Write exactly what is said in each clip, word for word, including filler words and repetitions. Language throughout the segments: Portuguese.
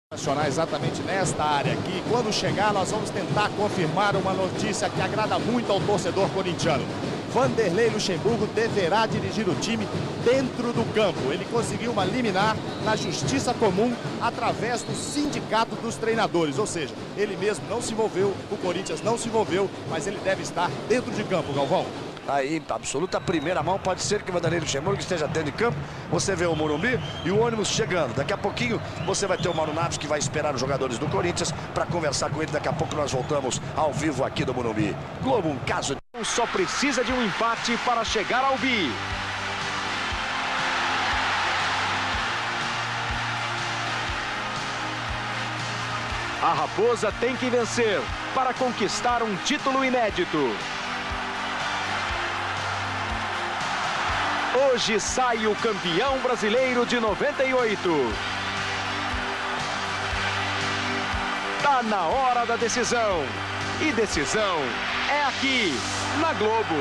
Exatamente nesta área aqui. Quando chegar, nós vamos tentar confirmar uma notícia que agrada muito ao torcedor corintiano. Vanderlei Luxemburgo deverá dirigir o time dentro do campo. Ele conseguiu uma liminar na Justiça Comum através do Sindicato dos Treinadores. Ou seja, ele mesmo não se envolveu, o Corinthians não se envolveu, mas ele deve estar dentro de campo, Galvão. Aí, absoluta primeira mão, pode ser que o Vanderlei Luxemburgo esteja dentro de campo. Você vê o Morumbi e o ônibus chegando. Daqui a pouquinho você vai ter o Mauro Naves que vai esperar os jogadores do Corinthians para conversar com ele. Daqui a pouco nós voltamos ao vivo aqui do Morumbi. Globo, um caso de... Só precisa de um empate para chegar ao bi. A Raposa tem que vencer para conquistar um título inédito. Hoje sai o campeão brasileiro de noventa e oito. Tá na hora da decisão. E decisão é aqui, na Globo.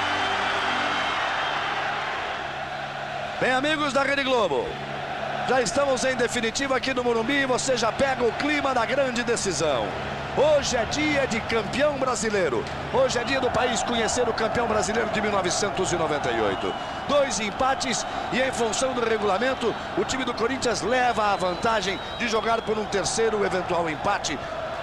Bem, amigos da Rede Globo, já estamos em definitivo aqui no Morumbi e você já pega o clima da grande decisão. Hoje é dia de campeão brasileiro. Hoje é dia do país conhecer o campeão brasileiro de mil novecentos e noventa e oito. Dois empates e, em função do regulamento, o time do Corinthians leva a vantagem de jogar por um terceiro eventual empate.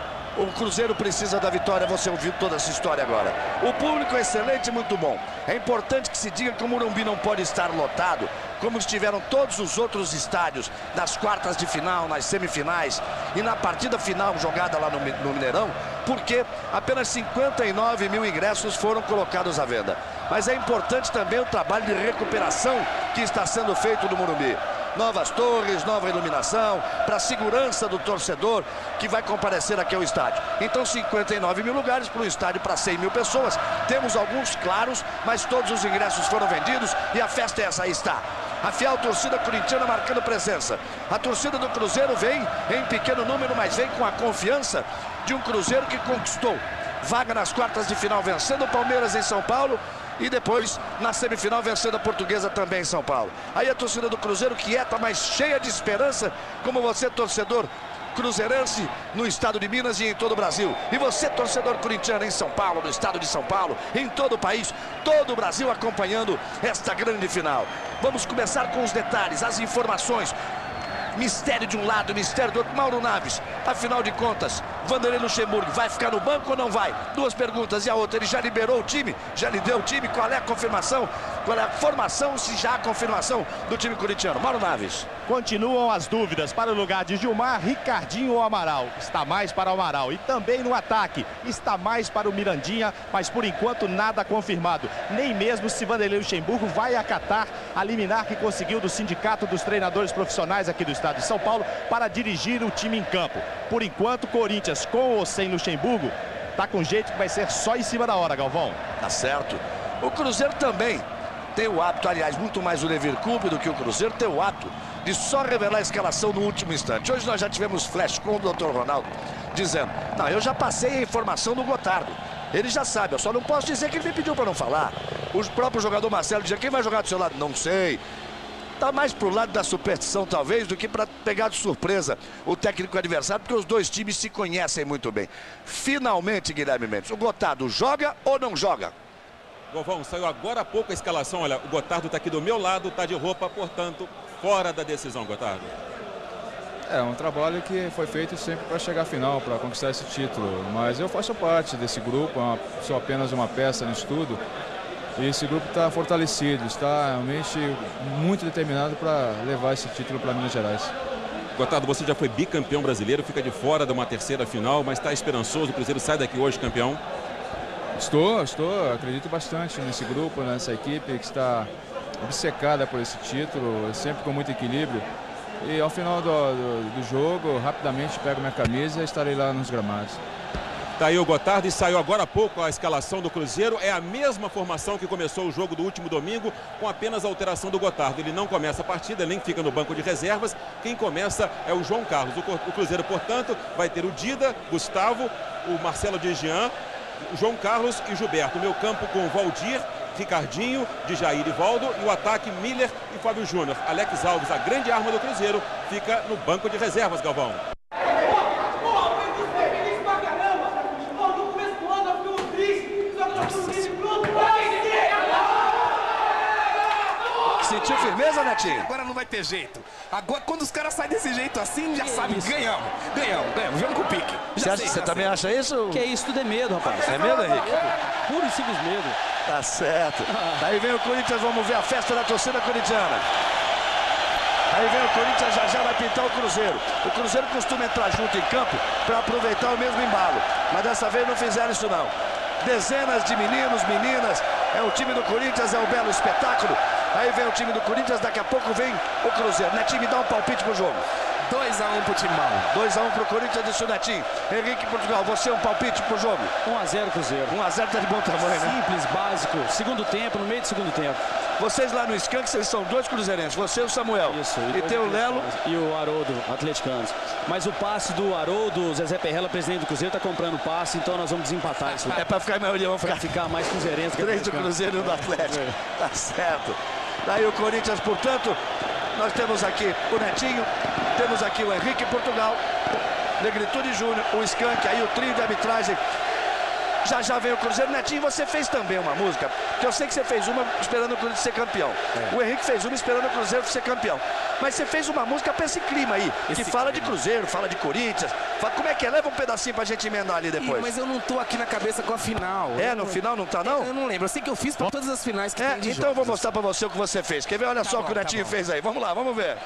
O Cruzeiro precisa da vitória, você ouviu toda essa história agora. O público é excelente, muito bom. É importante que se diga que o Morumbi não pode estar lotado, como estiveram todos os outros estádios, nas quartas de final, nas semifinais e na partida final jogada lá no, no Mineirão, porque apenas cinquenta e nove mil ingressos foram colocados à venda. Mas é importante também o trabalho de recuperação que está sendo feito no Morumbi. Novas torres, nova iluminação, para a segurança do torcedor que vai comparecer aqui ao estádio. Então, cinquenta e nove mil lugares para um estádio para cem mil pessoas. Temos alguns claros, mas todos os ingressos foram vendidos e a festa é essa, aí está. A fiel torcida corintiana marcando presença. A torcida do Cruzeiro vem em pequeno número, mas vem com a confiança de um Cruzeiro que conquistou vaga nas quartas de final, vencendo o Palmeiras em São Paulo. E depois, na semifinal, vencendo a Portuguesa também em São Paulo. Aí a torcida do Cruzeiro quieta, mas cheia de esperança, como você, torcedor cruzeirense, no estado de Minas e em todo o Brasil. E você, torcedor corintiano, em São Paulo, no estado de São Paulo, em todo o país, todo o Brasil acompanhando esta grande final. Vamos começar com os detalhes, as informações. Mistério de um lado, mistério do outro. Mauro Naves, afinal de contas, Vanderlei Luxemburgo vai ficar no banco ou não vai? Duas perguntas. E a outra, ele já liberou o time? Já lhe deu o time? Qual é a confirmação? Qual é a formação, se já há confirmação do time corintiano? Mauro Naves. Continuam as dúvidas para o lugar de Gilmar, Ricardinho ou Amaral. Está mais para o Amaral. E também no ataque, está mais para o Mirandinha, mas por enquanto nada confirmado. Nem mesmo se Vanderlei Luxemburgo vai acatar a liminar que conseguiu do Sindicato dos Treinadores Profissionais aqui do estado de São Paulo para dirigir o time em campo. Por enquanto, Corinthians, com ou sem Luxemburgo, tá com jeito que vai ser só em cima da hora, Galvão. Tá certo. O Cruzeiro também tem o hábito, aliás, muito mais o Levir Coupe do que o Cruzeiro, tem o hábito de só revelar a escalação no último instante. Hoje nós já tivemos flash com o doutor Ronaldo dizendo, não, eu já passei a informação do Gotardo. Ele já sabe, eu só não posso dizer que ele me pediu para não falar. O próprio jogador Marcelo dizia, quem vai jogar do seu lado? Não sei. Tá mais pro lado da superstição, talvez, do que para pegar de surpresa o técnico adversário, porque os dois times se conhecem muito bem. Finalmente, Guilherme Mendes, o Gotardo joga ou não joga? Galvão, saiu agora há pouco a escalação. Olha, o Gotardo está aqui do meu lado, está de roupa, portanto, fora da decisão, Gotardo. É um trabalho que foi feito sempre para chegar à final, para conquistar esse título. Mas eu faço parte desse grupo, sou apenas uma peça nisso tudo. E esse grupo está fortalecido, está realmente muito determinado para levar esse título para Minas Gerais. Gotardo, você já foi bicampeão brasileiro, fica de fora de uma terceira final, mas está esperançoso, o Cruzeiro sai daqui hoje campeão? Estou, estou, acredito bastante nesse grupo, nessa equipe que está obcecada por esse título, sempre com muito equilíbrio. E ao final do, do, do jogo, rapidamente pego minha camisa e estarei lá nos gramados. Tá aí o Gotardo e saiu agora há pouco a escalação do Cruzeiro. É a mesma formação que começou o jogo do último domingo, com apenas a alteração do Gotardo. Ele não começa a partida, nem fica no banco de reservas. Quem começa é o João Carlos. O Cruzeiro, portanto, vai ter o Dida, Gustavo, o Marcelo de Jean, o João Carlos e Gilberto. O meio campo com Valdir, Ricardinho, Djair e Valdo, e o ataque Miller e Fábio Júnior. Alex Alves, a grande arma do Cruzeiro, fica no banco de reservas, Galvão. Sentiu firmeza, Netinho? Agora não vai ter jeito. Agora, quando os caras saem desse jeito assim, já sabe, ganhamos. Ganhamos, ganhamos. Vamos com o pique. Você, acha, você também acha isso? Que é isso, tudo é medo, rapaz. É medo, Henrique? Puro e simples medo. Tá certo. Aí vem o Corinthians, vamos ver a festa da torcida corintiana. Aí vem o Corinthians, já já vai pintar o Cruzeiro. O Cruzeiro costuma entrar junto em campo para aproveitar o mesmo embalo. Mas dessa vez não fizeram isso não. Dezenas de meninos, meninas. É o time do Corinthians, é um belo espetáculo. Aí vem o time do Corinthians, daqui a pouco vem o Cruzeiro. Netinho, me dá um palpite pro jogo. dois a um pro Timão. dois a um pro Corinthians, disse o Netinho. Henrique Portugal, você um palpite pro jogo? um a zero Cruzeiro. um a zero tá de bom tamanho, né? Simples, básico. Segundo tempo, no meio do segundo tempo. Vocês lá no Skank, vocês são dois cruzeirenses. Você e o Samuel. Isso. E, e tem o Lelo. E o Haroldo, atleticanos. Mas o passe do Haroldo, o Zezé Perrella, presidente do Cruzeiro, tá comprando passe, então nós vamos desempatar isso. É pra ficar em maioria, vamos ficar, ficar mais cruzeirense. Três do Cruzeiro e um do Atlético. É. Tá certo. Daí o Corinthians, portanto, nós temos aqui o Netinho, temos aqui o Henrique Portugal, Negritude Júnior, o Skank, aí o trio de arbitragem. Já já vem o Cruzeiro. Netinho, você fez também uma música, que eu sei que você fez uma esperando o Corinthians ser campeão. É. O Henrique fez uma esperando o Cruzeiro ser campeão. Mas você fez uma música pra esse clima aí, esse que fala clima. de Cruzeiro, fala de Corinthians. Fala, como é que é? Leva um pedacinho pra gente emendar ali depois. Ih, mas eu não tô aqui na cabeça com a final. É, no final não tá não? Eu, eu não lembro, eu sei que eu fiz pra todas as finais que é, tem de então eu vou jogos. mostrar pra você o que você fez. Quer ver? Olha tá só bom, o que o Netinho tá fez aí. Vamos lá, vamos ver.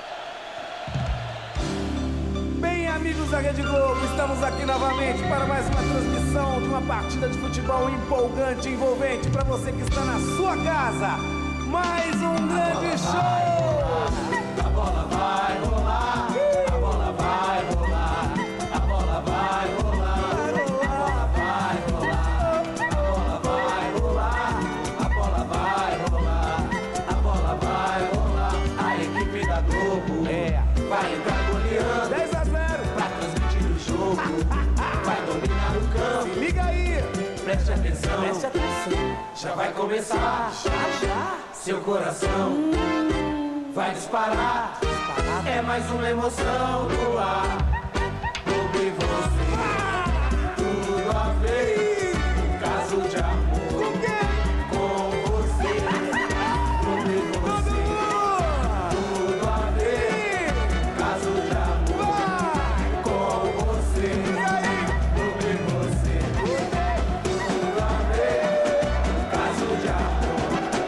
Bem, amigos da Rede Globo, estamos aqui novamente para mais uma transmissão de uma partida de futebol empolgante e envolvente para você que está na sua casa. Mais um grande show! A bola vai rolar, a bola vai rolar, a bola vai rolar, a bola vai rolar, a bola vai rolar, a bola vai rolar, a equipe da Globo é, vai entrar goleando dez a zero pra transmitir o jogo, vai dominar o campo. Liga aí! Preste atenção, Preste atenção. Já vai começar, já, já. Seu coração hum. vai disparar. disparar. É mais uma emoção no ar. Globo e você, ah. tudo a ver. Um caso de amor com você. Globo e você, tudo a ver. Um caso de amor com você. Globo e você, tudo a ver. Um caso de amor.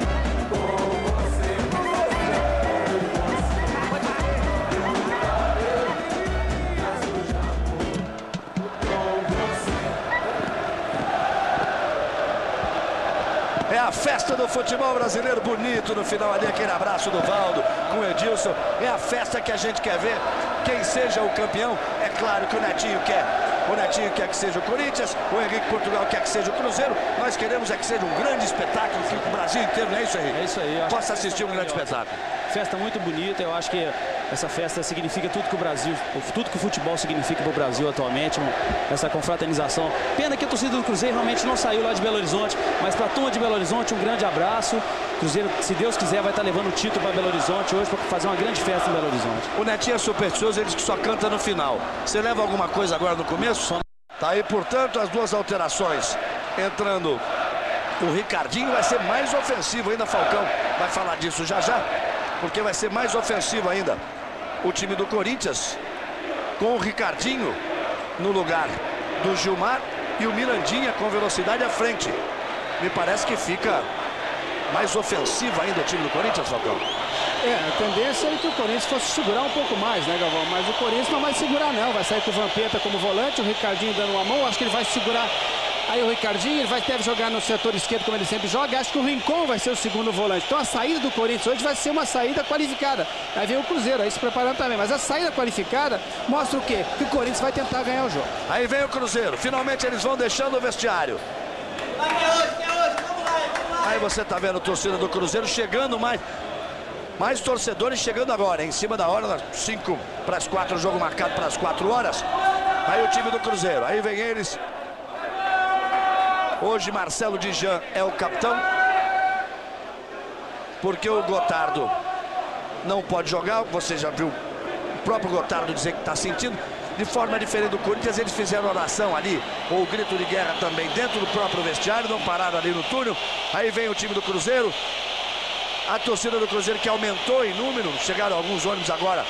É a festa do futebol brasileiro, bonito no final ali, aquele abraço do Valdo com o Edilson. É a festa que a gente quer ver. Quem seja o campeão, é claro que o Netinho quer. O Netinho quer que seja o Corinthians, o Henrique Portugal quer que seja o Cruzeiro. Nós queremos é que seja um grande espetáculo, que o Brasil inteiro, não é isso, Henrique? É isso aí. Possa assistir um grande espetáculo. Festa muito bonita, eu acho que essa festa significa tudo que o Brasil, tudo que o futebol significa para o Brasil atualmente, essa confraternização. Pena que a torcida do Cruzeiro realmente não saiu lá de Belo Horizonte, mas para a turma de Belo Horizonte, um grande abraço. O Cruzeiro, se Deus quiser, vai estar levando o título para Belo Horizonte hoje para fazer uma grande festa em Belo Horizonte. O Netinho é supersticioso, ele diz que só canta no final. Você leva alguma coisa agora no começo? Só... Tá aí, portanto, as duas alterações. Entrando o Ricardinho, vai ser mais ofensivo ainda, Falcão vai falar disso já já, porque vai ser mais ofensivo ainda o time do Corinthians, com o Ricardinho no lugar do Gilmar e o Mirandinha com velocidade à frente. Me parece que fica mais ofensivo ainda o time do Corinthians, Falcão. É, a tendência é que o Corinthians fosse segurar um pouco mais, né, Galvão? Mas o Corinthians não vai segurar, não. Vai sair com o Vampeta como volante, o Ricardinho dando uma mão. Acho que ele vai segurar aí o Ricardinho. Ele vai, deve jogar no setor esquerdo, como ele sempre joga. Acho que o Rincon vai ser o segundo volante. Então a saída do Corinthians hoje vai ser uma saída qualificada. Aí vem o Cruzeiro aí se preparando também. Mas a saída qualificada mostra o quê? Que o Corinthians vai tentar ganhar o jogo. Aí vem o Cruzeiro. Finalmente eles vão deixando o vestiário. Vai, que é hoje, que é hoje. Vamos lá, vamos lá. Aí você tá vendo a torcida do Cruzeiro chegando mais... Mais torcedores chegando agora, em cima da hora, cinco para as quatro, o jogo marcado para as quatro horas. Aí o time do Cruzeiro, aí vem eles. Hoje Marcelo Dijan é o capitão, porque o Gotardo não pode jogar. Você já viu o próprio Gotardo dizer que está sentindo. De forma diferente do Corinthians, eles fizeram oração ali, ou grito de guerra também dentro do próprio vestiário, não pararam ali no túnel. Aí vem o time do Cruzeiro. A torcida do Cruzeiro que aumentou em número, chegaram alguns ônibus agora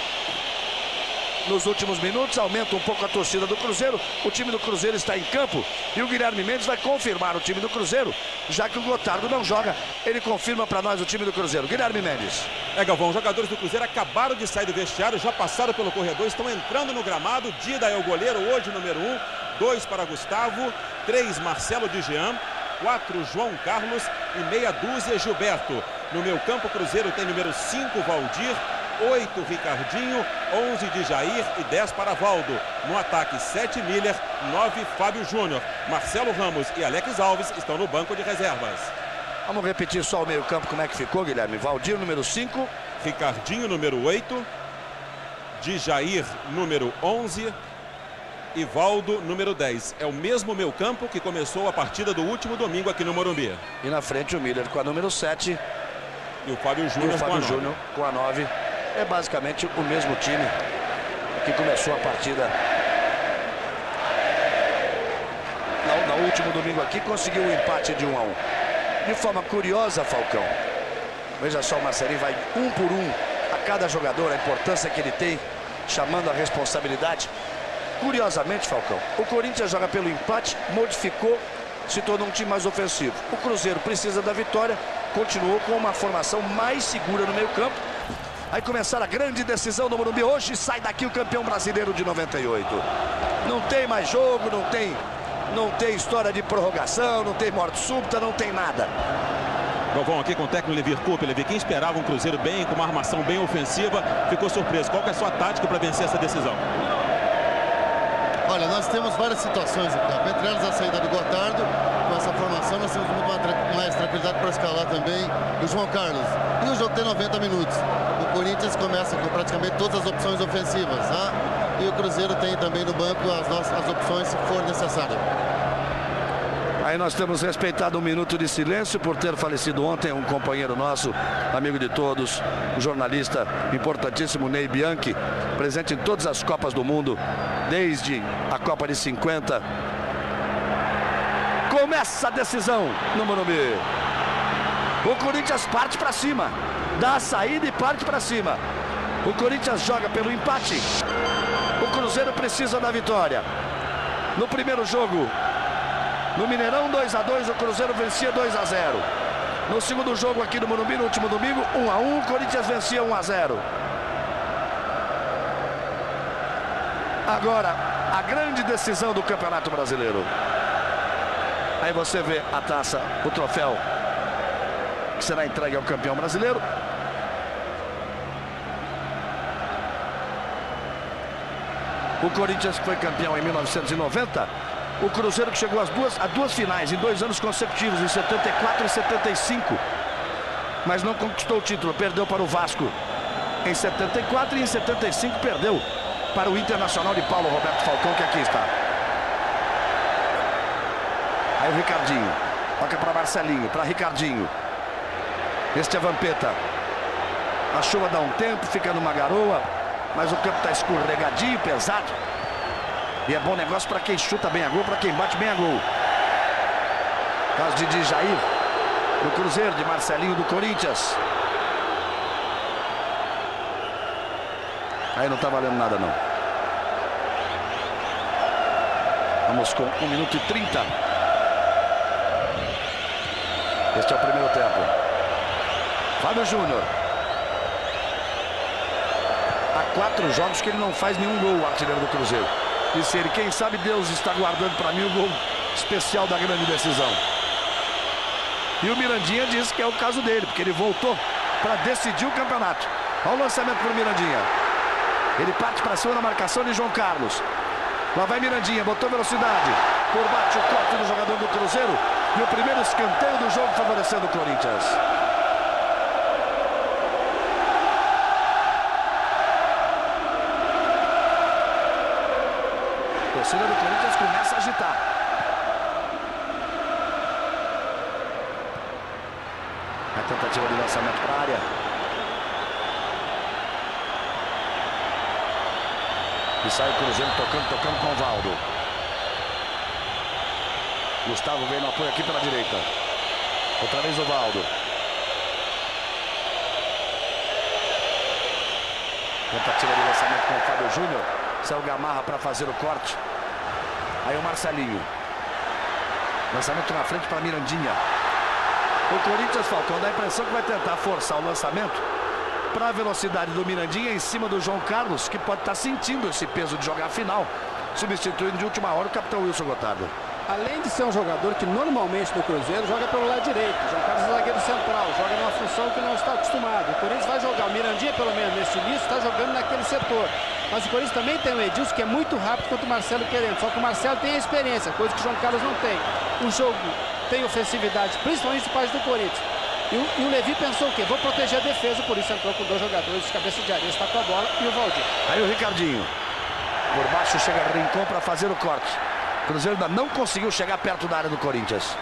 nos últimos minutos, aumenta um pouco a torcida do Cruzeiro. O time do Cruzeiro está em campo e o Guilherme Mendes vai confirmar o time do Cruzeiro, já que o Gotardo não joga, ele confirma para nós o time do Cruzeiro. Guilherme Mendes. É, Galvão, os jogadores do Cruzeiro acabaram de sair do vestiário, já passaram pelo corredor, estão entrando no gramado. Dida é o goleiro, hoje número um, dois para Gustavo, três Marcelo de Jean, quatro João Carlos e meia dúzia Gilberto. No meio campo, o Cruzeiro tem número cinco Valdir, oito Ricardinho, onze de Jair e dez para Valdo. No ataque, sete Miller, nove Fábio Júnior. Marcelo Ramos e Alex Alves estão no banco de reservas. Vamos repetir só o meio campo, como é que ficou, Guilherme? Valdir, número cinco. Ricardinho, número oito. De Jair, número onze. E Valdo, número dez. É o mesmo meio campo que começou a partida do último domingo aqui no Morumbi. E na frente o Miller com a número sete. E o Fábio Júnior com a nove. Júnior com a nove. É basicamente o mesmo time que começou a partida no, no último domingo aqui, conseguiu o um empate de um a um. De forma curiosa, Falcão, veja só, o Marcelinho vai um por um a cada jogador, a importância que ele tem, chamando a responsabilidade. Curiosamente, Falcão, o Corinthians joga pelo empate, modificou, se tornou um time mais ofensivo. O Cruzeiro precisa da vitória, continuou com uma formação mais segura no meio campo. Aí começar a grande decisão do Morumbi. Hoje sai daqui o campeão brasileiro de noventa e oito. Não tem mais jogo, não tem, não tem história de prorrogação, não tem morte súbita, não tem nada. Galvão, aqui com o técnico Levir Coupe. Levir, quem esperava um Cruzeiro bem, com uma armação bem ofensiva, ficou surpreso. Qual que é a sua tática para vencer essa decisão? Olha, nós temos várias situações em campo, entre elas a saída do Gotardo. Com essa formação nós temos muito mais tranquilidade para escalar também o João Carlos. E o jogo tem noventa minutos. O Corinthians começa com praticamente todas as opções ofensivas, tá? E o Cruzeiro tem também no banco as, nossas, as opções se for necessário. Aí nós temos respeitado um minuto de silêncio por ter falecido ontem um companheiro nosso, amigo de todos, o jornalista importantíssimo Ney Bianchi, presente em todas as Copas do Mundo, desde a Copa de cinquenta. Começa a decisão no Morumbi. O Corinthians parte para cima, dá a saída e parte para cima. O Corinthians joga pelo empate. O Cruzeiro precisa da vitória. No primeiro jogo, no Mineirão, dois a dois, o Cruzeiro vencia dois a zero. No segundo jogo aqui no Morumbi, no último domingo, um a um, o Corinthians vencia um a zero. Agora, a grande decisão do Campeonato Brasileiro. Aí você vê a taça, o troféu, que será entregue ao campeão brasileiro. O Corinthians que foi campeão em mil novecentos e noventa. O Cruzeiro que chegou às duas, a duas finais em dois anos consecutivos, em setenta e quatro e setenta e cinco. Mas não conquistou o título, perdeu para o Vasco em setenta e quatro e em setenta e cinco perdeu para o Internacional de Paulo Roberto Falcão, que aqui está. Aí o Ricardinho, toca para Marcelinho, para Ricardinho. Este é Vampeta. A chuva dá um tempo, fica numa garoa, mas o campo está escorregadinho, pesado. E é bom negócio para quem chuta bem a gol, para quem bate bem a gol. Caso de, de Jair, do Cruzeiro, de Marcelinho, do Corinthians. Aí não tá valendo nada, não. Vamos com um minuto e trinta. Este é o primeiro tempo. Fábio Júnior. Há quatro jogos que ele não faz nenhum gol, o artilheiro do Cruzeiro. Disse ele, quem sabe Deus está guardando para mim o gol especial da grande decisão. E o Mirandinha disse que é o caso dele, porque ele voltou para decidir o campeonato. Olha o lançamento para o Mirandinha. Ele parte para cima na marcação de João Carlos. Lá vai Mirandinha, botou velocidade. Por bate o corte do jogador do Cruzeiro. E o primeiro escanteio do jogo favorecendo o Corinthians. A torcida do Corinthians começa a agitar. A tentativa de lançamento para a área. E sai o Cruzeiro tocando, tocando com o Valdo. Gustavo vem no apoio aqui pela direita. Outra vez o Valdo. Tentativa de lançamento com o Fábio Júnior. Saiu o Gamarra para fazer o corte. Aí o Marcelinho. Lançamento na frente para Mirandinha. O Corinthians faltou, dá a impressão que vai tentar forçar o lançamento para a velocidade do Mirandinha em cima do João Carlos, que pode estar sentindo esse peso de jogar a final, substituindo de última hora o capitão Wilson Gotardo. Além de ser um jogador que normalmente no Cruzeiro joga pelo lado direito, o João Carlos é zagueiro central, joga numa função que não está acostumado. O Corinthians vai jogar, o Mirandinha pelo menos nesse início está jogando naquele setor. Mas o Corinthians também tem o Edilson, que é muito rápido quanto o Marcelo querendo, só que o Marcelo tem a experiência, coisa que o João Carlos não tem. O jogo tem ofensividade, principalmente de parte do Corinthians. E o, e o Levi pensou o quê? Vou proteger a defesa, por isso entrou com dois jogadores de cabeça de areia, está com a bola, e o Valdir. Aí o Ricardinho. Por baixo chega Rincon para fazer o corte. O Cruzeiro ainda não conseguiu chegar perto da área do Corinthians.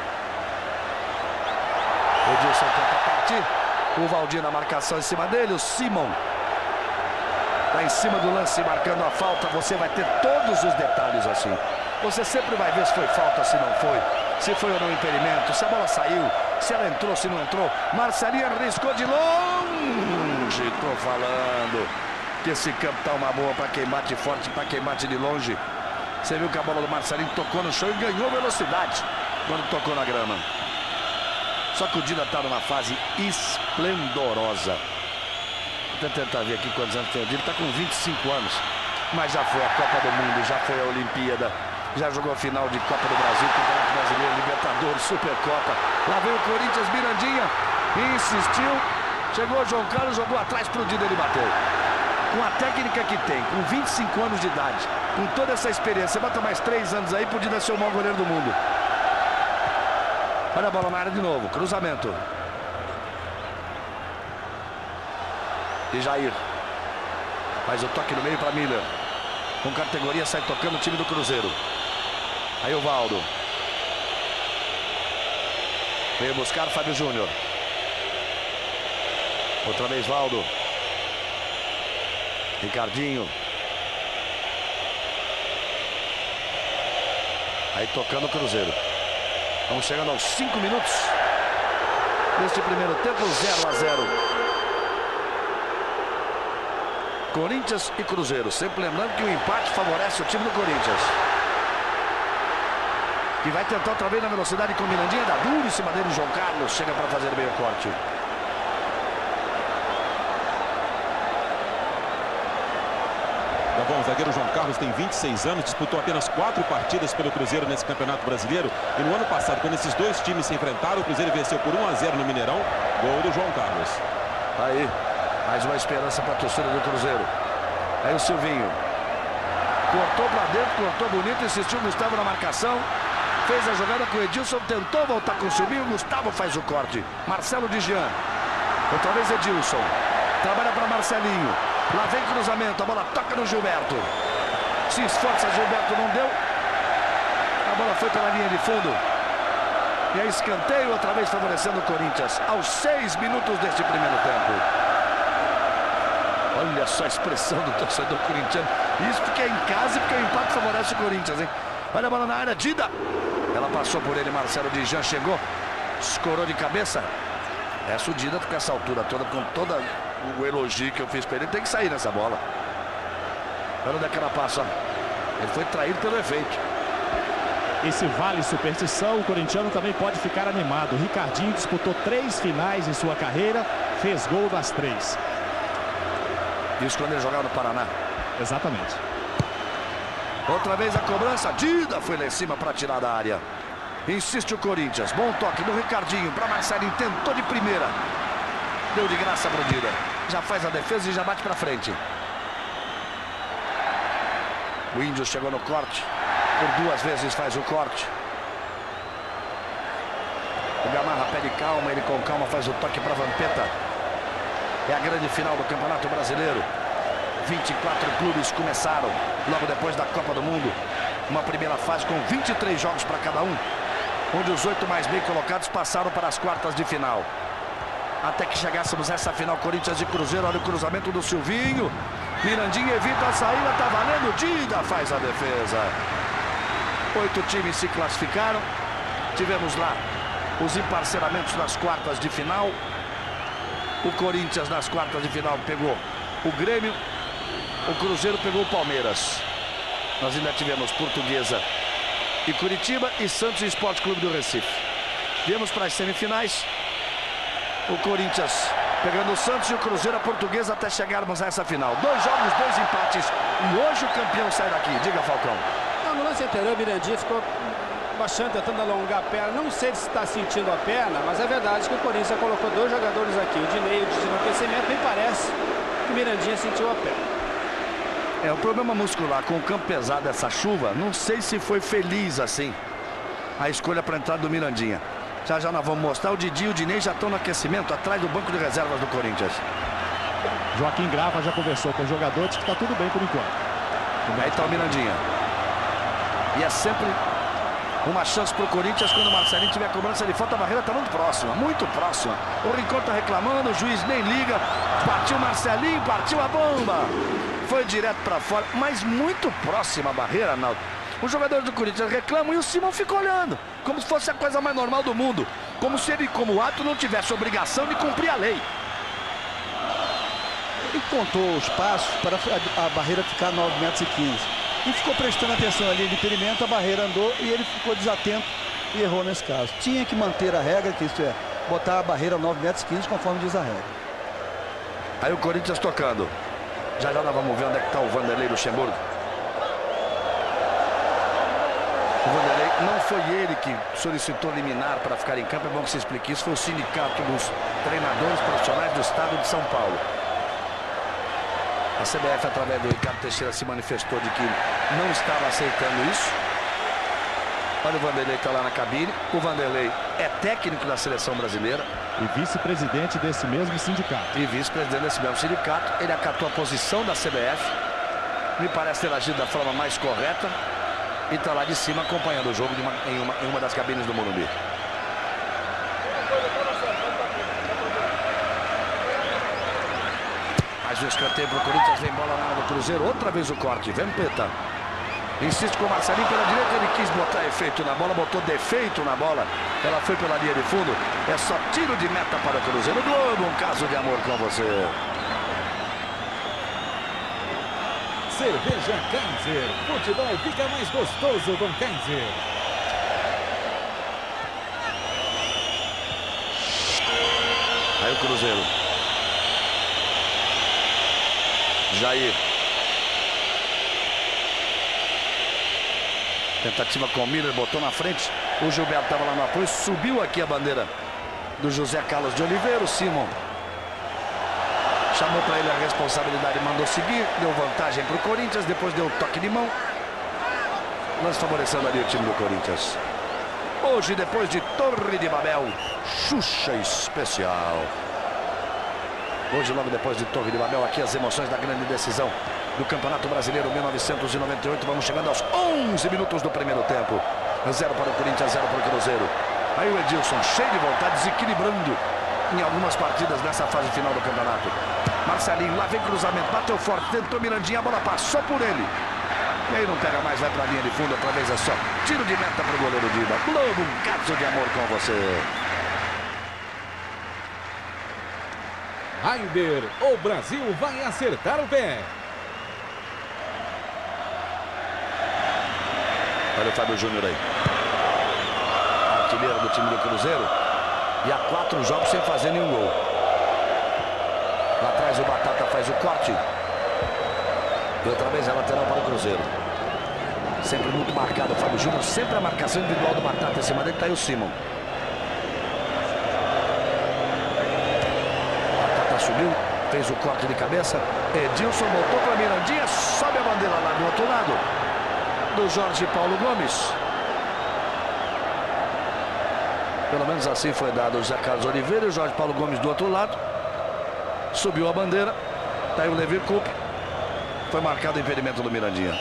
O Edilson tenta partir. O Valdir na marcação em cima dele. O Simon lá em cima do lance marcando a falta. Você vai ter todos os detalhes assim. Você sempre vai ver se foi falta, se não foi. Se foi ou não impedimento. Se a bola saiu. Se ela entrou, se não entrou. Marcelinho arriscou de longe. Tô falando que esse campo tá uma boa para quem bate forte, para quem bate de longe. Você viu que a bola do Marcelinho tocou no chão e ganhou velocidade quando tocou na grama. Só que o Dida tá numa fase esplendorosa. Vou tentar ver aqui quantos anos tem o Dida. Tá com vinte e cinco anos. Mas já foi a Copa do Mundo, já foi a Olimpíada. Já jogou a final de Copa do Brasil, Campeonato Brasileiro, Libertadores, Supercopa. Lá vem o Corinthians, Mirandinha. Insistiu. Chegou o João Carlos, jogou atrás pro Dida, ele bateu. Com a técnica que tem, com vinte e cinco anos de idade, com toda essa experiência, bota mais três anos aí, podia ser o maior goleiro do mundo. Olha a bola na área de novo, cruzamento. E Jair faz o toque no meio para Miller. Com categoria sai tocando o time do Cruzeiro. Aí o Valdo. Veio buscar Fábio Júnior. Outra vez Valdo. Ricardinho. Aí tocando o Cruzeiro. Vamos chegando aos cinco minutos deste primeiro tempo, zero a zero. Corinthians e Cruzeiro. Sempre lembrando que o empate favorece o time do Corinthians. Que vai tentar outra vez na velocidade com o Mirandinha. Dá duro em cima dele o João Carlos. Chega para fazer bem o corte. Bom, o zagueiro João Carlos tem vinte e seis anos, disputou apenas quatro partidas pelo Cruzeiro nesse Campeonato Brasileiro. E no ano passado, quando esses dois times se enfrentaram, o Cruzeiro venceu por um a zero no Mineirão. Gol do João Carlos. Aí, mais uma esperança para a torcida do Cruzeiro. Aí o Silvinho. Cortou para dentro, cortou bonito, insistiu o Gustavo na marcação. Fez a jogada com o Edilson, tentou voltar com o Silvinho. Gustavo faz o corte. Marcelo de Jean. Outra vez Edilson. Trabalha para Marcelinho. Lá vem cruzamento, a bola toca no Gilberto. Se esforça, Gilberto não deu. A bola foi pela linha de fundo. E aí escanteio, outra vez favorecendo o Corinthians. Aos seis minutos deste primeiro tempo. Olha só a expressão do torcedor corintiano. Isso porque é em casa e porque o empate favorece o Corinthians, hein? Olha a bola na área, Dida. Ela passou por ele, Marcelo de Jean chegou. Escorou de cabeça. Essa o Dida com essa altura toda, com toda o elogio que eu fiz para ele, ele tem que sair nessa bola. Olha onde é que ela passa. Ele foi traído pelo efeito. Esse vale superstição, o corintiano também pode ficar animado. O Ricardinho disputou três finais em sua carreira, fez gol das três. Isso quando ele jogava no Paraná. Exatamente. Outra vez a cobrança, Dida foi lá em cima para tirar da área. Insiste o Corinthians, bom toque do Ricardinho para Marcelinho, tentou de primeira. Deu de graça para o Dida. Já faz a defesa e já bate para frente. O Índio chegou no corte. Por duas vezes faz o corte. O Gamarra pede calma, ele com calma faz o toque para Vampeta. É a grande final do Campeonato Brasileiro. vinte e quatro clubes começaram logo depois da Copa do Mundo. Uma primeira fase com vinte e três jogos para cada um, onde os oito mais bem colocados passaram para as quartas de final. Até que chegássemos a essa final, Corinthians e Cruzeiro. Olha o cruzamento do Silvinho. Mirandinha evita a saída, tá valendo. Dida faz a defesa. Oito times se classificaram. Tivemos lá os emparceramentos nas quartas de final. O Corinthians nas quartas de final pegou o Grêmio, o Cruzeiro pegou o Palmeiras. Nós ainda tivemos Portuguesa e Curitiba e Santos e Esporte Clube do Recife. Viemos para as semifinais. O Corinthians pegando o Santos e o Cruzeiro, a Portuguesa, até chegarmos a essa final. Dois jogos, dois empates. E hoje o campeão sai daqui. Diga, Falcão. Não, no lance anterior, o Mirandinha ficou baixando, tentando alongar a perna. Não sei se está sentindo a perna, mas é verdade que o Corinthians colocou dois jogadores aqui. O Dinei e o Didi no aquecimento. Me parece que o Mirandinha sentiu a perna. É, o problema muscular com o campo pesado, essa chuva, não sei se foi feliz assim a escolha para a entrada do Mirandinha. Já já nós vamos mostrar, o Didi e o Dinei já estão no aquecimento, atrás do banco de reservas do Corinthians. Joaquim Grava já conversou com os jogadores que está tudo bem por enquanto. Aí está o Mirandinha. E é sempre uma chance para o Corinthians quando o Marcelinho tiver cobrança de falta. A barreira está muito próxima, muito próxima. O Rincon está reclamando, o juiz nem liga. Partiu o Marcelinho, partiu a bomba. Foi direto para fora, mas muito próxima a barreira, Arnaldo. Os jogadores do Corinthians reclamam e o Simão fica olhando, como se fosse a coisa mais normal do mundo. Como se ele, como ato, não tivesse obrigação de cumprir a lei. Ele contou os passos para a barreira ficar nove metros e quinze. E ficou prestando atenção ali de impedimento, a barreira andou e ele ficou desatento e errou nesse caso. Tinha que manter a regra, que isso é, botar a barreira nove metros e quinze, conforme diz a regra. Aí o Corinthians tocando. Já já nós vamos ver onde é que está o Vanderlei Luxemburgo. O Vanderlei, não foi ele que solicitou liminar para ficar em campo, é bom que você explique isso, foi o Sindicato dos Treinadores Profissionais do Estado de São Paulo. A C B F, através do Ricardo Teixeira, se manifestou de que não estava aceitando isso. Olha o Vanderlei que está lá na cabine. O Vanderlei é técnico da seleção brasileira. E vice-presidente desse mesmo sindicato. E vice-presidente desse mesmo sindicato. Ele acatou a posição da C B F. Me parece ter agido da forma mais correta. E está lá de cima acompanhando o jogo de uma, em, uma, em uma das cabines do Morumbi. Mais um escanteio para o Corinthians. Vem bola na área do Cruzeiro. Outra vez o corte. Vampeta. Insiste com o Marcelinho pela direita. Ele quis botar efeito na bola. Botou defeito na bola. Ela foi pela linha de fundo. É só tiro de meta para o Cruzeiro. Globo, um caso de amor com você. Cerveja Kaiser. Futebol fica mais gostoso com Kaiser. Aí o Cruzeiro. Jair. Tentativa com o Miller, botou na frente. O Gilberto estava lá no apoio. Subiu aqui a bandeira do José Carlos de Oliveira. O Simon chamou para ele a responsabilidade, mandou seguir, deu vantagem para o Corinthians, depois deu toque de mão. Lance favorecendo ali o time do Corinthians. Hoje, depois de Torre de Babel, Xuxa especial. Hoje, logo depois de Torre de Babel, aqui as emoções da grande decisão do Campeonato Brasileiro mil novecentos e noventa e oito. Vamos chegando aos onze minutos do primeiro tempo. Zero para o Corinthians, zero para o Cruzeiro. Aí o Edilson, cheio de vontade, desequilibrando em algumas partidas nessa fase final do campeonato. Marcelinho, lá vem cruzamento, bateu forte, tentou Mirandinha, a bola passou por ele. E aí não pega mais, vai para a linha de fundo, outra vez é só tiro de meta para o goleiro Diba. Globo, um caso de amor com você. Raider, o Brasil vai acertar o pé. Olha o Fábio Júnior aí. Artilheiro do time do Cruzeiro. E há quatro jogos sem fazer nenhum gol. Lá atrás o Batata faz o corte. E outra vez é lateral para o Cruzeiro. Sempre muito marcado o Fábio Júnior. Sempre a marcação individual do Batata em cima dele. Está aí o Simon. Batata subiu. Fez o corte de cabeça. Edilson voltou para Mirandinha. Sobe a bandeira lá do outro lado. Do Jorge Paulo Gomes. Pelo menos assim foi dado o Zé Carlos Oliveira e o Jorge Paulo Gomes do outro lado. Subiu a bandeira. Tá aí o Levi Coupe. Foi marcado o impedimento do Mirandinha.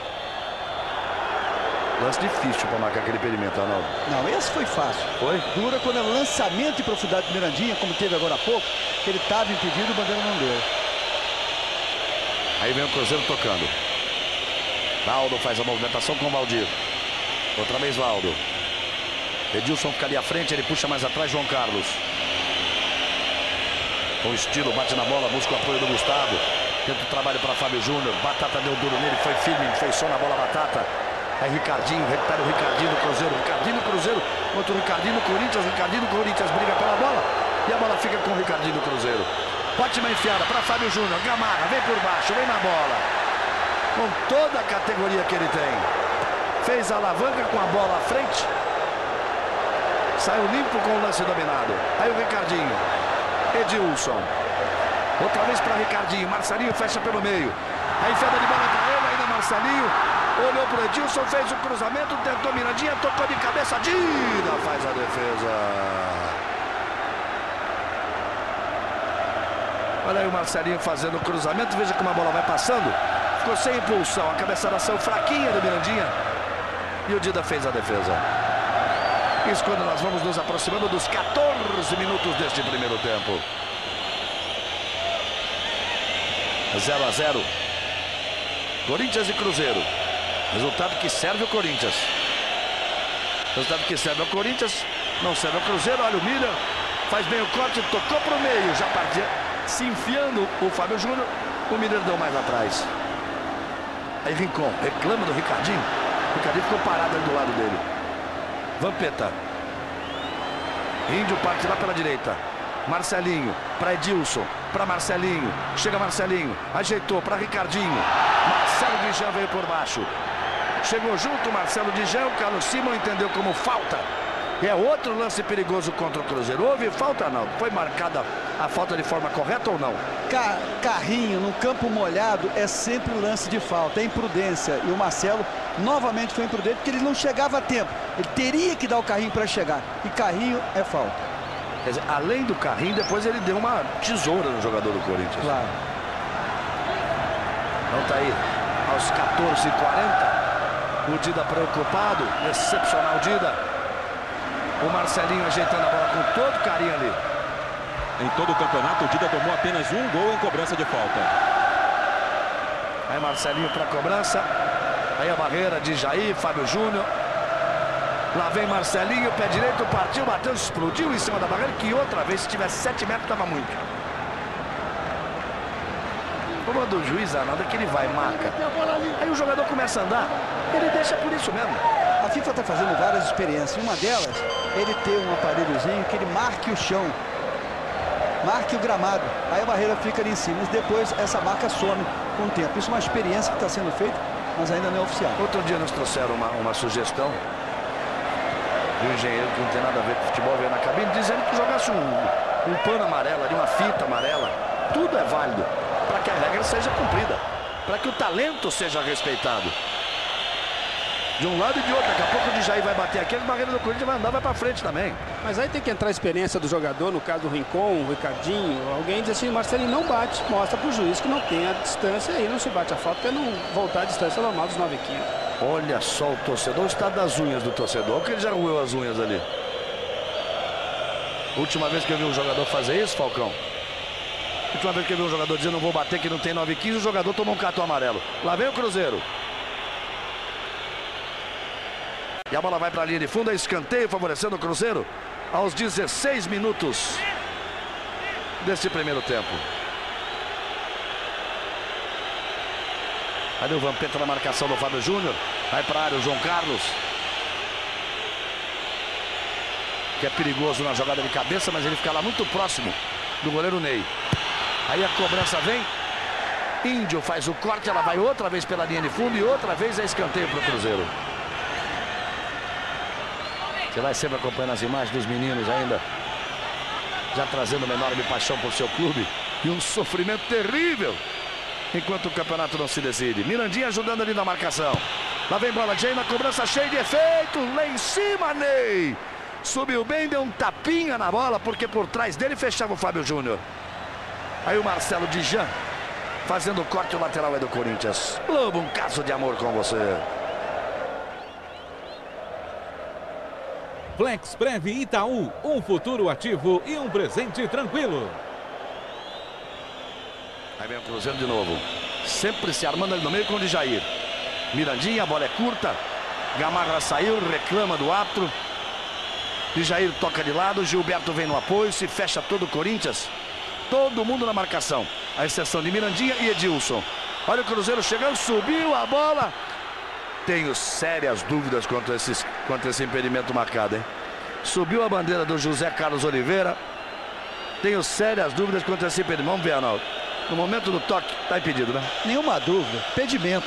Lance difícil para marcar aquele impedimento, Arnaldo. Não, esse foi fácil. Foi? Dura quando é lançamento e profundidade do Mirandinha, como teve agora há pouco, que ele estava impedido, a bandeira não deu. Aí vem o Cruzeiro tocando. Valdo faz a movimentação com o Valdir. Outra vez Valdo. Edilson fica ali à frente, ele puxa mais atrás, João Carlos. Com estilo, bate na bola, busca o apoio do Gustavo. Tenta o trabalho para Fábio Júnior. Batata deu duro nele, foi firme, fez na bola Batata. Aí Ricardinho, recupera o Ricardinho do Cruzeiro. Ricardinho do Cruzeiro contra o Ricardinho do Corinthians. Ricardinho do Corinthians briga pela bola. E a bola fica com o Ricardinho do Cruzeiro. Ótima enfiada para Fábio Júnior. Gamarra, vem por baixo, vem na bola. Com toda a categoria que ele tem. Fez a alavanca com a bola à frente. Saiu limpo com o lance dominado. Aí o Ricardinho. Edilson. Outra vez para Ricardinho. Marcelinho fecha pelo meio. Aí enfiada de bola para ele, ainda Marcelinho. Olhou para o Edilson, fez o cruzamento, tentou Mirandinha, tocou de cabeça, Dida faz a defesa. Olha aí o Marcelinho fazendo o cruzamento, veja como a bola vai passando. Ficou sem impulsão, a cabeçada saiu fraquinha do Mirandinha. E o Dida fez a defesa. Isso quando nós vamos nos aproximando dos quatorze minutos deste primeiro tempo. zero a zero. Corinthians e Cruzeiro. Resultado que serve o Corinthians. Resultado que serve ao Corinthians. Não serve ao Cruzeiro. Olha o Miller. Faz bem o corte. Tocou para o meio. Já partia se enfiando o Fábio Júnior. O Miller deu mais atrás. Aí Rincon reclama do Ricardinho. O Ricardinho ficou parado ali do lado dele. Vampeta. Índio parte lá pela direita. Marcelinho para Edilson. Para Marcelinho. Chega Marcelinho. Ajeitou para Ricardinho. Marcelo Dijan veio por baixo. Chegou junto o Marcelo Dijan. O Carlos Simon entendeu como falta. E é outro lance perigoso contra o Cruzeiro. Houve falta não? Foi marcada a falta de forma correta ou não? Car carrinho no campo molhado é sempre um lance de falta. É imprudência. E o Marcelo novamente foi imprudente porque ele não chegava a tempo. Ele teria que dar o carrinho para chegar. E carrinho é falta. Quer dizer, além do carrinho, depois ele deu uma tesoura no jogador do Corinthians. Claro. Então tá aí, aos quatorze e quarenta. O Dida preocupado, excepcional Dida. O Marcelinho ajeitando a bola com todo carinho ali. Em todo o campeonato, o Dida tomou apenas um gol em cobrança de falta. Aí Marcelinho para cobrança. Aí a barreira de Jair, Fábio Júnior. Lá vem Marcelinho, pé direito, partiu, bateu, explodiu em cima da barreira, que outra vez, se tivesse sete metros, estava muito. O problema do juiz, Arnaldo, é que ele vai, marca. Aí o jogador começa a andar, ele deixa por isso mesmo. A FIFA está fazendo várias experiências. Uma delas, ele ter um aparelhozinho que ele marque o chão. Marque o gramado. Aí a barreira fica ali em cima. Mas depois essa marca some com o tempo. Isso é uma experiência que está sendo feita, mas ainda não é oficial. Outro dia nos trouxeram uma, uma sugestão de um engenheiro que não tem nada a ver com futebol, veio na cabine, dizendo que jogasse um, um pano amarelo, ali, uma fita amarela. Tudo é válido para que a regra seja cumprida, para que o talento seja respeitado. De um lado e de outro, daqui a pouco o Djaí vai bater aqui, a barreira do Corinthians vai andar, vai para frente também. Mas aí tem que entrar a experiência do jogador, no caso do Rincon, o Ricardinho, alguém diz assim, Marcelinho não bate, mostra para o juiz que não tem a distância aí, não se bate a falta, porque não voltar a distância normal dos nove quilos. Olha só o torcedor, o estado das unhas do torcedor. Olha que ele já roeu as unhas ali. Última vez que eu vi um jogador fazer isso, Falcão. Última vez que eu vi um jogador dizendo não vou bater que não tem nove quinze, o jogador tomou um cartão amarelo. Lá vem o Cruzeiro. E a bola vai para a linha de fundo, é escanteio favorecendo o Cruzeiro aos dezesseis minutos desse primeiro tempo. Ali o Vampeta na marcação do Fábio Júnior. Vai para a área o João Carlos. Que é perigoso na jogada de cabeça, mas ele fica lá muito próximo do goleiro Ney. Aí a cobrança vem. Índio faz o corte, ela vai outra vez pela linha de fundo e outra vez é escanteio para o Cruzeiro. Você vai sempre acompanhando as imagens dos meninos ainda. Já trazendo uma enorme paixão por seu clube. E um sofrimento terrível. Enquanto o campeonato não se decide. Mirandinha ajudando ali na marcação. Lá vem bola de Jay na cobrança cheia de efeito. Lá em cima, Ney. Subiu bem, deu um tapinha na bola, porque por trás dele fechava o Fábio Júnior. Aí o Marcelo Dijan fazendo o corte, o lateral é do Corinthians. Lobo, um caso de amor com você. FlexPrev Itaú, um futuro ativo e um presente tranquilo. Aí vem o Cruzeiro de novo. Sempre se armando ali no meio com o Djair. Mirandinha, a bola é curta. Gamarra saiu, reclama do árbitro. Djair toca de lado, Gilberto vem no apoio, se fecha todo o Corinthians. Todo mundo na marcação. A exceção de Mirandinha e Edilson. Olha o Cruzeiro chegando, subiu a bola. Tenho sérias dúvidas quanto a, esses, quanto a esse impedimento marcado, hein? Subiu a bandeira do José Carlos Oliveira. Tenho sérias dúvidas quanto a esse impedimento. Vamos ver, Arnaldo. No momento do toque, tá impedido, né? Nenhuma dúvida. Impedimento.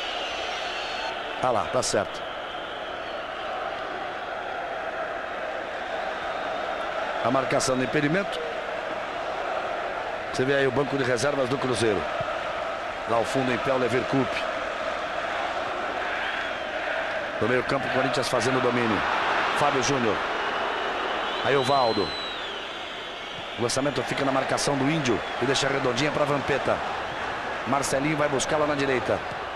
Tá lá, tá certo. A marcação do impedimento. Você vê aí o banco de reservas do Cruzeiro. Lá ao fundo em pé o Leverkusen. No meio campo o Corinthians fazendo o domínio. Fábio Júnior. Aí o Valdo. O lançamento fica na marcação do Índio. E deixa redondinha para Vampeta. Marcelinho vai buscá-la na direita.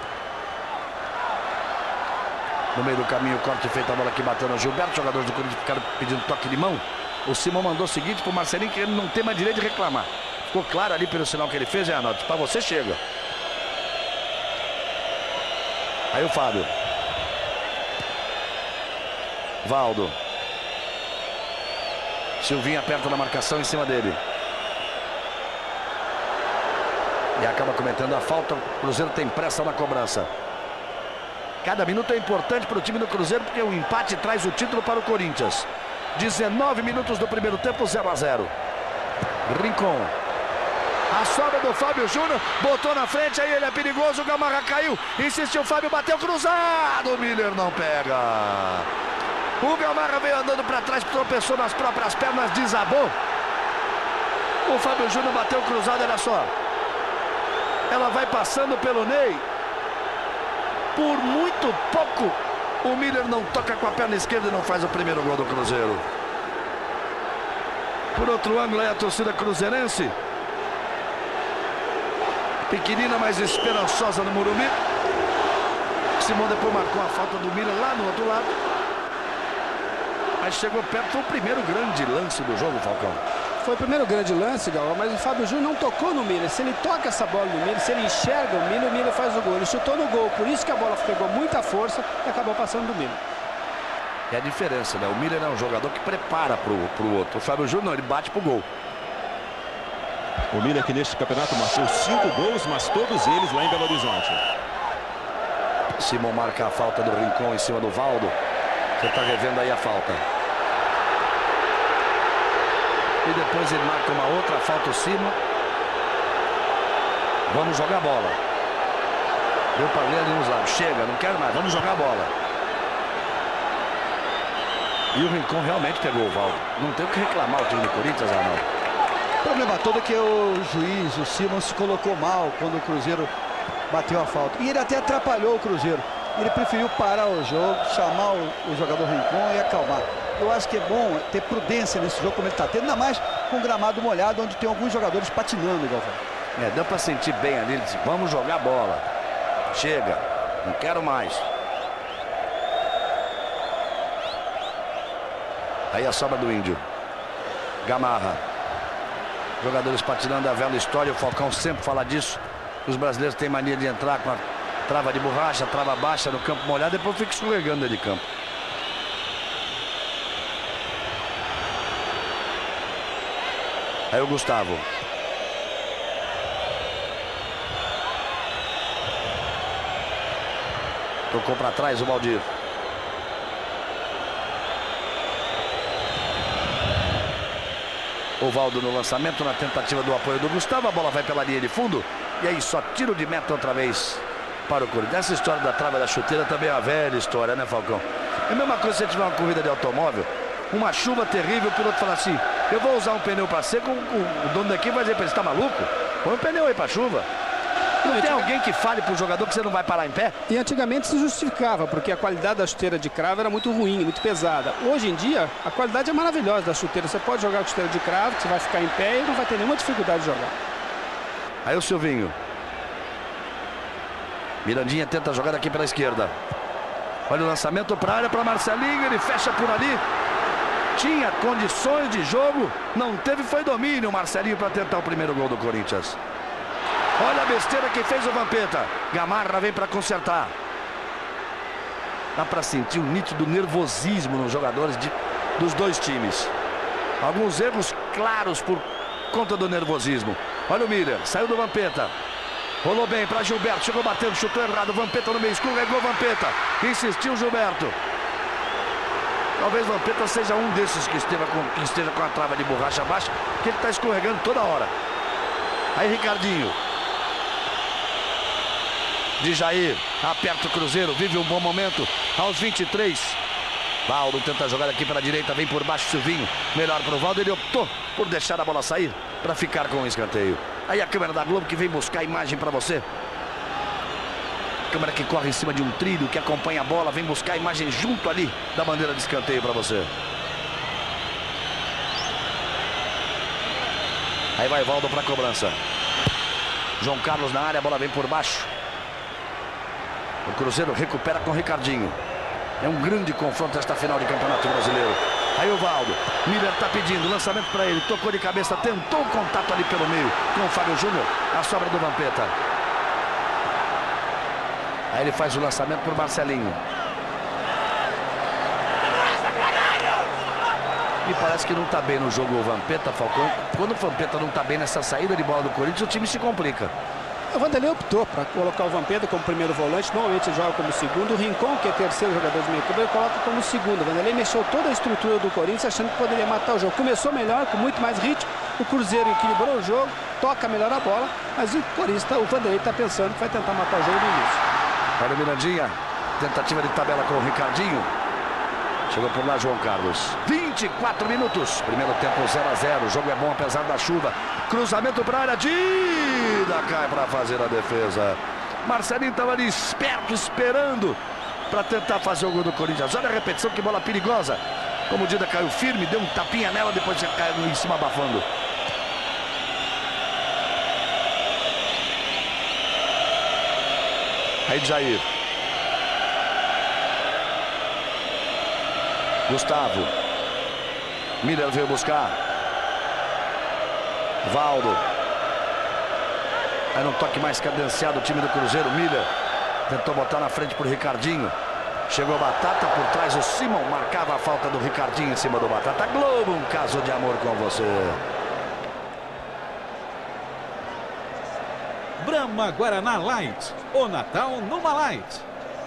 No meio do caminho, corte feito, a bola que bateu no Gilberto. Jogadores do Corinthians ficaram pedindo toque de mão. O Simão mandou o seguinte pro Marcelinho, que ele não tem mais direito de reclamar. Ficou claro ali pelo sinal que ele fez, é, Arnaldo? Para você chega. Aí o Fábio. Valdo. Silvinho aperta na marcação em cima dele. E acaba cometendo a falta. O Cruzeiro tem pressa na cobrança. Cada minuto é importante para o time do Cruzeiro, porque o empate traz o título para o Corinthians. dezenove minutos do primeiro tempo, zero a zero. Rincon. A sobra do Fábio Júnior, botou na frente, aí ele é perigoso, o Gamarra caiu, insistiu, o Fábio bateu cruzado, o Miller não pega. O Gamarra veio andando para trás, tropeçou nas próprias pernas, desabou. O Fábio Júnior bateu cruzado, olha só. Ela vai passando pelo Ney. Por muito pouco, o Miller não toca com a perna esquerda e não faz o primeiro gol do Cruzeiro. Por outro ângulo é a torcida cruzeirense. Pequenina, mas esperançosa no Morumbi. Simão depois marcou a falta do Miller lá no outro lado. Mas chegou perto, foi o primeiro grande lance do jogo, Falcão. Foi o primeiro grande lance, Galvão, mas o Fábio Júnior não tocou no Miller. Se ele toca essa bola no Miller, se ele enxerga o Miller, o Miller faz o gol. Ele chutou no gol, por isso que a bola pegou muita força e acabou passando do Miller. É a diferença, né? O Miller é um jogador que prepara pro, pro outro. O Fábio Júnior não, ele bate pro gol. O Miller que neste campeonato marcou cinco gols, mas todos eles lá em Belo Horizonte. Simão marca a falta do Rincon em cima do Valdo. Você está revendo aí a falta. E depois ele marca uma outra falta o Simão. Vamos jogar bola. Deu para ler ali nos lados. Chega, não quero mais, vamos jogar bola. E o Rincon realmente pegou o Valdo. Não tem o que reclamar o time do Corinthians, Arnaldo. O problema todo é que o juiz, o Simão, se colocou mal quando o Cruzeiro bateu a falta. E ele até atrapalhou o Cruzeiro. Ele preferiu parar o jogo, chamar o, o jogador Rincon e acalmar. Eu acho que é bom ter prudência nesse jogo, como ele está tendo, ainda mais com o gramado molhado, onde tem alguns jogadores patinando, Galvão. É, deu para sentir bem ali. Ele disse, vamos jogar bola. Chega, não quero mais. Aí a sobra do Índio. Gamarra. Jogadores patinando, a velha história. O Falcão sempre fala disso. Os brasileiros têm mania de entrar com a trava de borracha, trava baixa no campo molhado, depois fica escorregando ali de campo. Aí o Gustavo. Tocou para trás o Valdir. O Valdo no lançamento, na tentativa do apoio do Gustavo. A bola vai pela linha de fundo. E aí só tiro de meta outra vez para o Corinthians. Essa história da trava da chuteira também é uma velha história, né, Falcão? É a mesma coisa se você tiver uma corrida de automóvel, uma chuva terrível, o piloto fala assim, eu vou usar um pneu para seco, o dono daqui vai dizer para ele, você tá maluco? Põe um pneu aí para chuva. Não tem alguém que fale pro jogador que você não vai parar em pé? E antigamente se justificava, porque a qualidade da chuteira de cravo era muito ruim, muito pesada. Hoje em dia, a qualidade é maravilhosa da chuteira. Você pode jogar com chuteira de cravo, que você vai ficar em pé e não vai ter nenhuma dificuldade de jogar. Aí o Silvinho. Mirandinha tenta a jogada aqui pela esquerda. Olha o lançamento para a área, para Marcelinho, ele fecha por ali. Tinha condições de jogo, não teve, foi domínio o Marcelinho para tentar o primeiro gol do Corinthians. Olha a besteira que fez o Vampeta. Gamarra vem para consertar. Dá para sentir um nítido nervosismo nos jogadores de, dos dois times. Alguns erros claros por conta do nervosismo. Olha o Miller, saiu do Vampeta. Rolou bem para Gilberto, chegou batendo, chutou errado. Vampeta no meio, escorregou Vampeta. Insistiu Gilberto. Talvez Vampeta seja um desses que esteja com, que esteja com a trava de borracha baixa, porque ele está escorregando toda hora. Aí Ricardinho. De Jair, aperta o Cruzeiro, vive um bom momento. Aos vinte e três. Valdo tenta jogar aqui para a direita, vem por baixo Silvinho. Melhor para o Valdo, ele optou por deixar a bola sair para ficar com o escanteio. Aí a câmera da Globo que vem buscar a imagem para você. Câmera que corre em cima de um trilho, que acompanha a bola, vem buscar a imagem junto ali da bandeira de escanteio para você. Aí vai Valdo para a cobrança. João Carlos na área, a bola vem por baixo. O Cruzeiro recupera com o Ricardinho. É um grande confronto esta final de Campeonato Brasileiro. Aí o Valdo, Miller está pedindo, lançamento para ele, tocou de cabeça, tentou o contato ali pelo meio com o Fábio Júnior, a sobra do Vampeta. Aí ele faz o lançamento por Marcelinho. E parece que não está bem no jogo o Vampeta, Falcão. Quando o Vampeta não está bem nessa saída de bola do Corinthians, o time se complica. O Vanderlei optou para colocar o Vampeta como primeiro volante. Normalmente ele joga como segundo. O Rincon, que é terceiro jogador de meio campo, ele coloca como segundo. O Vanderlei mexeu toda a estrutura do Corinthians, achando que poderia matar o jogo. Começou melhor, com muito mais ritmo. O Cruzeiro equilibrou o jogo, toca melhor a bola. Mas o Corinthians, o Vanderlei está pensando que vai tentar matar o jogo no início. Olha o Mirandinha, tentativa de tabela com o Ricardinho. Chegou por lá João Carlos. vinte e quatro minutos. Primeiro tempo zero a zero. O jogo é bom apesar da chuva. Cruzamento para a área. Dida cai para fazer a defesa. Marcelinho estava ali esperto, esperando para tentar fazer o gol do Corinthians. Olha a repetição, que bola perigosa. Como o Dida caiu firme, deu um tapinha nela, depois já caiu em cima abafando. Aí Jair. Gustavo. Miller veio buscar. Valdo. Aí num toque mais cadenciado o time do Cruzeiro. Miller tentou botar na frente pro Ricardinho. Chegou Batata por trás. O Simon marcava a falta do Ricardinho em cima do Batata. Globo, um caso de amor com você. Brahma Guaraná Light. O Natal numa Light.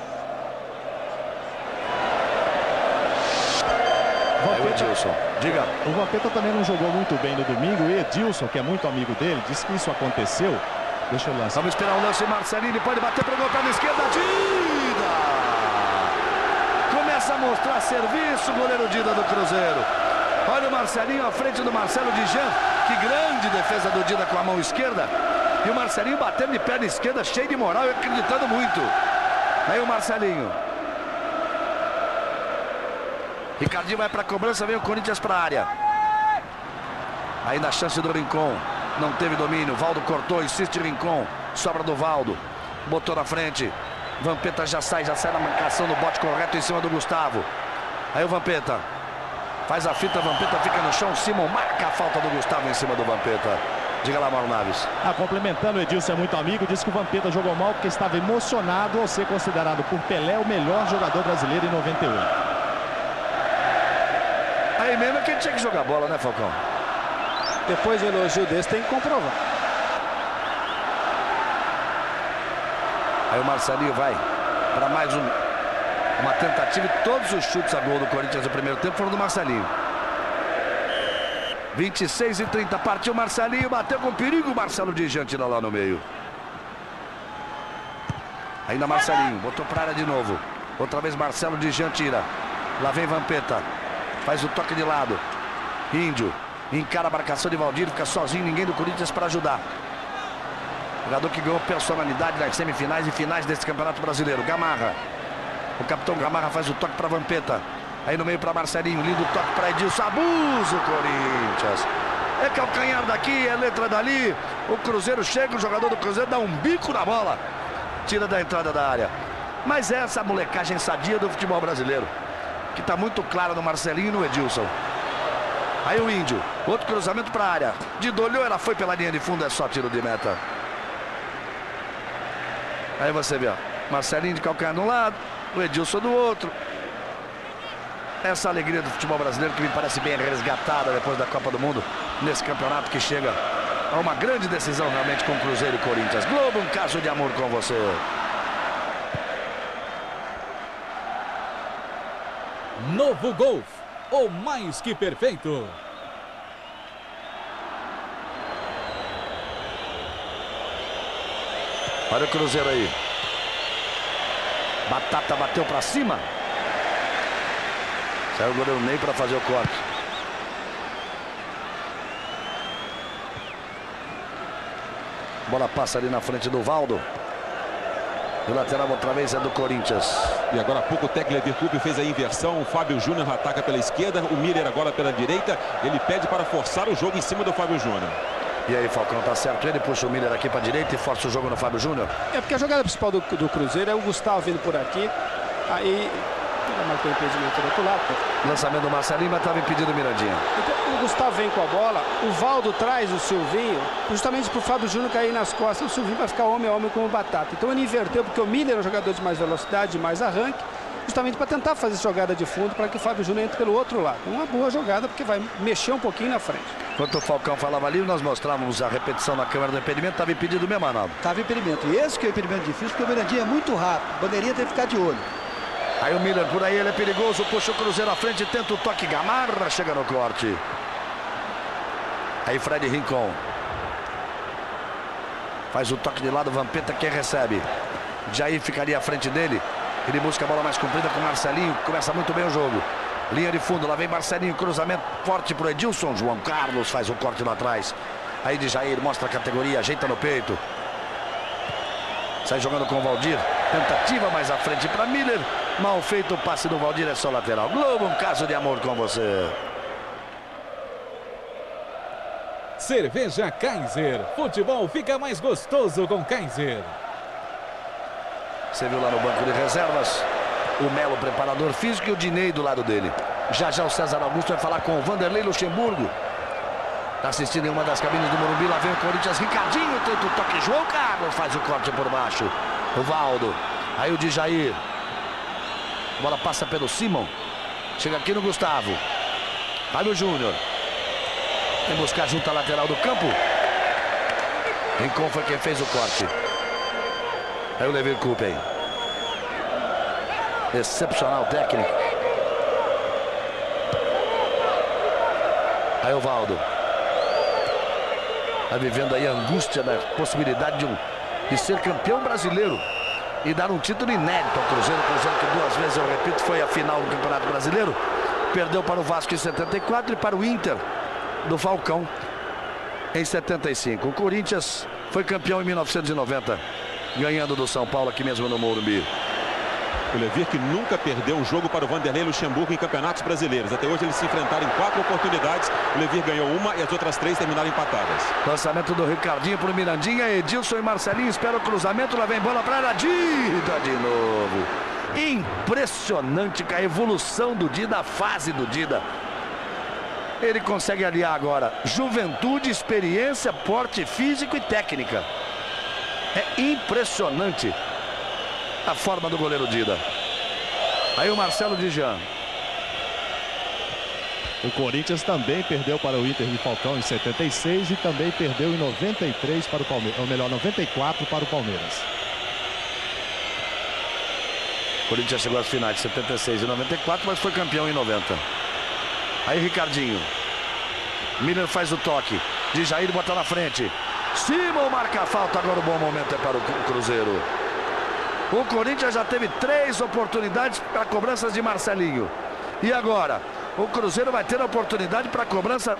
Edilson, diga. O Vampeta também não jogou muito bem no domingo. E Edilson, que é muito amigo dele, disse que isso aconteceu. Deixa eu lançar. Vamos esperar o lance. Marcelinho pode bater para o gol pela esquerda. Dida! Começa a mostrar serviço o goleiro Dida do Cruzeiro. Olha o Marcelinho à frente do Marcelo Dijan. Que grande defesa do Dida com a mão esquerda. E o Marcelinho batendo de perna esquerda, cheio de moral e acreditando muito. Aí o Marcelinho. Ricardinho vai para a cobrança, vem o Corinthians para a área. Ainda a chance do Rincon. Não teve domínio. Valdo cortou, insiste Rincon. Sobra do Valdo. Botou na frente. Vampeta já sai, já sai na marcação do bote correto em cima do Gustavo. Aí o Vampeta. Faz a fita, Vampeta fica no chão. Simon marca a falta do Gustavo em cima do Vampeta. Diga lá, Mauro Naves. Ah, complementando, o Edilson é muito amigo. Disse que o Vampeta jogou mal porque estava emocionado ao ser considerado por Pelé o melhor jogador brasileiro em noventa e oito. Aí mesmo é que ele tinha que jogar bola, né, Falcão? Depois do elogio desse tem que comprovar. Aí o Marcelinho vai para mais um, uma tentativa. E todos os chutes a gol do Corinthians no primeiro tempo foram do Marcelinho. vinte e seis e trinta, partiu Marcelinho, bateu com perigo. Marcelo Dijan tira lá no meio. Ainda Marcelinho, botou para a área de novo. Outra vez Marcelo Dijan tira. Lá vem Vampeta. Faz o toque de lado. Índio encara a marcação de Valdir. Fica sozinho, ninguém do Corinthians para ajudar. Jogador que ganhou personalidade nas semifinais e finais desse Campeonato Brasileiro. Gamarra. O capitão Gamarra faz o toque para Vampeta. Aí no meio para Marcelinho. Lindo toque para Edilson. Abuso, Corinthians. É calcanhar daqui, é letra dali. O Cruzeiro chega, o jogador do Cruzeiro dá um bico na bola. Tira da entrada da área. Mas é essa molecagem sadia do futebol brasileiro, que está muito clara no Marcelinho e no Edilson. Aí o Índio, outro cruzamento para a área. Dida olhou, ela foi pela linha de fundo, é só tiro de meta. Aí você vê, ó, Marcelinho de calcanhar de um lado, o Edilson do outro. Essa alegria do futebol brasileiro que me parece bem resgatada depois da Copa do Mundo, nesse campeonato que chega a uma grande decisão realmente com Cruzeiro e Corinthians. Globo, um caso de amor com você. Novo Golf, o mais que perfeito. Olha o Cruzeiro aí. Batata bateu pra cima. Saiu o goleiro Ney para fazer o corte. Bola passa ali na frente do Valdo. O lateral outra vez é do Corinthians. E agora há pouco o técnico Leverkusen fez a inversão. O Fábio Júnior ataca pela esquerda. O Miller agora pela direita. Ele pede para forçar o jogo em cima do Fábio Júnior. E aí, Falcão, tá certo. Ele puxa o Miller aqui para a direita e força o jogo no Fábio Júnior. É porque a jogada principal do, do Cruzeiro é o Gustavo vindo por aqui. Aí marcou impedimento do outro lado. Lançamento do Marcelinho, mas estava impedido o Mirandinha. Então, o Gustavo vem com a bola. O Valdo traz o Silvinho justamente para o Fábio Júnior cair nas costas. O Silvinho vai ficar homem a homem com o Batata. Então ele inverteu porque o Miller é um jogador de mais velocidade, de mais arranque. Justamente para tentar fazer jogada de fundo para que o Fábio Júnior entre pelo outro lado. Uma boa jogada porque vai mexer um pouquinho na frente. Enquanto o Falcão falava ali, nós mostrávamos a repetição na câmera do impedimento. Estava impedido mesmo, Arnaldo. Estava impedimento. E esse que é o impedimento difícil, porque o Mirandinha é muito rápido. O bandeirinha tem que ficar de olho. Aí o Miller por aí, ele é perigoso. Puxa o Cruzeiro à frente, tenta o toque. Gamarra chega no corte. Aí Fred Rincon. Faz o toque de lado, Vampeta quem recebe. Jair ficaria à frente dele. Ele busca a bola mais comprida com Marcelinho. Começa muito bem o jogo. Linha de fundo, lá vem Marcelinho, cruzamento forte pro Edilson. João Carlos faz o corte lá atrás. Aí de Jair, mostra a categoria, ajeita no peito. Sai jogando com o Valdir. Tentativa mais à frente para Miller. Mal feito o passe do Valdir, é só lateral. Globo, um caso de amor com você. Cerveja Kaiser. Futebol fica mais gostoso com Kaiser. Você viu lá no banco de reservas o Melo, preparador físico, e o Dinei do lado dele. Já já o César Augusto vai falar com o Vanderlei Luxemburgo. Está assistindo em uma das cabines do Morumbi. Lá vem o Corinthians. Ricardinho tenta o toque. João Carlos faz o corte por baixo. O Valdo. Aí o Djair. A bola passa pelo Simon. Chega aqui no Gustavo. Fábio Júnior. Vem buscar junto à lateral do campo. Rincon foi quem fez o corte. Aí o Leverkusen. Excepcional técnico. Aí o Valdo. Está vivendo aí a angústia da possibilidade de, um, de ser campeão brasileiro e dar um título inédito ao Cruzeiro. O Cruzeiro que duas vezes, eu repito, foi a final do Campeonato Brasileiro. Perdeu para o Vasco em setenta e quatro e para o Inter do Falcão em setenta e cinco. O Corinthians foi campeão em mil novecentos e noventa, ganhando do São Paulo aqui mesmo no Morumbi. O Levir que nunca perdeu um jogo para o Vanderlei Luxemburgo em campeonatos brasileiros. Até hoje eles se enfrentaram em quatro oportunidades. O Levir ganhou uma e as outras três terminaram empatadas. Lançamento do Ricardinho para o Mirandinha. Edilson e Marcelinho espera o cruzamento. Lá vem bola para a Dida de novo. Impressionante a evolução do Dida, a fase do Dida. Ele consegue aliar agora juventude, experiência, porte físico e técnica. É impressionante a forma do goleiro Dida. Aí o Marcelo Dijan. O Corinthians também perdeu para o Inter de Falcão em setenta e seis e também perdeu em noventa e três para o Palmeiras, ou melhor, noventa e quatro para o Palmeiras. O Corinthians chegou às finais de setenta e seis e noventa e quatro, mas foi campeão em noventa. Aí Ricardinho. Miller faz o toque. Djair bota na frente. Simon marca a falta. Agora o bom momento é para o Cruzeiro. O Corinthians já teve três oportunidades para cobranças de Marcelinho. E agora? O Cruzeiro vai ter a oportunidade para cobrança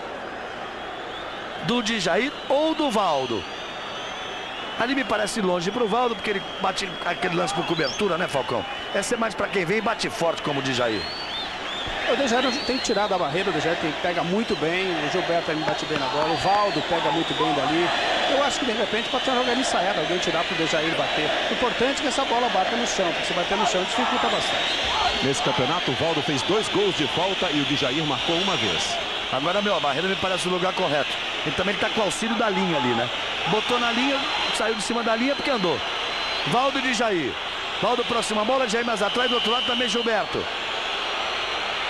do Djair ou do Valdo. Ali me parece longe para o Valdo, porque ele bate aquele lance por cobertura, né, Falcão? Essa é mais para quem vem e bate forte como o Djair. O Djair tem que tirar da barreira, o Djair tem, pega muito bem, o Gilberto também bate bem na bola, o Valdo pega muito bem dali. Eu acho que de repente pode ter uma jogada ensaiada, alguém tirar para o Djair bater. O importante é que essa bola bata no chão, porque se bater no chão dificulta bastante. Nesse campeonato, o Valdo fez dois gols de falta e o Djair marcou uma vez. Agora, meu, a barreira me parece o lugar correto. Ele também está com o auxílio da linha ali, né? Botou na linha, saiu de cima da linha porque andou. Valdo e Djair. Valdo próxima bola, Djair mais atrás, do outro lado também Gilberto.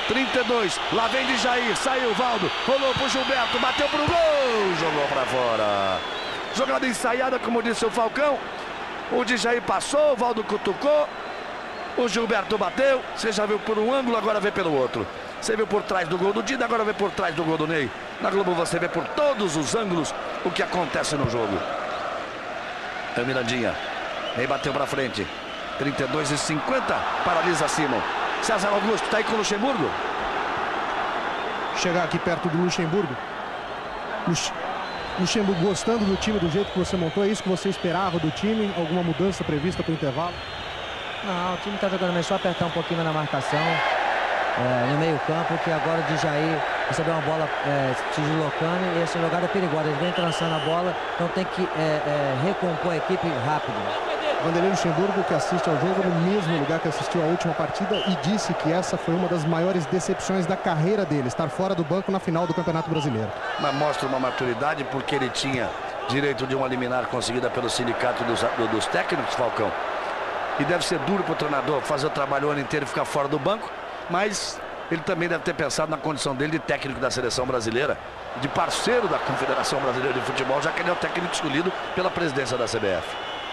trinta e dois, lá vem de Jair, saiu Valdo, rolou pro Gilberto, bateu pro gol, jogou pra fora. Jogada ensaiada, como disse o Falcão. O de Jair passou, o Valdo cutucou, o Gilberto bateu. Você já viu por um ângulo, agora vê pelo outro. Você viu por trás do gol do Dida, agora vê por trás do gol do Ney. Na Globo você vê por todos os ângulos o que acontece no jogo. É o Mirandinha. Ney bateu pra frente. trinta e dois e cinquenta, paralisa Simon. César Augusto, tá aí com o Luxemburgo. Chegar aqui perto do Luxemburgo. Lux... Luxemburgo gostando do time, do jeito que você montou, é isso que você esperava do time? Alguma mudança prevista para o intervalo? Não, o time está jogando bem, só apertar um pouquinho na marcação, é, no meio campo, que agora o Djaí recebeu uma bola é, se deslocando e essa jogada é perigosa, ele vem trançando a bola, então tem que é, é, recompor a equipe rápido. Vanderlei Luxemburgo, que assiste ao jogo no mesmo lugar que assistiu a última partida e disse que essa foi uma das maiores decepções da carreira dele, estar fora do banco na final do Campeonato Brasileiro. Mas mostra uma maturidade, porque ele tinha direito de uma liminar conseguida pelo sindicato dos, dos técnicos, Falcão. E deve ser duro para o treinador fazer o trabalho o ano inteiro e ficar fora do banco, mas ele também deve ter pensado na condição dele de técnico da seleção brasileira, de parceiro da Confederação Brasileira de Futebol, já que ele é o técnico escolhido pela presidência da C B F.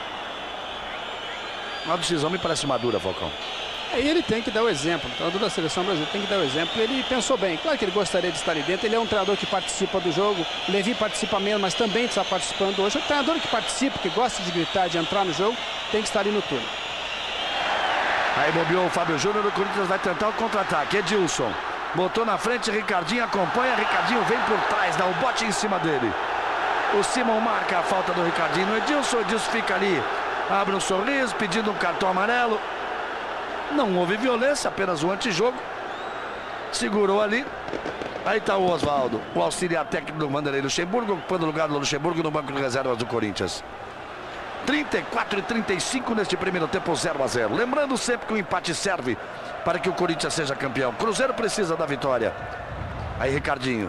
Uma decisão me parece madura, Falcão. É, e ele tem que dar o exemplo. O treinador da seleção brasileira tem que dar o exemplo. Ele pensou bem. Claro que ele gostaria de estar ali dentro. Ele é um treinador que participa do jogo. O Levi participa menos, mas também está participando hoje. O treinador que participa, que gosta de gritar, de entrar no jogo, tem que estar ali no túnel. Aí bobeou o Fábio Júnior. O Corinthians vai tentar o contra-ataque. Edilson botou na frente, Ricardinho acompanha. Ricardinho vem por trás, dá o bote em cima dele. O Simon marca a falta do Ricardinho no Edilson. O Edilson fica ali, abre um sorriso, pedindo um cartão amarelo. Não houve violência, apenas um antijogo. Segurou ali. Aí está o Oswaldo, o auxiliar técnico do Vanderlei Luxemburgo, ocupando o lugar do Luxemburgo no banco de reservas do Corinthians. trinta e quatro e trinta e cinco neste primeiro tempo, zero a zero. Lembrando sempre que o empate serve para que o Corinthians seja campeão. Cruzeiro precisa da vitória. Aí Ricardinho.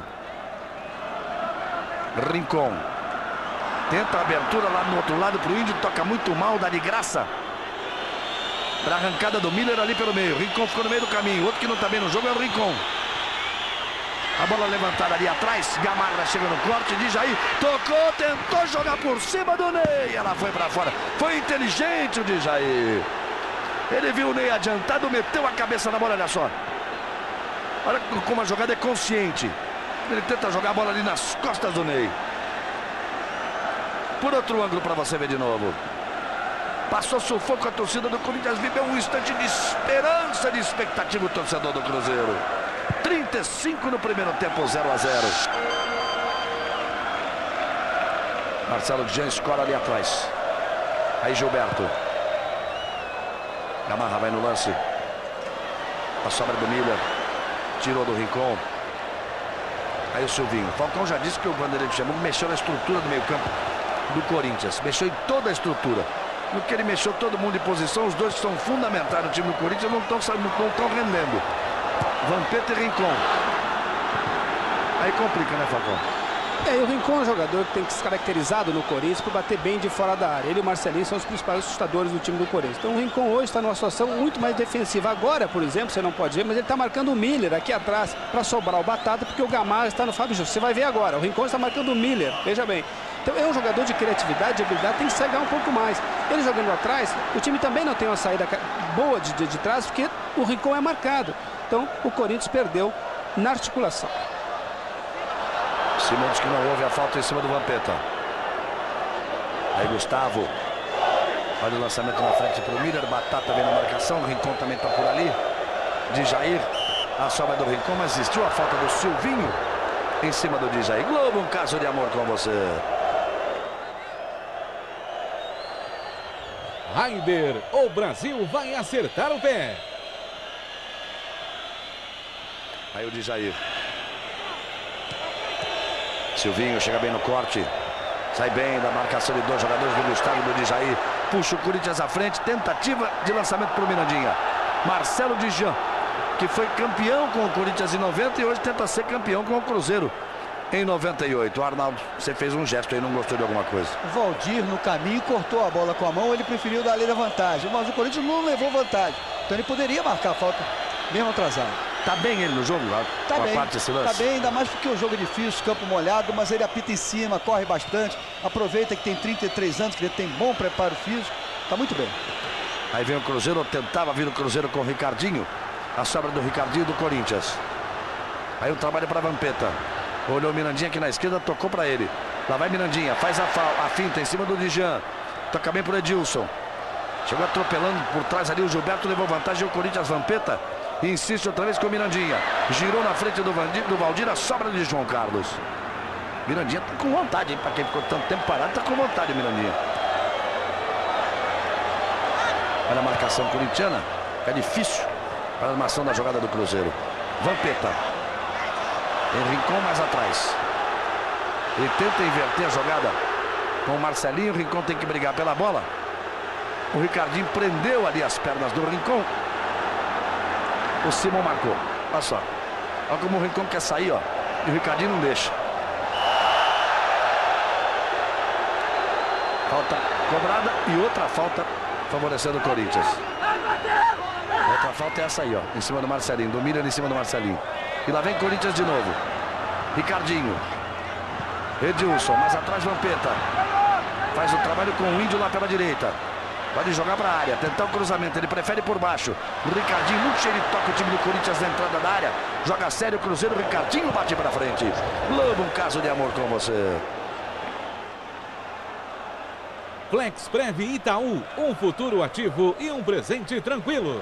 Rincon. Tenta a abertura lá no outro lado para o Índio, toca muito mal, dá de graça. Para a arrancada do Miller ali pelo meio. Rincon ficou no meio do caminho. Outro que não está bem no jogo é o Rincon. A bola levantada ali atrás. Gamarra chega no corte. Djaí tocou, tentou jogar por cima do Ney. Ela foi para fora. Foi inteligente o Djaí. Ele viu o Ney adiantado, meteu a cabeça na bola, olha só. Olha como a jogada é consciente. Ele tenta jogar a bola ali nas costas do Ney. Por outro ângulo para você ver de novo. Passou sufoco, a torcida do Corinthians viveu um instante de esperança, de expectativa, o torcedor do Cruzeiro. trinta e cinco no primeiro tempo, zero a zero. Marcelo Jean escora ali atrás. Aí Gilberto. Gamarra vai no lance. A sobra do Miller. Tirou do Rincon. Aí o Silvinho. Falcão já disse que o Vanderlei Luxemburgo mexeu na estrutura do meio campo do Corinthians. Mexeu em toda a estrutura. No que ele mexeu todo mundo em posição, os dois que são fundamentais no time do Corinthians não estão não estão rendendo. Vampeta e Rincon. Aí complica, né, Falcão? É, e o Rincon é um jogador que tem que ser caracterizado no Corinthians por bater bem de fora da área. Ele e o Marcelinho são os principais assustadores do time do Corinthians. Então o Rincon hoje está numa situação muito mais defensiva. Agora, por exemplo, você não pode ver, mas ele está marcando o Miller aqui atrás para sobrar o Batata, porque o Gamarra está no Fábio Júnior. Você vai ver agora, o Rincon está marcando o Miller, veja bem. Então é um jogador de criatividade, de habilidade, tem que chegar um pouco mais. Ele jogando atrás, o time também não tem uma saída boa de, de, de trás, porque o Rincon é marcado. Então o Corinthians perdeu na articulação. Simão diz que não houve a falta em cima do Vampeta. Aí Gustavo. Olha o lançamento na frente para o Miller. Batata vem na marcação. O Rincon também está por ali. Djaí. A sobra do Rincon, mas existiu a falta do Silvinho em cima do Djaí. Globo, um caso de amor com você. Raider, o Brasil vai acertar o pé. Aí o Djaí. Silvinho chega bem no corte. Sai bem da marcação de dois jogadores do Gustavo e do Djaí. Puxa o Corinthians à frente. Tentativa de lançamento para o Mirandinha. Marcelo Djan, que foi campeão com o Corinthians em noventa e hoje tenta ser campeão com o Cruzeiro em noventa e oito. Arnaldo, você fez um gesto aí, não gostou de alguma coisa? O Valdir no caminho cortou a bola com a mão, ele preferiu dar ali a vantagem, mas o Corinthians não levou vantagem. Então ele poderia marcar a falta mesmo atrasado. Tá bem ele no jogo, tá com a bem, parte desse lance? Tá bem, ainda mais porque o jogo é difícil, campo molhado, mas ele apita em cima, corre bastante, aproveita que tem trinta e três anos, que ele tem bom preparo físico, tá muito bem. Aí vem o Cruzeiro, tentava vir o Cruzeiro com o Ricardinho, a sobra do Ricardinho do Corinthians. Aí o trabalho para Vampeta, olhou o Mirandinha aqui na esquerda, tocou para ele. Lá vai Mirandinha, faz a, a finta em cima do Dijan, toca bem pro Edilson. Chegou atropelando por trás ali, o Gilberto levou vantagem, o Corinthians Vampeta insiste outra vez com o Mirandinha. Girou na frente do, Vandir, do Valdir, a sobra de João Carlos. Mirandinha tá com vontade, hein? Para quem ficou tanto tempo parado, tá com vontade, Mirandinha. Olha a marcação corintiana, é difícil para a armação da jogada do Cruzeiro. Vampeta. Tem Rincon mais atrás. Ele tenta inverter a jogada com o Marcelinho, o Rincon tem que brigar pela bola. O Ricardinho prendeu ali as pernas do Rincon. O Simon marcou. Olha só. Olha como o Rincon quer sair, ó. E o Ricardinho não deixa. Falta cobrada e outra falta favorecendo o Corinthians. Outra falta é essa aí, ó. Em cima do Marcelinho. Do Miller em cima do Marcelinho. E lá vem Corinthians de novo. Ricardinho. Edilson. Mais atrás Vampeta. Faz o trabalho com o Índio lá pela direita. Pode jogar para a área, tentar o cruzamento, ele prefere por baixo. O Ricardinho, muito cheio de toque, o time do Corinthians na entrada da área. Joga sério o Cruzeiro, o Ricardinho bate para frente. Lobo, um caso de amor com você. Flexprev Itaú, um futuro ativo e um presente tranquilo.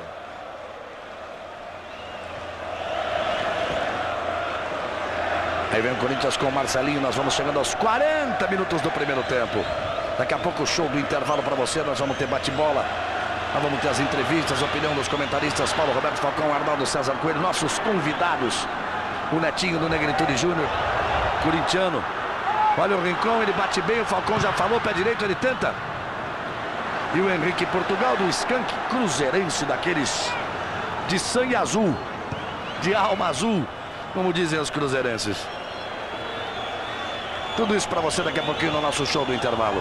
Aí vem o Corinthians com o Marcelinho, nós vamos chegando aos quarenta minutos do primeiro tempo. Daqui a pouco o show do intervalo para você, nós vamos ter bate-bola. Nós vamos ter as entrevistas, a opinião dos comentaristas Paulo Roberto Falcão, Arnaldo César Coelho, nossos convidados. O Netinho do Negritude Júnior, corintiano. Olha o Rincon, ele bate bem, o Falcão já falou, pé direito, ele tenta. E o Henrique Portugal do Skank, cruzeirense daqueles de sangue azul, de alma azul, como dizem os cruzeirenses. Tudo isso para você daqui a pouquinho no nosso show do intervalo.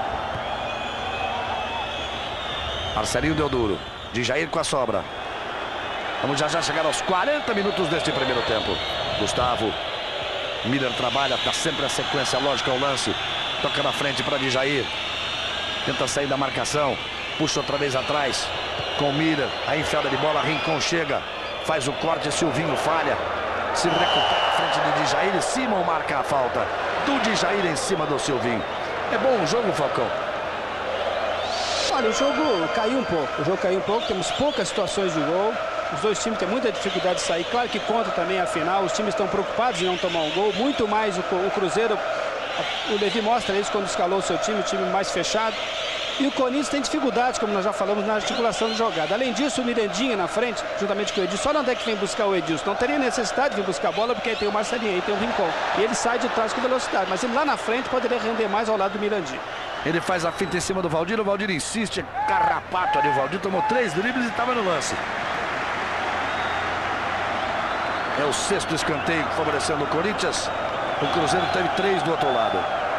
Marcelinho deu duro. Djair com a sobra. Vamos já já chegar aos quarenta minutos deste primeiro tempo. Gustavo. Miller trabalha, tá sempre a sequência lógica ao lance. Toca na frente para Djair. Tenta sair da marcação. Puxa outra vez atrás. Com Miller. A enfiada de bola. Rincon chega. Faz o corte. Silvinho falha. Se recupera à frente de Djair. Simon marca a falta do Djair em cima do Silvinho. É bom o jogo, Falcão? Olha, o jogo caiu um pouco. O jogo caiu um pouco. Temos poucas situações de gol. Os dois times têm muita dificuldade de sair. Claro que conta também a final. Os times estão preocupados em não tomar um gol. Muito mais o, o Cruzeiro. O Levi mostra isso quando escalou o seu time, o time mais fechado. E o Corinthians tem dificuldades, como nós já falamos, na articulação de jogada. Além disso, o Mirandinha na frente, juntamente com o Edilson. Olha onde é que vem buscar o Edilson. Não teria necessidade de vir buscar a bola, porque aí tem o Marcelinho, aí tem o Rincon. E ele sai de trás com velocidade. Mas ele lá na frente poderia render mais ao lado do Mirandinha. Ele faz a finta em cima do Valdir. O Valdir insiste, carrapato ali. O Valdir tomou três dribles e estava no lance. É o sexto escanteio favorecendo o Corinthians. O Cruzeiro teve três do outro lado.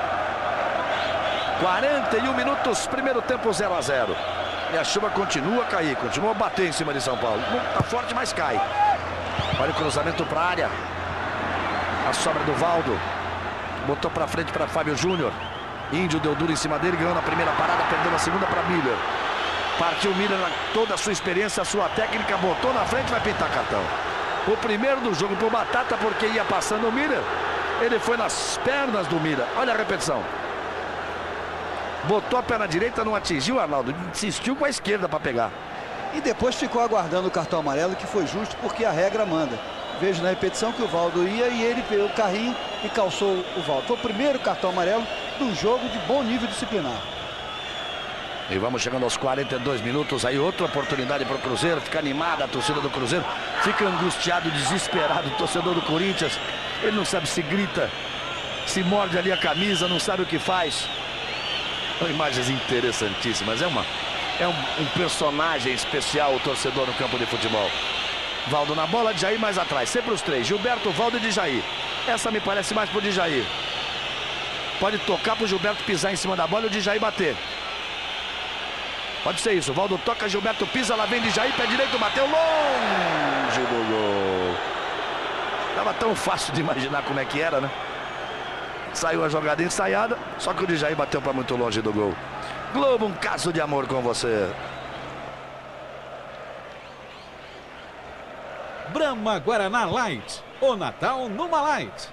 quarenta e um minutos, primeiro tempo zero a zero. E a chuva continua a cair, continua a bater em cima de São Paulo. Não tá forte, mas cai. Olha o cruzamento para a área. A sobra do Valdo. Botou para frente para Fábio Júnior. Índio deu duro em cima dele, ganhou na primeira parada, perdeu na segunda para Miller. Partiu Miller, toda a sua experiência, a sua técnica, botou na frente, vai pintar cartão. O primeiro do jogo pro Batata, porque ia passando o Miller. Ele foi nas pernas do Miller. Olha a repetição. Botou a perna direita, não atingiu, Arnaldo. Insistiu com a esquerda para pegar. E depois ficou aguardando o cartão amarelo, que foi justo porque a regra manda. Vejo na repetição que o Valdo ia e ele pegou o carrinho e calçou o Valdo. Foi o primeiro cartão amarelo do jogo de bom nível disciplinar. E vamos chegando aos quarenta e dois minutos. Aí outra oportunidade para o Cruzeiro. Fica animada a torcida do Cruzeiro. Fica angustiado, desesperado o torcedor do Corinthians. Ele não sabe se grita, se morde ali a camisa, não sabe o que faz. São imagens interessantíssimas. É, uma, é um, um personagem especial o torcedor no campo de futebol. Valdo na bola, Djair mais atrás. Sempre os três. Gilberto, Valdo e Djair. Essa me parece mais pro Djair. Pode tocar pro Gilberto pisar em cima da bola e o Djair bater. Pode ser isso. Valdo toca, Gilberto pisa, lá vem Djair, pé direito, bateu longe do gol. Tava tão fácil de imaginar como é que era, né? Saiu a jogada ensaiada, só que o Djaí bateu para muito longe do gol. Globo, um caso de amor com você. Brahma Guaraná Light, o Natal numa Light.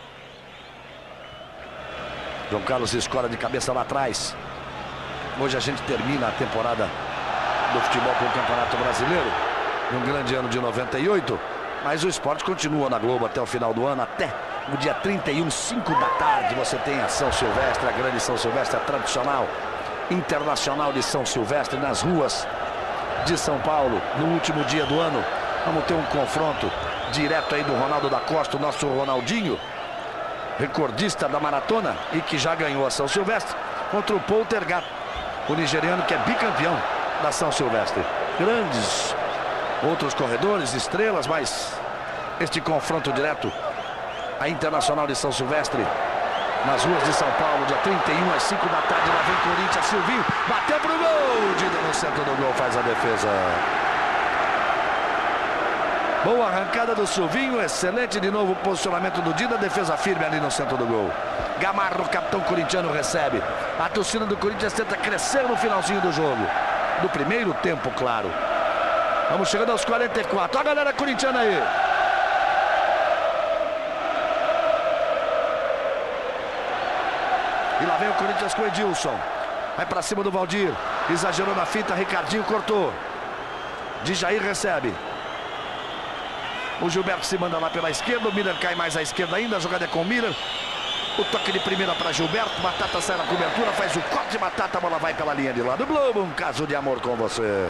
João Carlos escora de cabeça lá atrás. Hoje a gente termina a temporada do futebol com o Campeonato Brasileiro. Um grande ano de noventa e oito. Mas o esporte continua na Globo até o final do ano, até o dia trinta e um, cinco da tarde. Você tem a São Silvestre, a grande São Silvestre, a tradicional internacional de São Silvestre, nas ruas de São Paulo, no último dia do ano. Vamos ter um confronto direto aí do Ronaldo da Costa, o nosso Ronaldinho, recordista da maratona e que já ganhou a São Silvestre, contra o Poltergat, o nigeriano que é bicampeão da São Silvestre. Grandes outros corredores, estrelas, mas este confronto direto, a Internacional de São Silvestre, nas ruas de São Paulo, dia trinta e um às cinco da tarde. Lá vem Corinthians, Silvinho, bateu pro gol, Dida no centro do gol, faz a defesa. Boa arrancada do Silvinho, excelente de novo o posicionamento do Dida, defesa firme ali no centro do gol. Gamarro, capitão corintiano, recebe. A torcida do Corinthians tenta crescer no finalzinho do jogo, do primeiro tempo, claro. Vamos chegando aos quarenta e quatro, olha a galera corintiana aí. E lá vem o Corinthians com o Edilson. Vai pra cima do Valdir, exagerou na fita, Ricardinho cortou. Djaí recebe. O Gilberto se manda lá pela esquerda, o Miller cai mais à esquerda ainda, a jogada é com o Miller. O toque de primeira para Gilberto, Batata sai na cobertura, faz o corte de Batata, a bola vai pela linha de lado. Globo, um caso de amor com você.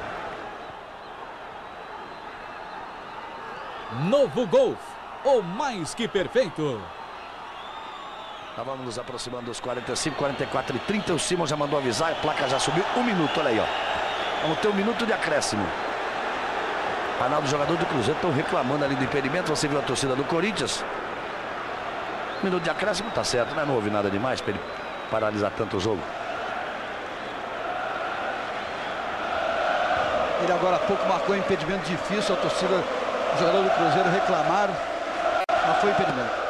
Novo Golf, o mais que perfeito. Nós vamos nos aproximando dos quarenta e cinco, quarenta e quatro e trinta. O Simon já mandou avisar, a placa já subiu. Um minuto, olha aí, ó. Vamos ter um minuto de acréscimo. Arnaldo, jogador do Cruzeiro, estão reclamando ali do impedimento. Você viu a torcida do Corinthians. Minuto de acréscimo, tá certo, né? Não houve nada demais para ele paralisar tanto o jogo. Ele agora há pouco marcou um impedimento difícil. A torcida, o jogador do Cruzeiro reclamaram, mas foi impedimento.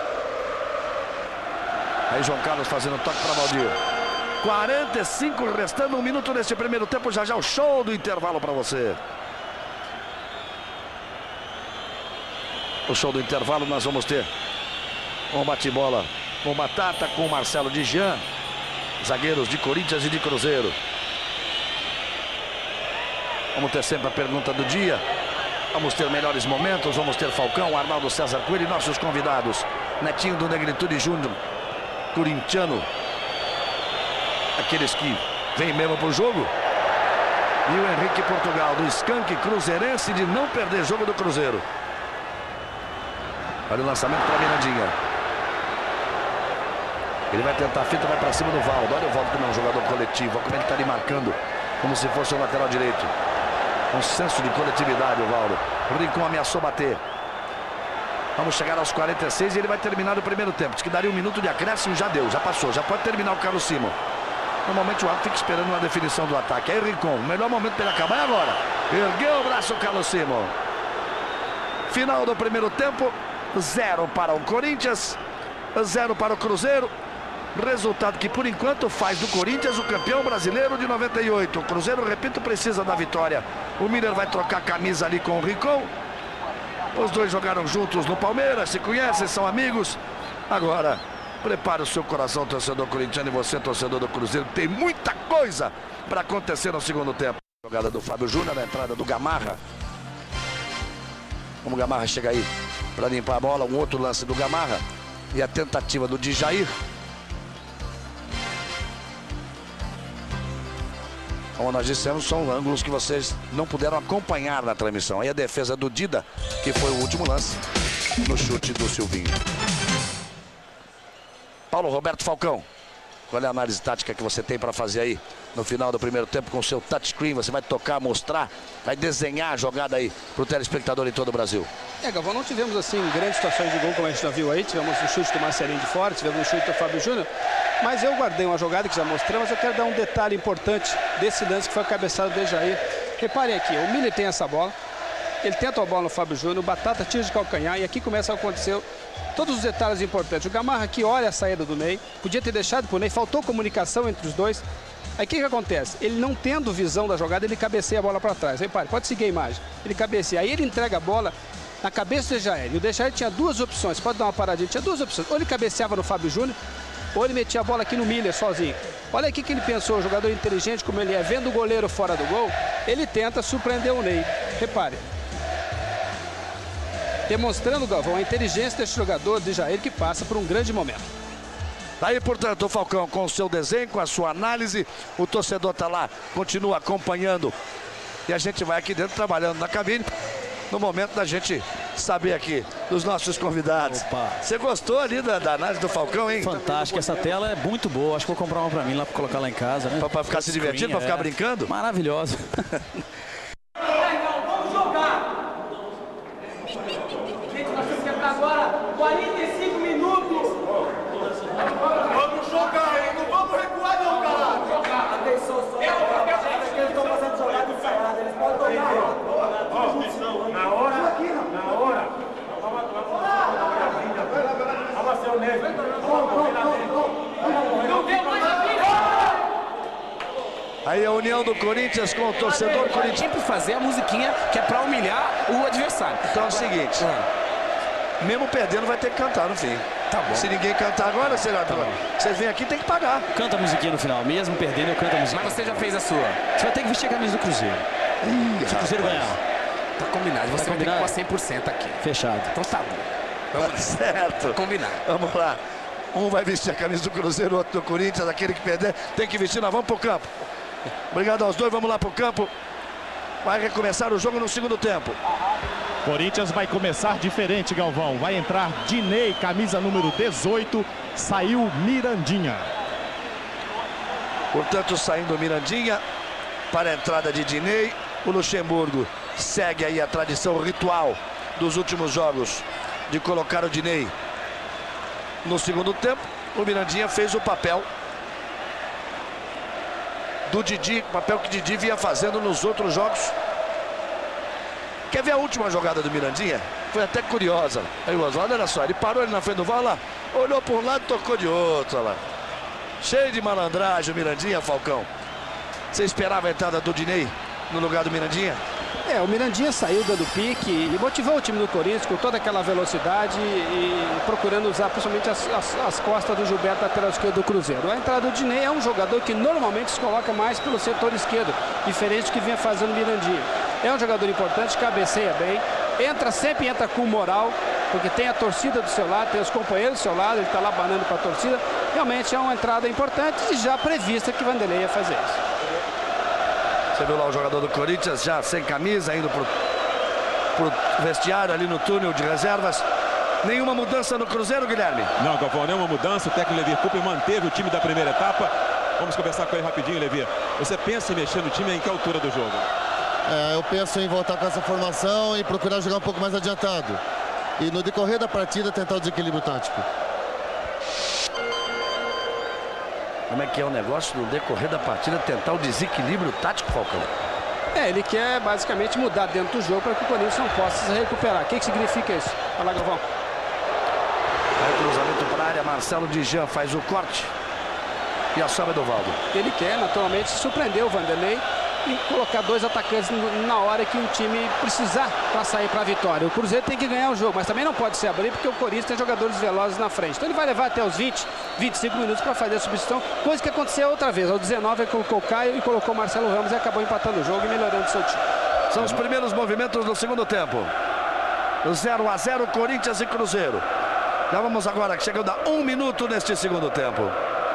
Aí João Carlos fazendo toque para Valdir. quarenta e cinco restando um minuto nesse primeiro tempo. Já já o show do intervalo para você. O show do intervalo nós vamos ter um bate-bola com Batata, com Marcelo de Jean, zagueiros de Corinthians e de Cruzeiro. Vamos ter sempre a pergunta do dia. Vamos ter melhores momentos. Vamos ter Falcão, Arnaldo César Coelho e nossos convidados. Netinho do Negritude Júnior, corintiano, aqueles que vêm mesmo pro jogo. E o Henrique Portugal, do Skank Cruzeirense, de não perder jogo do Cruzeiro. Olha o lançamento para Mirandinha. Ele vai tentar a fita, vai para cima do Valdo. Olha o Valdo como é um jogador coletivo. Olha como ele está ali marcando, como se fosse o lateral direito. Um senso de coletividade o Valdo. O Rincon ameaçou bater. Vamos chegar aos quarenta e seis e ele vai terminar o primeiro tempo. Diz que daria um minuto de acréscimo, já deu, já passou. Já pode terminar o Carlos Simon. Normalmente o árbitro fica esperando uma definição do ataque. Aí Rincon, o melhor momento para ele acabar é agora. Ergueu o braço o Carlos Simon. Final do primeiro tempo. Zero para o Corinthians, zero para o Cruzeiro. Resultado que por enquanto faz do Corinthians o campeão brasileiro de noventa e oito. O Cruzeiro, repito, precisa da vitória. O Miller vai trocar a camisa ali com o Rincon. Os dois jogaram juntos no Palmeiras, se conhecem, são amigos. Agora, prepare o seu coração, torcedor corintiano, e você, torcedor do Cruzeiro. Tem muita coisa para acontecer no segundo tempo. Jogada do Fábio Júnior, na entrada do Gamarra. Como o Gamarra chega aí para limpar a bola, um outro lance do Gamarra. E a tentativa do Djaí. Como nós dissemos, são ângulos que vocês não puderam acompanhar na transmissão. Aí a defesa do Dida, que foi o último lance no chute do Silvinho. Paulo Roberto Falcão, qual é a análise tática que você tem para fazer aí no final do primeiro tempo com o seu touchscreen? Você vai tocar, mostrar, vai desenhar a jogada aí para o telespectador em todo o Brasil. É, Galvão, não tivemos assim grandes situações de gol como a gente já viu aí. Tivemos o chute do Marcelinho de fora, tivemos o chute do Fábio Júnior. Mas eu guardei uma jogada que já mostramos, eu quero dar um detalhe importante desse lance que foi a cabeçada do Djaí. Reparem aqui, o Miller tem essa bola, ele tenta a bola no Fábio Júnior, o Batata tira de calcanhar e aqui começa a acontecer todos os detalhes importantes. O Gamarra aqui olha a saída do Ney, podia ter deixado pro Ney, faltou comunicação entre os dois. Aí o que que acontece? Ele não tendo visão da jogada, ele cabeceia a bola para trás. Repare, pode seguir a imagem. Ele cabeceia, aí ele entrega a bola na cabeça do Dejair. E o Dejair tinha duas opções, pode dar uma paradinha, tinha duas opções. Ou ele cabeceava no Fábio Júnior, ou ele metia a bola aqui no Miller sozinho. Olha aqui o que ele pensou, o jogador inteligente como ele é, vendo o goleiro fora do gol, ele tenta surpreender o Ney. Repare. Demonstrando, Galvão, a inteligência desse jogador, de Jair, que passa por um grande momento. Daí, portanto, o Falcão com o seu desenho, com a sua análise, o torcedor está lá, continua acompanhando. E a gente vai aqui dentro trabalhando na cabine, no momento da gente saber aqui dos nossos convidados. Opa. Você gostou ali da, da análise do Falcão, hein? Fantástico, essa tela é muito boa. Acho que vou comprar uma pra mim lá pra colocar lá em casa, né? Pra, pra ficar se divertindo, pra ficar brincando? Maravilhosa. Vamos jogar! Gente, nós temos que entrar agora quarenta e cinco minutos! Vamos jogar, hein? Não vamos recuar não, cara! Vamos jogar! Atenção só! Eles estão fazendo jogada ensaiada, eles podem tocar! Na hora, na hora! Vamos ser honesto! Não deu mais a vida! Aí a união do Corinthians com o torcedor Corinthians. Sempre fazer a musiquinha que é pra humilhar o adversário. Então é o seguinte, mesmo perdendo vai ter que cantar no fim. Tá bom. Se ninguém cantar agora, será? Tá vocês vêm aqui, tem que pagar. Canta a musiquinha no final, mesmo perdendo eu canto a musiquinha. Mas você já fez a sua. Você vai ter que vestir a camisa do Cruzeiro. Ih, Se o Cruzeiro ganhar. Tá combinado, você Tá vai ter que combinado? pôr cem por cento aqui. Fechado. Então tá bom. Vamos tá certo. Combinado. Vamos lá. Um vai vestir a camisa do Cruzeiro, o outro do Corinthians, aquele que perder tem que vestir. Nós vamos pro campo. Obrigado aos dois, vamos lá pro campo. Vai recomeçar o jogo no segundo tempo. Corinthians vai começar diferente, Galvão. Vai entrar Dinei, camisa número dezoito. Saiu Mirandinha. Portanto, saindo Mirandinha para a entrada de Dinei. O Luxemburgo segue aí a tradição ritual dos últimos jogos de colocar o Dinei no segundo tempo. O Mirandinha fez o papel do Didi, papel que Didi vinha fazendo nos outros jogos. Quer ver a última jogada do Mirandinha? Foi até curiosa. Aí o Oswaldo, olha só, ele parou ali na frente do V A R lá, olhou para um lado e tocou de outro, olha lá. Cheio de malandragem o Mirandinha, Falcão. Você esperava a entrada do Dinei no lugar do Mirandinha? É, o Mirandinha saiu dando pique e motivou o time do Corinthians com toda aquela velocidade e procurando usar principalmente as, as, as costas do Gilberto, lateral esquerdo do Cruzeiro. A entrada do Dinei é um jogador que normalmente se coloca mais pelo setor esquerdo, diferente do que vinha fazendo o Mirandinha. É um jogador importante, cabeceia bem, entra, sempre entra com moral, porque tem a torcida do seu lado, tem os companheiros do seu lado, ele está lá banando para a torcida. Realmente é uma entrada importante e já prevista que Vanderlei ia fazer isso. Você viu lá o jogador do Corinthians já sem camisa, indo pro, pro vestiário ali no túnel de reservas. Nenhuma mudança no Cruzeiro, Guilherme? Não, Galvão, nenhuma mudança. O técnico Levir Coupe manteve o time da primeira etapa. Vamos conversar com ele rapidinho, Levir. Você pensa em mexer no time em que altura do jogo? É, eu penso em voltar com essa formação e procurar jogar um pouco mais adiantado. E no decorrer da partida tentar o desequilíbrio tático. Como é que é o negócio no decorrer da partida, tentar o desequilíbrio tático, Falcão? É, ele quer basicamente mudar dentro do jogo para que o Corinthians não possa se recuperar. O que, que significa isso? Vai lá, Galvão. Aí cruzamento para a área, Marcelo Dijan faz o corte. E a sobra do Valdo. Ele quer, naturalmente, surpreender o Vanderlei e colocar dois atacantes na hora que o time precisar para sair para a vitória. O Cruzeiro tem que ganhar o jogo, mas também não pode se abrir porque o Corinthians tem jogadores velozes na frente. Então ele vai levar até os vinte, vinte e cinco minutos para fazer a substituição, coisa que aconteceu outra vez. Ao dezenove ele colocou o Caio e colocou o Marcelo Ramos e acabou empatando o jogo e melhorando o seu time. São os primeiros movimentos do segundo tempo. zero a zero, Corinthians e Cruzeiro. Já vamos agora, chegando a um minuto neste segundo tempo.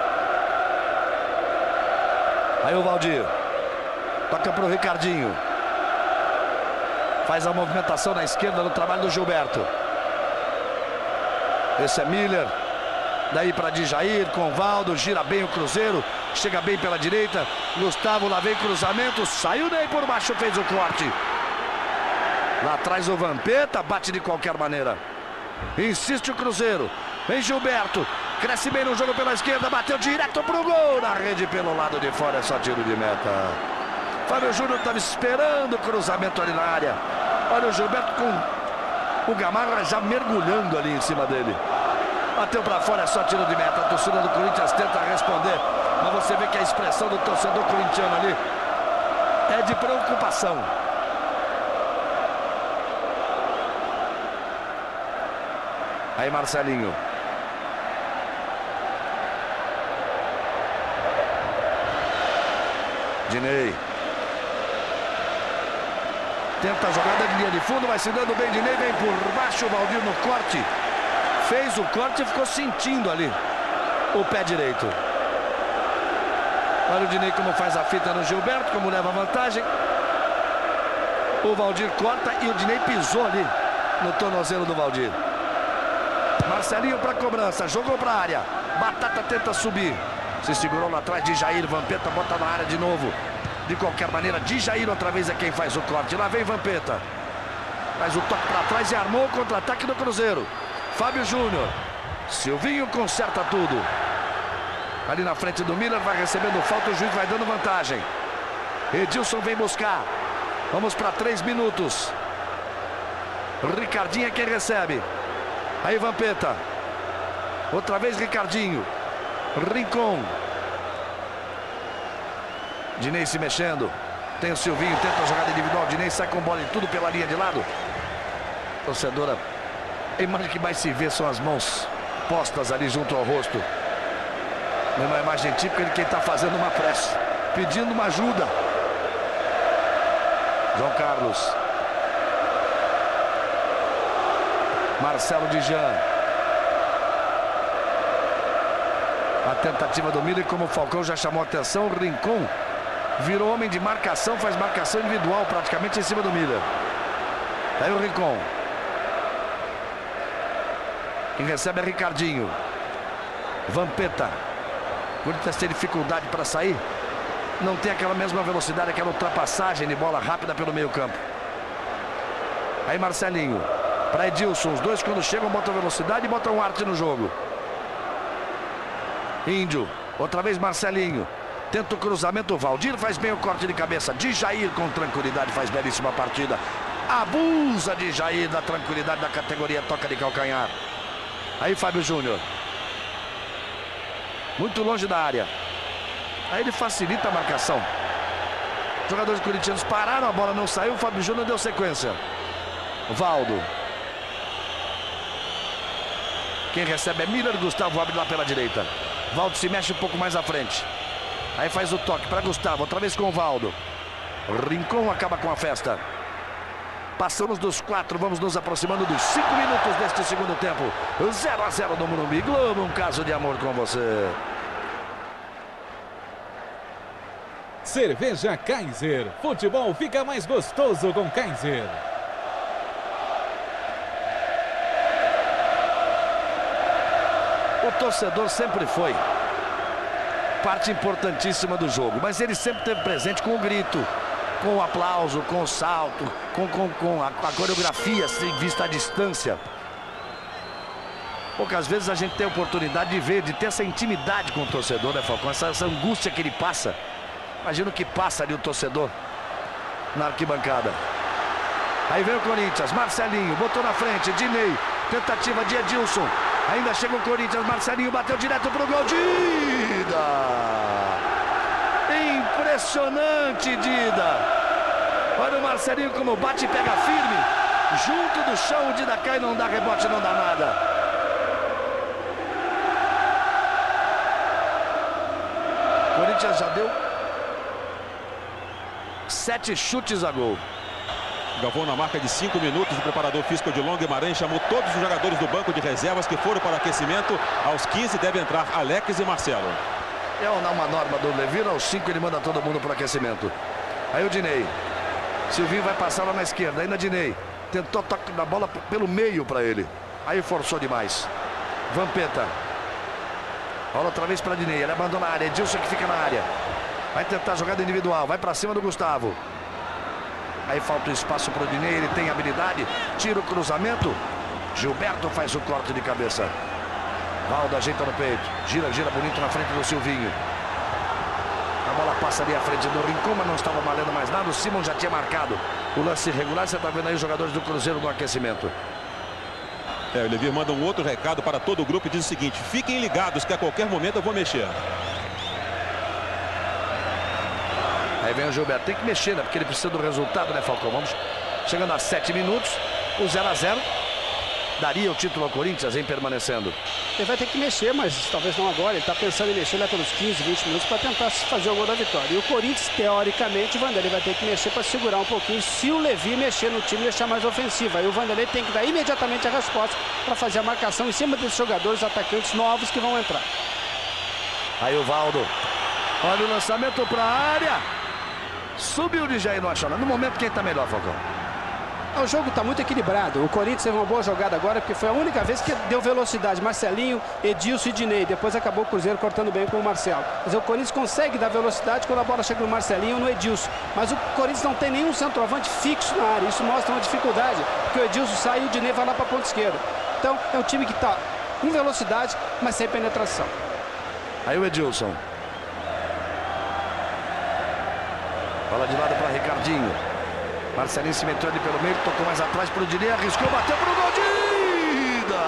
Aí o Valdir. Toca para o Ricardinho. Faz a movimentação na esquerda no trabalho do Gilberto. Esse é Miller. Daí para Djair com o Valdo. Gira bem o Cruzeiro. Chega bem pela direita. Gustavo, lá vem cruzamento. Saiu daí por baixo, fez o corte. Lá atrás o Vampeta. Bate de qualquer maneira. Insiste o Cruzeiro. Vem Gilberto. Cresce bem no jogo pela esquerda. Bateu direto pro gol. Na rede pelo lado de fora. É só tiro de meta. Fábio Júnior estava esperando o cruzamento ali na área. Olha o Gilberto com o Gamarra já mergulhando ali em cima dele. Bateu para fora, é só tiro de meta. A torcida do Corinthians tenta responder, mas você vê que a expressão do torcedor corintiano ali é de preocupação. Aí Marcelinho. Dinei. Tenta a jogada de linha de fundo, vai se dando bem. Dinei vem por baixo, o Valdir no corte. Fez o corte e ficou sentindo ali o pé direito. Olha o Dinei como faz a fita no Gilberto, como leva vantagem. O Valdir corta e o Dinei pisou ali no tornozelo do Valdir. Marcelinho para cobrança, jogou para a área. Batata tenta subir. Se segurou lá atrás de Jair. Vampeta bota na área de novo. De qualquer maneira, de Jair outra vez é quem faz o corte. Lá vem Vampeta. Faz o toque para trás e armou o contra-ataque do Cruzeiro. Fábio Júnior. Silvinho conserta tudo. Ali na frente do Miller, vai recebendo falta, o juiz vai dando vantagem. Edilson vem buscar. Vamos para três minutos. Ricardinho é quem recebe. Aí Vampeta. Outra vez Ricardinho. Rincon. Dinei se mexendo. Tem o Silvinho, tenta a jogada individual. Dinei sai com bola e tudo pela linha de lado. Torcedora. A imagem que mais se vê são as mãos postas ali junto ao rosto. Uma imagem típica de quem está fazendo uma prece, pedindo uma ajuda. João Carlos. Marcelo Dijan. A tentativa do Miller, como o Falcão já chamou a atenção, o Rincon virou homem de marcação, faz marcação individual praticamente em cima do Miller. Aí o Rincon. Quem recebe é Ricardinho. Vampeta. O Corinthians tem dificuldade para sair. Não tem aquela mesma velocidade, aquela ultrapassagem de bola rápida pelo meio campo. Aí Marcelinho. Para Edilson. Os dois quando chegam botam velocidade e botam arte no jogo. Índio. Outra vez Marcelinho. Tenta o cruzamento. O Valdir faz bem o corte de cabeça. De Jair com tranquilidade faz belíssima partida. Abusa de Jair da tranquilidade da categoria toca de calcanhar. Aí Fábio Júnior. Muito longe da área. Aí ele facilita a marcação. Os jogadores corintianos pararam, a bola não saiu. O Fábio Júnior deu sequência. Valdo. Quem recebe é Miller. Gustavo abre lá pela direita. Valdo se mexe um pouco mais à frente. Aí faz o toque para Gustavo. Outra vez com o Valdo. Rincon acaba com a festa. Passamos dos quatro, vamos nos aproximando dos cinco minutos deste segundo tempo. zero a zero no Morumbi. Globo, um caso de amor com você. Cerveja Kaiser. Futebol fica mais gostoso com Kaiser. O torcedor sempre foi parte importantíssima do jogo, mas ele sempre esteve presente com o grito, com o aplauso, com o salto, com, com, com a, a coreografia assim, vista à distância. Poucas vezes a gente tem a oportunidade de ver, de ter essa intimidade com o torcedor, né, Falcão? Essa, essa angústia que ele passa. Imagina o que passa ali o torcedor na arquibancada. Aí vem o Corinthians, Marcelinho, botou na frente, Dinei, tentativa de Edilson. Ainda chega o Corinthians, Marcelinho bateu direto pro gol, Dida! Impressionante, Dida! Olha o Marcelinho como bate e pega firme. Junto do chão, o Dida cai, não dá rebote, não dá nada. O Corinthians já deu sete chutes a gol. Galvão, na marca de cinco minutos, o preparador físico de Long Guimarães chamou todos os jogadores do banco de reservas que foram para o aquecimento. Aos quinze deve entrar Alex e Marcelo. É uma norma do Levira, aos cinco ele manda todo mundo para o aquecimento. Aí o Dinei. Silvinho vai passar lá na esquerda, ainda Dinei. Tentou toque da bola pelo meio para ele. Aí forçou demais. Vampeta. Bola outra vez para Dinei, ele abandona a área. Edilson que fica na área. Vai tentar jogada individual, vai para cima do Gustavo. Aí falta espaço para o Dinei, ele tem habilidade. Tira o cruzamento. Gilberto faz o corte de cabeça. Valdo ajeita no peito. Gira, gira bonito na frente do Silvinho. A bola passa ali à frente do Rincon, mas não estava valendo mais nada. O Simon já tinha marcado o lance irregular. Você está vendo aí os jogadores do Cruzeiro no aquecimento. É, o Levir manda um outro recado para todo o grupo e diz o seguinte: fiquem ligados que a qualquer momento eu vou mexer. Aí vem o Gilberto, tem que mexer, né? Porque ele precisa do resultado, né, Falcão? Vamos chegando a sete minutos, o zero a zero daria o título ao Corinthians, em permanecendo. Ele vai ter que mexer, mas talvez não agora. Ele está pensando em mexer lá pelos quinze, vinte minutos para tentar fazer o gol da vitória. E o Corinthians, teoricamente, o Vanderlei vai ter que mexer para segurar um pouquinho. Se o Levi mexer no time e deixar mais ofensivo, aí o Vanderlei tem que dar imediatamente a resposta para fazer a marcação em cima desses jogadores, atacantes novos que vão entrar. Aí o Valdo, olha o lançamento para a área. Subiu de Jair no achou. No momento, quem está melhor, Falcão? O jogo está muito equilibrado. O Corinthians teve uma boa jogada agora, porque foi a única vez que deu velocidade. Marcelinho, Edilson e Dinei. Depois acabou o Cruzeiro cortando bem com o Marcelo. Mas o Corinthians consegue dar velocidade quando a bola chega no Marcelinho ou no Edilson. Mas o Corinthians não tem nenhum centroavante fixo na área. Isso mostra uma dificuldade, porque o Edilson sai e o Dinei vai lá para a ponta esquerda. Então, é um time que está com velocidade, mas sem penetração. Aí o Edilson. Bola de lado para Ricardinho. Marcelinho se meteu ali pelo meio, tocou mais atrás para o Dinei, arriscou, bateu para o gol. Dida!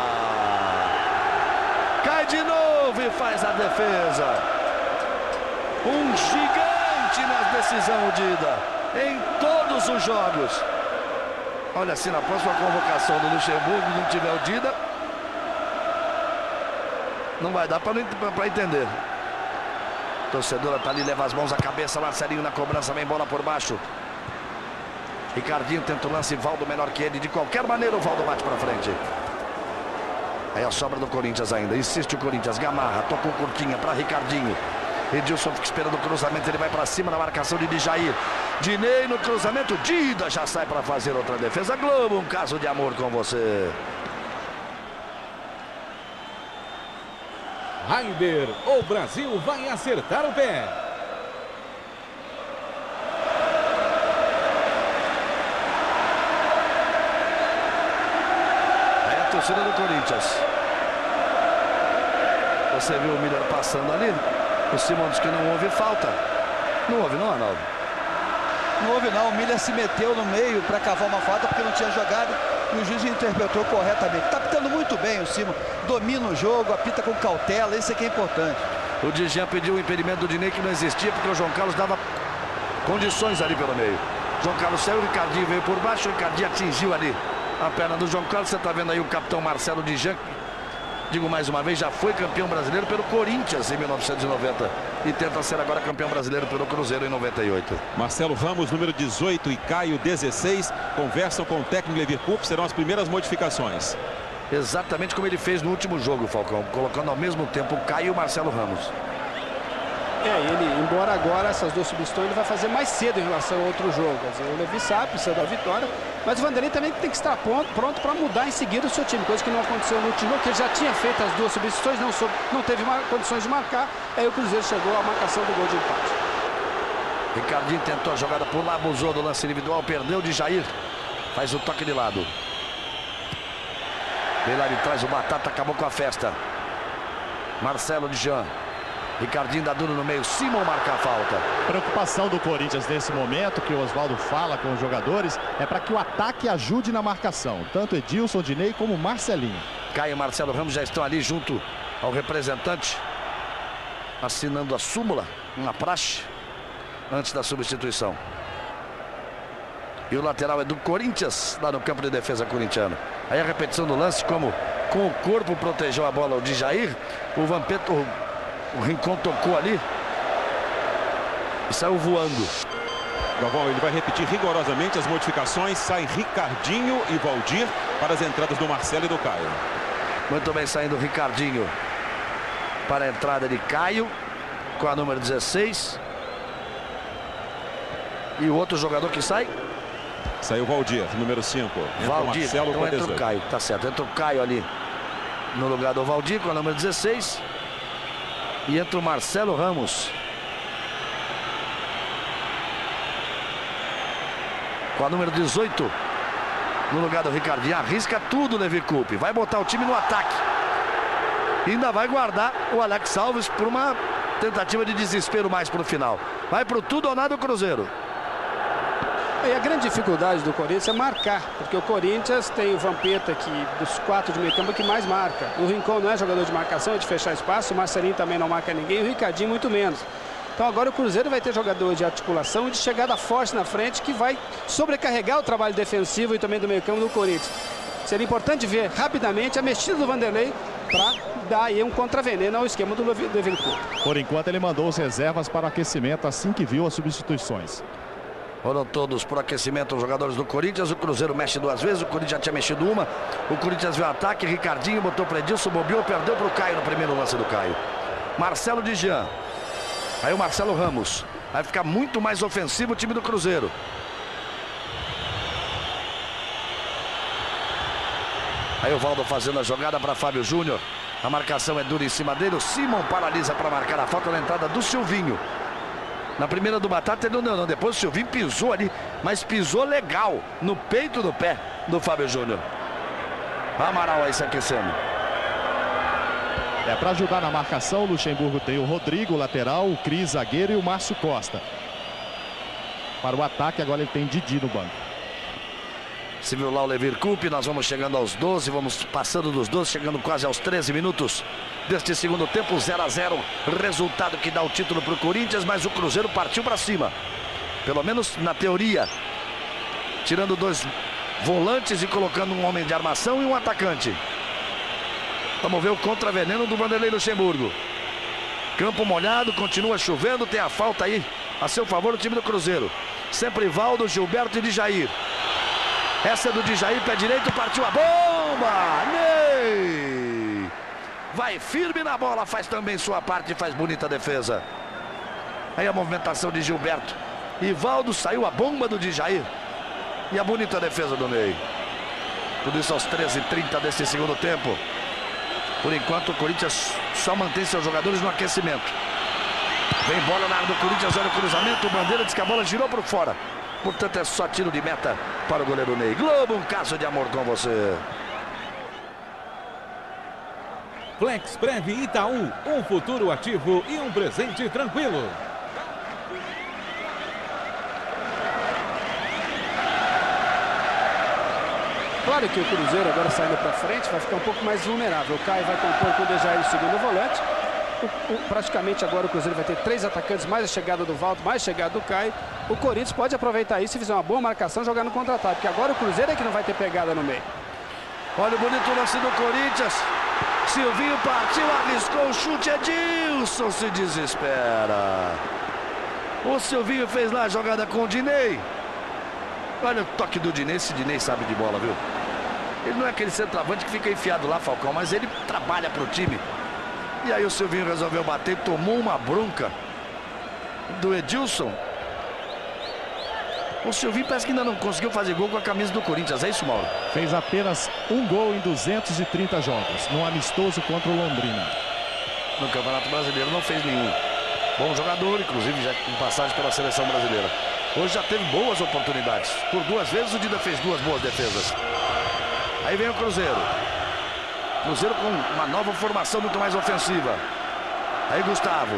Cai de novo e faz a defesa. Um gigante na decisão, o Dida, em todos os jogos. Olha, se na próxima convocação do Luxemburgo não tiver o Dida, não vai dar para entender. Torcedora tá ali, leva as mãos à cabeça, Marcelinho na cobrança, vem bola por baixo. Ricardinho tenta o lance, Valdo menor que ele. De qualquer maneira o Valdo bate pra frente. Aí a sobra do Corinthians ainda. Insiste o Corinthians, Gamarra, tocou curtinha pra Ricardinho. Edilson fica esperando o cruzamento, ele vai pra cima na marcação de Djair. Dinei no cruzamento, Dida já sai pra fazer outra defesa. Globo, um caso de amor com você. Raider, o Brasil vai acertar o pé. Torcida do Corinthians. Você viu o Miller passando ali. O Simão diz que não houve falta. Não houve, não, Arnaldo? Não houve, não. O Miller se meteu no meio para cavar uma falta porque não tinha jogado e o juiz interpretou corretamente. Está pitando muito bem o Simão. Domina o jogo, apita com cautela. Isso aqui é importante. O Djan pediu o impedimento do Dinei, que não existia porque o João Carlos dava condições ali pelo meio. João Carlos saiu, o Ricardinho veio por baixo, o Ricardinho atingiu ali a perna do João Carlos. Você está vendo aí o capitão Marcelo Djan, digo mais uma vez, já foi campeão brasileiro pelo Corinthians em mil novecentos e noventa e tenta ser agora campeão brasileiro pelo Cruzeiro em noventa e oito. Marcelo Ramos, número dezoito, e Caio, dezesseis, conversam com o técnico Levir Coupe, serão as primeiras modificações. Exatamente como ele fez no último jogo, Falcão, colocando ao mesmo tempo o Caio e o Marcelo Ramos. É, ele, embora agora essas duas substituições, ele vai fazer mais cedo em relação ao outro jogo. Quer dizer, o Levi sabe, precisa da vitória, mas o Vanderlei também tem que estar pronto para mudar em seguida o seu time, coisa que não aconteceu no último jogo, que ele já tinha feito as duas substituições, não, soube, não teve condições de marcar, aí o Cruzeiro chegou à marcação do gol de empate. Ricardinho tentou a jogada por lá, abusou do lance individual, perdeu de Jair, faz o toque de lado. Vem lá de trás, o Batata acabou com a festa. Marcelo Djan. Ricardinho dá duro no meio, Simon marca a falta. Preocupação do Corinthians nesse momento, que o Oswaldo fala com os jogadores, é para que o ataque ajude na marcação. Tanto Edilson, Dinei como Marcelinho. Caio e Marcelo Ramos já estão ali junto ao representante, assinando a súmula, uma praxe, antes da substituição. E o lateral é do Corinthians, lá no campo de defesa corintiano. Aí a repetição do lance, como com o corpo protegeu a bola o Djair, o Vampeta, o, o Rincon tocou ali e saiu voando. Galvão, ele vai repetir rigorosamente as modificações. Sai Ricardinho e Valdir para as entradas do Marcelo e do Caio. Muito bem, saindo Ricardinho para a entrada de Caio com a número dezesseis. E o outro jogador que sai? Saiu Valdir, número cinco. Entra Valdir, o Marcelo então com entra dezoito. o Caio, tá certo. Entra o Caio ali no lugar do Valdir com a número dezesseis. E entra o Marcelo Ramos com a número dezoito no lugar do Ricardinho. Arrisca tudo, Levi Coupe. Vai botar o time no ataque. E ainda vai guardar o Alex Alves por uma tentativa de desespero mais para o final. Vai para o tudo ou nada o Cruzeiro. E a grande dificuldade do Corinthians é marcar, porque o Corinthians tem o Vampeta, que dos quatro de meio campo, que mais marca. O Rincon não é jogador de marcação, é de fechar espaço, o Marcelinho também não marca ninguém, e o Ricardinho muito menos. Então agora o Cruzeiro vai ter jogador de articulação e de chegada forte na frente, que vai sobrecarregar o trabalho defensivo e também do meio campo do Corinthians. Seria importante ver rapidamente a mexida do Vanderlei para dar aí um contraveneno ao esquema do Levine Couto. Por enquanto ele mandou os reservas para o aquecimento assim que viu as substituições. Foram todos por aquecimento os jogadores do Corinthians. O Cruzeiro mexe duas vezes, o Corinthians já tinha mexido uma. O Corinthians viu o ataque, Ricardinho botou para Edilson, bobeou, perdeu para o Caio no primeiro lance do Caio. Marcelo de Jean. Aí o Marcelo Ramos. Vai ficar muito mais ofensivo o time do Cruzeiro. Aí o Valdo fazendo a jogada para Fábio Júnior. A marcação é dura em cima dele. O Simon paralisa para marcar a falta na entrada do Silvinho. Na primeira do Batata ele não deu não. Depois o Silvinho pisou ali, mas pisou legal no peito do pé do Fábio Júnior. Amaral aí se aquecendo. É para ajudar na marcação, o Luxemburgo tem o Rodrigo, lateral, o Cris, zagueiro, e o Márcio Costa. Para o ataque, agora ele tem Didi no banco. Se viu lá o Levir Coupe, nós vamos chegando aos doze, vamos passando dos doze, chegando quase aos treze minutos deste segundo tempo, zero a zero. Resultado que dá o título para o Corinthians, mas o Cruzeiro partiu para cima. Pelo menos na teoria. Tirando dois volantes e colocando um homem de armação e um atacante. Vamos ver o contraveneno do Vanderlei Luxemburgo. Campo molhado, continua chovendo, tem a falta aí a seu favor o time do Cruzeiro. Sempre Valdo, Gilberto e Djair. Essa é do Djair, pé direito, partiu a bomba! Ney! Vai firme na bola, faz também sua parte e faz bonita defesa. Aí a movimentação de Gilberto. E Valdo, saiu a bomba do Djair. E a bonita defesa do Ney. Tudo isso aos treze e trinta desse segundo tempo. Por enquanto o Corinthians só mantém seus jogadores no aquecimento. Vem bola na área do Corinthians, olha o cruzamento, o Bandeira diz que a bola girou por fora. Portanto é só tiro de meta para o goleiro Ney. Globo, um caso de amor com você. Flexprev Itaú, um futuro ativo e um presente tranquilo. Claro que o Cruzeiro agora saindo para frente vai ficar um pouco mais vulnerável. O Caio vai compor com o Djair o segundo volante. O, o, praticamente agora o Cruzeiro vai ter três atacantes, mais a chegada do Valdo, mais a chegada do Caio. O Corinthians pode aproveitar isso e fizer uma boa marcação, jogar no contra-ataque, porque agora o Cruzeiro é que não vai ter pegada no meio. Olha o bonito lance do Corinthians. Silvinho partiu, arriscou o chute, Edilson se desespera. O Silvinho fez lá a jogada com o Dinei. Olha o toque do Dinei, esse Dinei sabe de bola, viu? Ele não é aquele centroavante que fica enfiado lá, Falcão, mas ele trabalha pro time. E aí o Silvinho resolveu bater, tomou uma bronca do Edilson. O Silvinho parece que ainda não conseguiu fazer gol com a camisa do Corinthians, é isso, Mauro? Fez apenas um gol em duzentos e trinta jogos, num amistoso contra o Londrina. No Campeonato Brasileiro não fez nenhum. Bom jogador, inclusive já com passagem pela seleção brasileira. Hoje já teve boas oportunidades. Por duas vezes o Dida fez duas boas defesas. Aí vem o Cruzeiro. Cruzeiro com uma nova formação muito mais ofensiva. Aí Gustavo.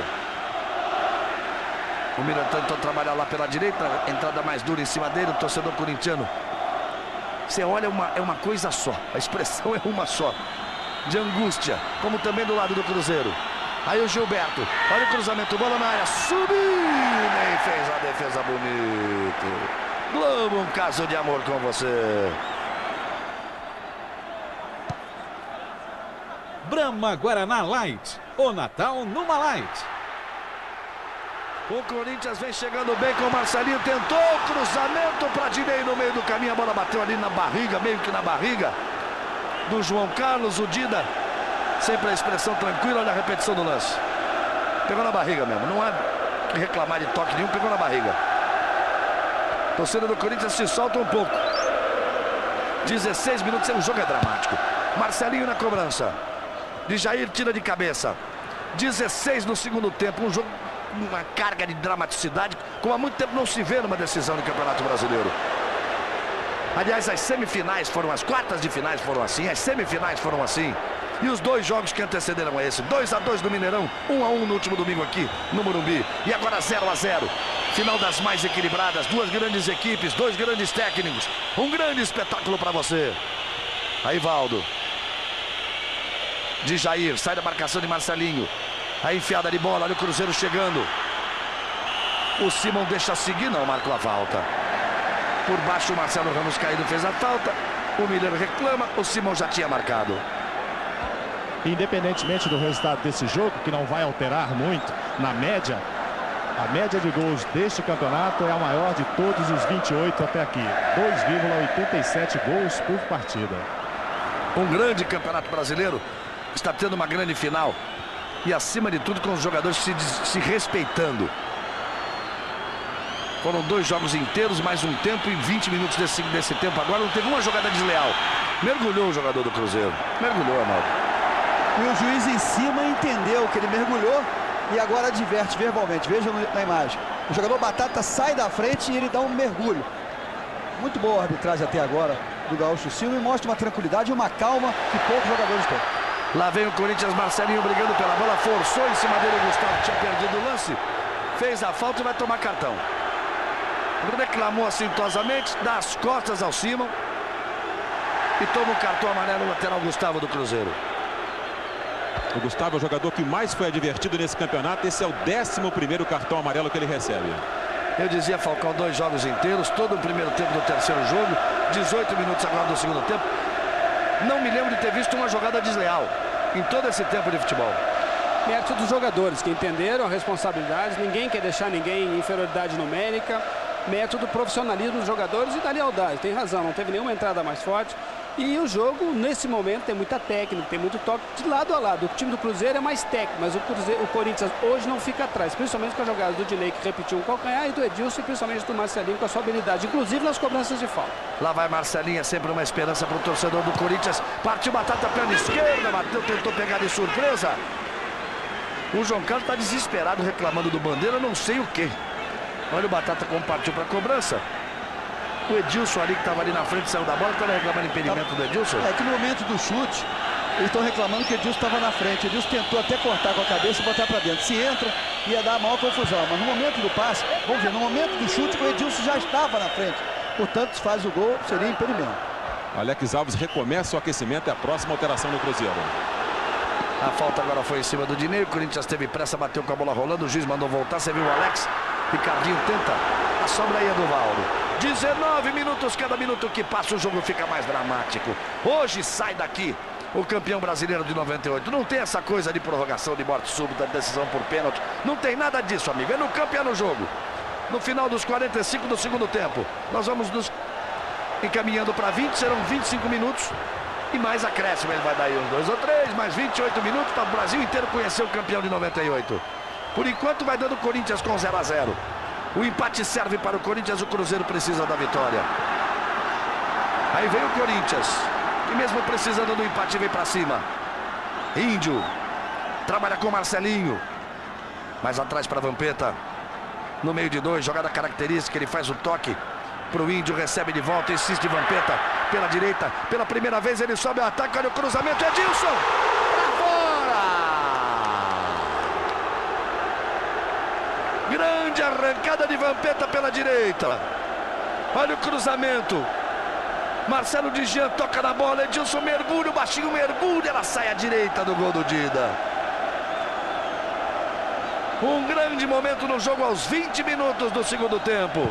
O Mira tentou trabalhar lá pela direita. Entrada mais dura em cima dele, o torcedor corintiano. Você olha, uma, é uma coisa só. A expressão é uma só. De angústia. Como também do lado do Cruzeiro. Aí o Gilberto. Olha o cruzamento, bola na área. Subiu! Nem fez a defesa bonita. Globo, um caso de amor com você. Brahma Guaraná Light. O Natal numa Light. O Corinthians vem chegando bem com o Marcelinho. Tentou o cruzamento para Dinei no meio do caminho. A bola bateu ali na barriga, meio que na barriga do João Carlos. O Dida, sempre a expressão tranquila. Olha a repetição do lance. Pegou na barriga mesmo. Não há que reclamar de toque nenhum. Pegou na barriga. A torcida do Corinthians se solta um pouco. dezesseis minutos. O jogo é dramático. Marcelinho na cobrança. Djair tira de cabeça. dezesseis no segundo tempo. Um jogo, uma carga de dramaticidade, como há muito tempo não se vê numa decisão do Campeonato Brasileiro. Aliás, as semifinais foram, as quartas de finais foram assim, as semifinais foram assim. E os dois jogos que antecederam a esse, dois a dois no Mineirão, um a um no último domingo aqui no Morumbi. E agora zero a zero. Final das mais equilibradas, duas grandes equipes, dois grandes técnicos. Um grande espetáculo para você. Aí Valdo. De Jair, sai da marcação de Marcelinho. A enfiada de bola, olha o Cruzeiro chegando. O Simon deixa seguir, não marcou a falta. Por baixo o Marcelo Ramos caído fez a falta. O Miller reclama, o Simon já tinha marcado. Independentemente do resultado desse jogo, que não vai alterar muito na média, a média de gols deste campeonato é a maior de todos os vinte e oito até aqui. dois vírgula oitenta e sete gols por partida. Um grande campeonato brasileiro, está tendo uma grande final. E acima de tudo com os jogadores se, se respeitando. Foram dois jogos inteiros, mais um tempo e vinte minutos desse, desse tempo. Agora não teve uma jogada desleal. Mergulhou o jogador do Cruzeiro. Mergulhou, Arnaldo. E o juiz em cima entendeu que ele mergulhou e agora adverte verbalmente. Veja na imagem. O jogador Batata sai da frente e ele dá um mergulho. Muito boa a arbitragem até agora do Gaúcho Silva e mostra uma tranquilidade e uma calma que poucos jogadores têm. Lá vem o Corinthians, Marcelinho brigando pela bola, forçou em cima dele o Gustavo, tinha perdido o lance. Fez a falta e vai tomar cartão. Reclamou assintosamente, dá as costas ao Simon. E toma o cartão amarelo, o lateral Gustavo do Cruzeiro. O Gustavo é o jogador que mais foi advertido nesse campeonato. Esse é o décimo primeiro cartão amarelo que ele recebe. Eu dizia, Falcão, dois jogos inteiros, todo o primeiro tempo do terceiro jogo, dezoito minutos agora do segundo tempo. Não me lembro de ter visto uma jogada desleal em todo esse tempo de futebol. Mérito dos jogadores que entenderam a responsabilidade, ninguém quer deixar ninguém em inferioridade numérica. Mérito do profissionalismo dos jogadores e da lealdade. Tem razão, não teve nenhuma entrada mais forte. E o jogo, nesse momento, tem muita técnica, tem muito toque de lado a lado. O time do Cruzeiro é mais técnico, mas o, Cruzeiro, o Corinthians hoje não fica atrás. Principalmente com a jogada do Dinei, que repetiu um calcanhar, e do Edilson, e principalmente do Marcelinho, com a sua habilidade, inclusive nas cobranças de falta. Lá vai Marcelinho, é sempre uma esperança para o torcedor do Corinthians. Partiu Batata, perna esquerda, bateu, tentou pegar de surpresa. O João Carlos está desesperado, reclamando do Bandeira, não sei o quê. Olha o Batata como partiu para a cobrança. O Edilson ali que estava ali na frente, saiu da bola, estava reclamando impedimento do Edilson. É que no momento do chute, eles estão reclamando que o Edilson estava na frente. O Edilson tentou até cortar com a cabeça e botar para dentro. Se entra, ia dar a maior confusão. Mas no momento do passe, vamos ver, no momento do chute, o Edilson já estava na frente. Portanto, se faz o gol, seria impedimento. Alex Alves recomeça o aquecimento e a próxima alteração no Cruzeiro. A falta agora foi em cima do Dinei. O Corinthians teve pressa, bateu com a bola rolando. O juiz mandou voltar. Você viu o Alex? Ricardinho tenta. A sobra aí é do Valdo. dezenove minutos, cada minuto que passa o jogo fica mais dramático. Hoje sai daqui o campeão brasileiro de noventa e oito. Não tem essa coisa de prorrogação, de morte súbita, de decisão por pênalti. Não tem nada disso, amigo. É no campo e é no jogo. No final dos quarenta e cinco do segundo tempo, nós vamos nos encaminhando para vinte. Serão vinte e cinco minutos. E mais acréscimo, ele vai dar aí uns dois ou três, mais vinte e oito minutos para o Brasil inteiro conhecer o campeão de noventa e oito. Por enquanto vai dando o Corinthians com zero a zero. O empate serve para o Corinthians, o Cruzeiro precisa da vitória. Aí vem o Corinthians, que mesmo precisando do empate vem para cima. Índio, trabalha com Marcelinho. Mais atrás para Vampeta. No meio de dois, jogada característica, ele faz o toque. Para o Índio, recebe de volta, insiste Vampeta pela direita. Pela primeira vez ele sobe o ataque, olha o cruzamento, Edilson! Para fora! Grande arrancada de Vampeta pela direita. Olha o cruzamento. Marcelo de Jean toca na bola, Edilson mergulha, o baixinho mergulha, ela sai à direita do gol do Dida. Um grande momento no jogo aos vinte minutos do segundo tempo.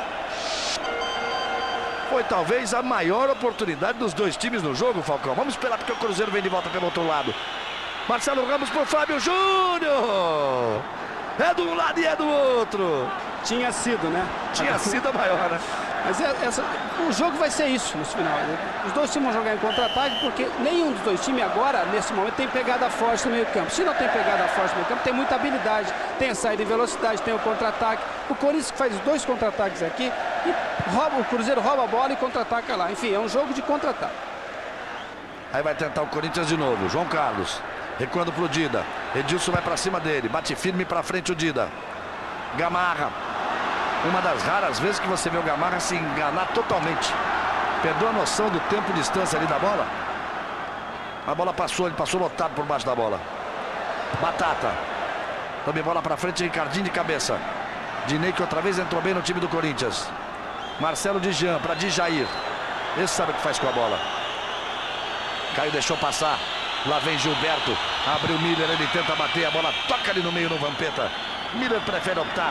Foi talvez a maior oportunidade dos dois times no jogo, Falcão. Vamos esperar porque o Cruzeiro vem de volta pelo outro lado. Marcelo Ramos por Fábio Júnior. É de um lado e é do outro. Tinha sido, né? Tinha sido a maior, né? Mas é, essa, o jogo vai ser isso no final. Os dois times vão jogar em contra-ataque porque nenhum dos dois times agora, nesse momento, tem pegada forte no meio campo. Se não tem pegada forte no meio campo, tem muita habilidade, tem a saída em velocidade, tem o contra-ataque. O Corinthians faz dois contra-ataques aqui e rouba, o Cruzeiro rouba a bola e contra-ataca lá. Enfim, é um jogo de contra-ataque. Aí vai tentar o Corinthians de novo. João Carlos recuando pro Dida. Edilson vai pra cima dele, bate firme pra frente o Dida. Gamarra. Uma das raras vezes que você vê o Gamarra se enganar totalmente. Perdeu a noção do tempo e distância ali da bola. A bola passou, ele passou lotado por baixo da bola. Batata. Também bola pra frente, Ricardinho de cabeça. Dinei que outra vez entrou bem no time do Corinthians. Marcelo de Jean para Djair. Esse sabe o que faz com a bola. Caio deixou passar. Lá vem Gilberto. Abre o Miller, ele tenta bater. A bola toca ali no meio no Vampeta. Miller prefere optar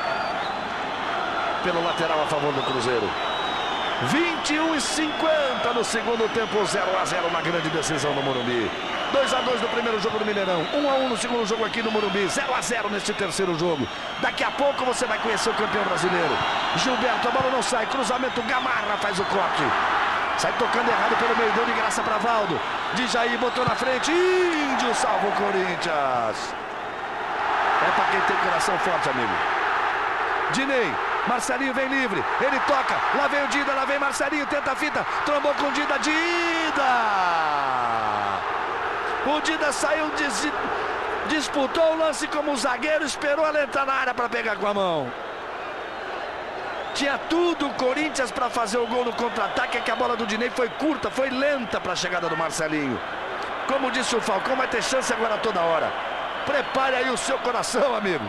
pelo lateral a favor do Cruzeiro. vinte e um e cinquenta no segundo tempo, zero a zero na grande decisão no Morumbi. dois a dois no primeiro jogo do Mineirão, um a um no segundo jogo aqui no Morumbi, zero a zero neste terceiro jogo. Daqui a pouco você vai conhecer o campeão brasileiro. Gilberto, a bola não sai, cruzamento, Gamarra faz o corte. Sai tocando errado pelo meio, deu de graça para Valdo. Djair botou na frente, Índio salva o Corinthians. É para quem tem coração forte, amigo. Dinei. Marcelinho vem livre, ele toca, lá vem o Dida, lá vem Marcelinho, tenta a fita, trombou com o Dida, Dida! O Dida saiu, des... disputou o lance como zagueiro, esperou ela entrar na área para pegar com a mão. Tinha tudo o Corinthians para fazer o gol no contra-ataque, é que a bola do Dinei foi curta, foi lenta para a chegada do Marcelinho. Como disse o Falcão, vai ter chance agora toda hora. Prepare aí o seu coração, amigo.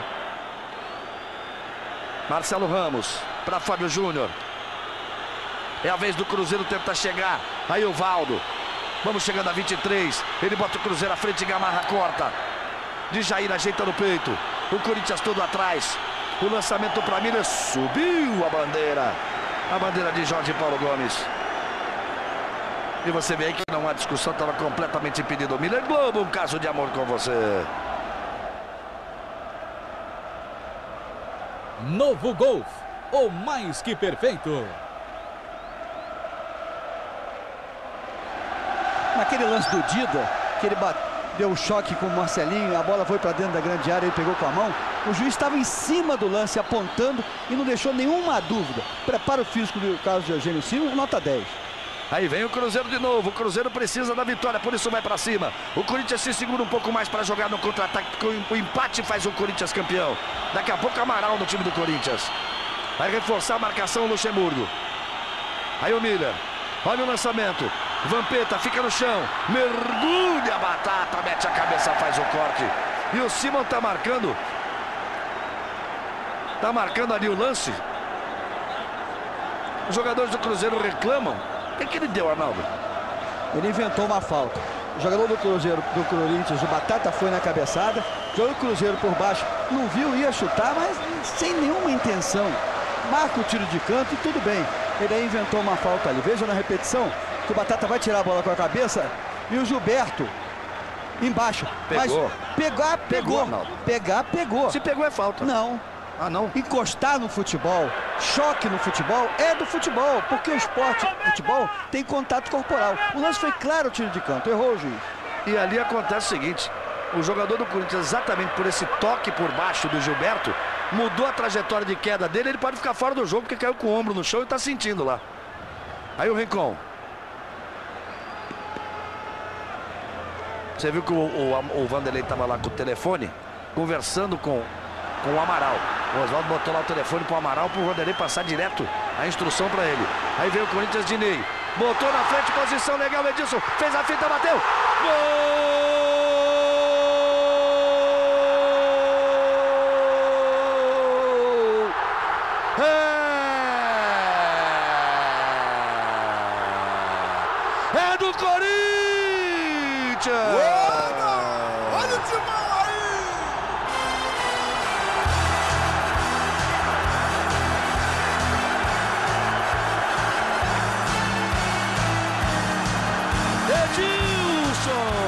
Marcelo Ramos para Fábio Júnior. É a vez do Cruzeiro tentar chegar. Aí o Valdo. Vamos chegando a vinte e três. Ele bota o Cruzeiro à frente e Gamarra corta. Djair ajeita no peito. O Corinthians todo atrás. O lançamento para Miller. Subiu a bandeira. A bandeira de Jorge Paulo Gomes. E você vê aí que não há discussão. Estava completamente impedido. Miller Globo, um caso de amor com você. Novo Golf, o mais que perfeito. Naquele lance do Dida, que ele bateu, deu um choque com o Marcelinho, a bola foi para dentro da grande área, ele pegou com a mão. O juiz estava em cima do lance, apontando e não deixou nenhuma dúvida. Preparo físico do Carlos Eugênio Silva, nota dez. Aí vem o Cruzeiro de novo, o Cruzeiro precisa da vitória, por isso vai para cima. O Corinthians se segura um pouco mais para jogar no contra-ataque, porque o empate faz o Corinthians campeão. Daqui a pouco Amaral no time do Corinthians. Vai reforçar a marcação o Luxemburgo. Aí o Miller, olha o lançamento. Vampeta fica no chão, mergulha a Batata, mete a cabeça, faz o corte. E o Simon tá marcando. Tá marcando ali o lance. Os jogadores do Cruzeiro reclamam. O que, que ele deu, Arnaldo? Ele inventou uma falta. O jogador do Cruzeiro, do Corinthians, o Batata, foi na cabeçada. Jogou o Cruzeiro por baixo, não viu, ia chutar, mas sem nenhuma intenção. Marca o tiro de canto e tudo bem. Ele aí inventou uma falta ali. Veja na repetição que o Batata vai tirar a bola com a cabeça e o Gilberto embaixo. Pegou. Mas pegar, pegou. pegou pegar, pegou. Se pegou é falta. Não. Ah, não? Encostar no futebol, choque no futebol, é do futebol, porque o esporte, o futebol, tem contato corporal. O lance foi claro, o tiro de canto, errou o juiz. E ali acontece o seguinte, o jogador do Corinthians, exatamente por esse toque por baixo do Gilberto, mudou a trajetória de queda dele, ele pode ficar fora do jogo, porque caiu com o ombro no chão e está sentindo lá. Aí o Rincon. Você viu que o, o, o Vanderlei estava lá com o telefone, conversando com, com o Amaral. O Oswaldo botou lá o telefone pro Amaral, pro Vanderlei passar direto a instrução para ele. Aí veio o Corinthians, Dinei. Botou na frente, posição legal, Edilson. Fez a fita, bateu. Gol! É, é do Corinthians! Olha o timão aí! Edilson!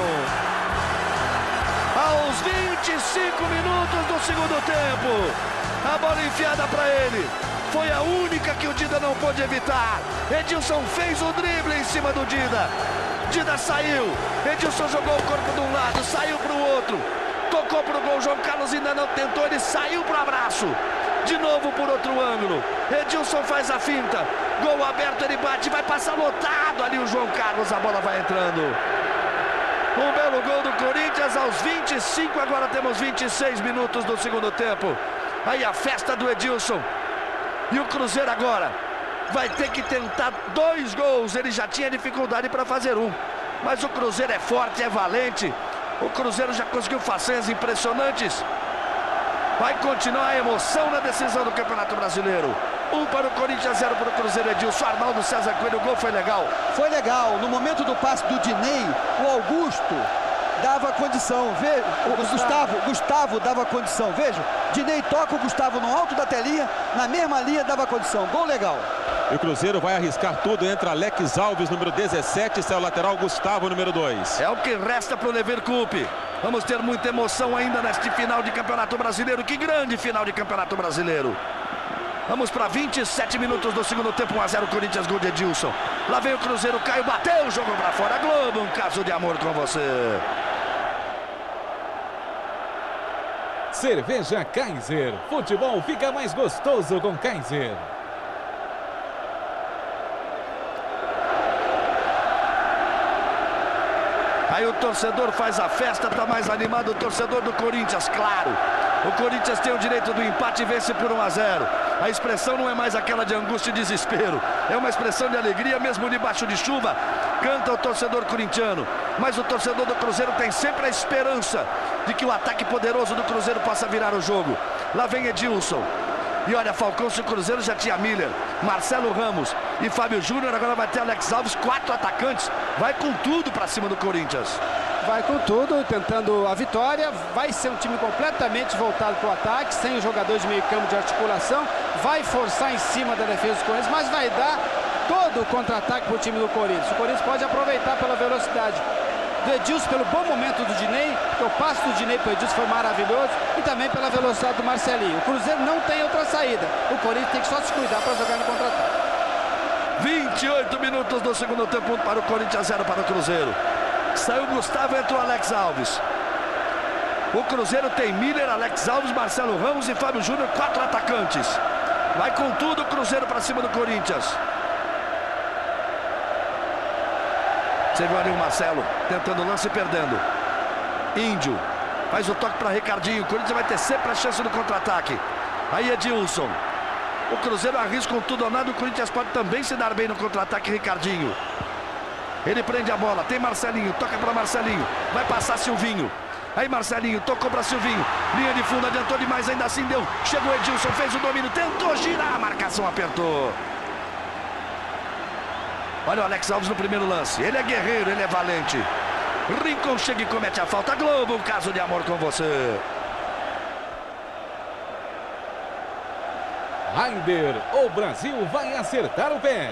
Aos vinte e cinco minutos do segundo tempo, a bola enfiada para ele. Foi a única que o Dida não pôde evitar. Edilson fez o drible em cima do Dida. Dida saiu. Edilson jogou o corpo de um lado, saiu para o outro. Tocou para o gol. João Carlos ainda não tentou, ele saiu para o abraço. De novo por outro ângulo. Edilson faz a finta. Gol aberto, ele bate, vai passar lotado ali o João Carlos. A bola vai entrando. Um belo gol do Corinthians aos vinte e cinco. Agora temos vinte e seis minutos do segundo tempo. Aí a festa do Edilson. E o Cruzeiro agora vai ter que tentar dois gols. Ele já tinha dificuldade para fazer um. Mas o Cruzeiro é forte, é valente. O Cruzeiro já conseguiu façanhas impressionantes. Vai continuar a emoção na decisão do Campeonato Brasileiro. Um para o Corinthians, zero para o Cruzeiro. Edilson, Arnaldo César Coelho, o gol foi legal. Foi legal. No momento do passe do Dinei, o Augusto dava condição. Veja, o Gustavo. Gustavo, Gustavo dava condição. Veja, Dinei toca o Gustavo no alto da telinha, na mesma linha dava condição. Gol legal. E o Cruzeiro vai arriscar tudo. Entra Alex Alves, número dezessete, sai o lateral Gustavo, número dois. É o que resta para o Leverkusen. Vamos ter muita emoção ainda neste final de Campeonato Brasileiro. Que grande final de Campeonato Brasileiro. Vamos para vinte e sete minutos do segundo tempo, um a zero Corinthians, gol de Edilson. Lá vem o Cruzeiro, Caio bateu, jogou para fora. Globo, um caso de amor com você. Cerveja Kaiser. Futebol fica mais gostoso com Kaiser. Aí o torcedor faz a festa, tá mais animado o torcedor do Corinthians, claro. O Corinthians tem o direito do empate e vence por um a zero. A expressão não é mais aquela de angústia e desespero. É uma expressão de alegria, mesmo debaixo de chuva. Canta o torcedor corintiano. Mas o torcedor do Cruzeiro tem sempre a esperança de que o ataque poderoso do Cruzeiro possa virar o jogo. Lá vem Edilson. E olha, Falcão, se o Cruzeiro já tinha Miller, Marcelo Ramos e Fábio Júnior, agora vai ter Alex Alves, quatro atacantes. Vai com tudo para cima do Corinthians. Vai com tudo, tentando a vitória. Vai ser um time completamente voltado para o ataque, sem os jogadores de meio campo de articulação. Vai forçar em cima da defesa do Corinthians, mas vai dar todo o contra-ataque para o time do Corinthians. O Corinthians pode aproveitar pela velocidade do Edilson, pelo bom momento do Dinei, porque o passe do Dinei para o Edilson foi maravilhoso, e também pela velocidade do Marcelinho. O Cruzeiro não tem outra saída. O Corinthians tem que só se cuidar para jogar no contra-ataque. vinte e oito minutos do segundo tempo, um para o Corinthians, zero para o Cruzeiro. Saiu Gustavo, entrou Alex Alves. O Cruzeiro tem Miller, Alex Alves, Marcelo Ramos e Fábio Júnior, quatro atacantes. Vai com tudo o Cruzeiro para cima do Corinthians. Você viu ali o Marcelo tentando o lance e perdendo. Índio faz o toque para Ricardinho. O Corinthians vai ter sempre a chance do contra-ataque. Aí Edilson. O Cruzeiro arrisca com tudo ou nada. O Corinthians pode também se dar bem no contra-ataque. Ricardinho. Ele prende a bola. Tem Marcelinho. Toca para Marcelinho. Vai passar Silvinho. Aí Marcelinho tocou para Silvinho. Linha de fundo, adiantou demais. Ainda assim deu. Chegou Edilson, fez o domínio. Tentou girar. A marcação apertou. Olha o Alex Alves no primeiro lance. Ele é guerreiro, ele é valente. Rincon chega e comete a falta. Globo, um caso de amor com você. Raider, o Brasil vai acertar o pé.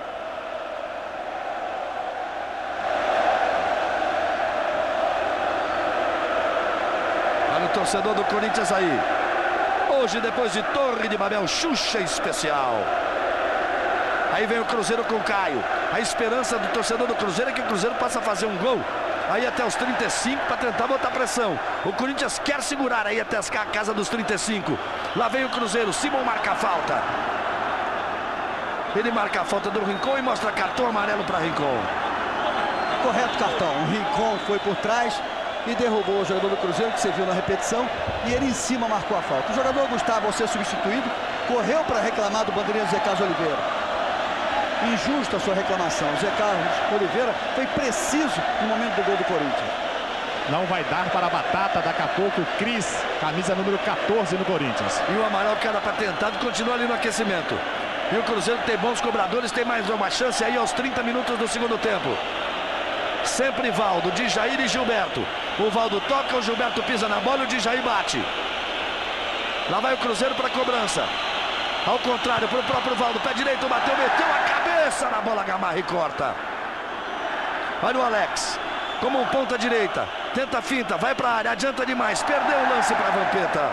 Olha o torcedor do Corinthians aí. Hoje, depois de Torre de Babel, Xuxa especial. Aí vem o Cruzeiro com o Caio. A esperança do torcedor do Cruzeiro é que o Cruzeiro possa fazer um gol aí até os trinta e cinco para tentar botar pressão. O Corinthians quer segurar aí até a casa dos trinta e cinco. Lá vem o Cruzeiro. Simon marca a falta. Ele marca a falta do Rincon e mostra cartão amarelo para Rincon. Correto cartão. O Rincon foi por trás e derrubou o jogador do Cruzeiro, que você viu na repetição, e ele em cima marcou a falta. O jogador Gustavo, ao ser substituído, correu para reclamar do bandeirinha Zé Carlos Oliveira. Injusta a sua reclamação. Zé Carlos Oliveira foi preciso no momento do gol do Corinthians. Não vai dar para a batata. Daqui a pouco o Cris, camisa número quatorze no Corinthians. E o Amaral, que era para tentar, continua ali no aquecimento. E o Cruzeiro tem bons cobradores, tem mais uma chance aí aos trinta minutos do segundo tempo. Sempre Valdo, Djair e Gilberto. O Valdo toca, o Gilberto pisa na bola e o Djair bate. Lá vai o Cruzeiro para a cobrança. Ao contrário, para o próprio Valdo. Pé direito, bateu, meteu a cabeça na bola, Gamarra e corta. Olha o Alex. Como um ponta direita. Tenta a finta, vai para a área, adianta demais. Perdeu o lance para a Vampeta.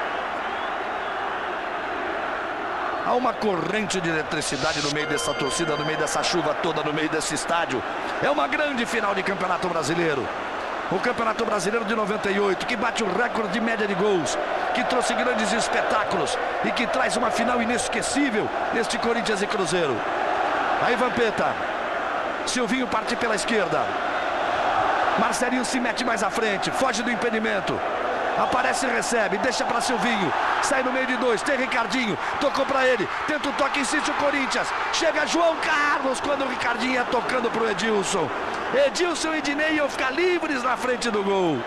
Há uma corrente de eletricidade no meio dessa torcida, no meio dessa chuva toda, no meio desse estádio. É uma grande final de Campeonato Brasileiro. O Campeonato Brasileiro de noventa e oito, que bate o recorde de média de gols, que trouxe grandes espetáculos e que traz uma final inesquecível neste Corinthians e Cruzeiro. Aí Vampeta. Silvinho parte pela esquerda. Marcelinho se mete mais à frente, foge do impedimento. Aparece e recebe, deixa para Silvinho. Sai no meio de dois, tem Ricardinho. Tocou para ele, tenta o toque, insiste o Corinthians. Chega João Carlos quando o Ricardinho ia tocando para o Edilson. Edilson e Dinei iam ficar livres na frente do gol.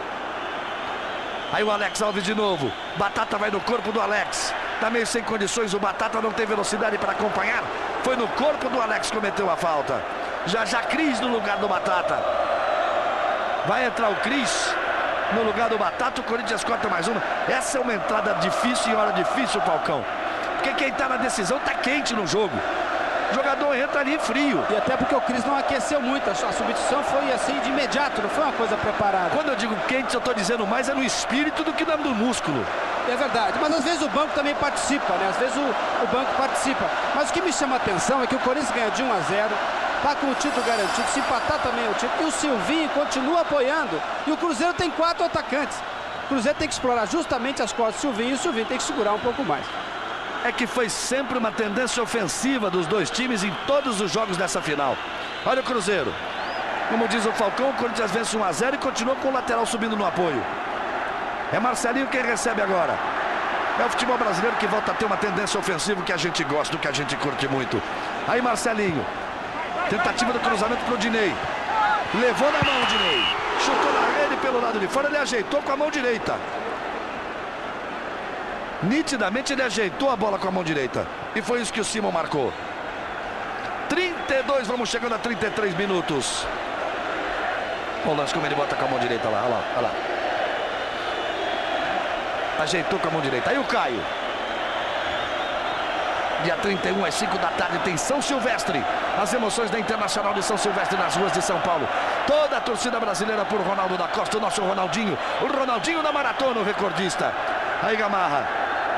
Aí o Alex Alves de novo. Batata vai no corpo do Alex. Tá meio sem condições, o Batata não tem velocidade para acompanhar. Foi no corpo do Alex que cometeu a falta. Já já Cris no lugar do Batata. Vai entrar o Cris no lugar do Batata. O Corinthians corta mais uma. Essa é uma entrada difícil e hora difícil, Falcão. Porque quem tá na decisão tá quente no jogo. O jogador entra ali frio. E até porque o Cris não aqueceu muito. A substituição foi assim de imediato, não foi uma coisa preparada. Quando eu digo quente, eu tô dizendo mais é no espírito do que no músculo. É verdade, mas às vezes o banco também participa, né? Às vezes o, o banco participa. Mas o que me chama a atenção é que o Corinthians ganha de um a zero, tá com o título garantido, se empatar também é o título. E o Silvinho continua apoiando. E o Cruzeiro tem quatro atacantes. O Cruzeiro tem que explorar justamente as costas do Silvinho e o Silvinho tem que segurar um pouco mais. É que foi sempre uma tendência ofensiva dos dois times em todos os jogos dessa final. Olha o Cruzeiro. Como diz o Falcão, o Corinthians vence um a zero e continua com o lateral subindo no apoio. É Marcelinho quem recebe agora. É o futebol brasileiro que volta a ter uma tendência ofensiva que a gente gosta, do que a gente curte muito. Aí Marcelinho. Tentativa do cruzamento para o Dinei. Levou na mão o Dinei. Chutou na rede pelo lado de fora, ele ajeitou com a mão direita. Nitidamente ele ajeitou a bola com a mão direita. E foi isso que o Simon marcou. trinta e dois, vamos chegando a trinta e três minutos. Olha o lance como ele bota com a mão direita lá, olha lá, olha lá. Ajeitou com a mão direita. Aí o Caio. Dia trinta e um às cinco da tarde tem São Silvestre. As emoções da Internacional de São Silvestre nas ruas de São Paulo. Toda a torcida brasileira por Ronaldo da Costa, o nosso Ronaldinho. O Ronaldinho da maratona, o recordista. Aí Gamarra.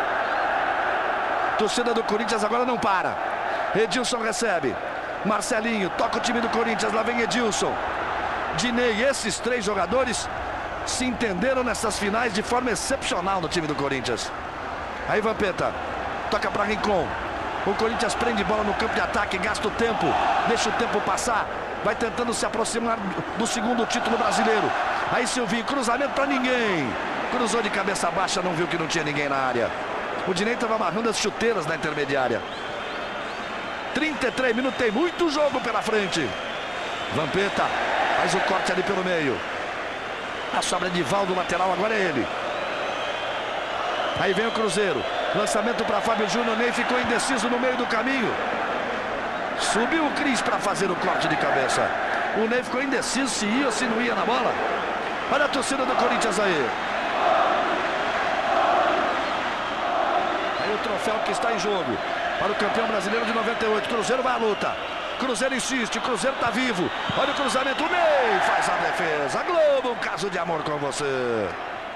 Torcida do Corinthians agora não para. Edilson recebe. Marcelinho toca o time do Corinthians. Lá vem Edilson. Dinei, esses três jogadores se entenderam nessas finais de forma excepcional no time do Corinthians. Aí Vampeta toca para Rincon. O Corinthians prende bola no campo de ataque, gasta o tempo, deixa o tempo passar, vai tentando se aproximar do segundo título brasileiro. Aí Silvinho, cruzamento para ninguém. Cruzou de cabeça baixa, não viu que não tinha ninguém na área. O Dinei estava amarrando as chuteiras na intermediária. trinta e três minutos, tem muito jogo pela frente. Vampeta faz o corte ali pelo meio. A sobra de Valdo, lateral, agora é ele. Aí vem o Cruzeiro. Lançamento para Fábio Júnior. Ney ficou indeciso no meio do caminho. Subiu o Cris para fazer o corte de cabeça. O Ney ficou indeciso se ia ou se não ia na bola. Olha a torcida do Corinthians aí. Aí o troféu que está em jogo para o campeão brasileiro de noventa e oito. Cruzeiro vai à luta. Cruzeiro insiste, o Cruzeiro está vivo. Olha o cruzamento, o Ney faz a defesa. Globo, um caso de amor com você.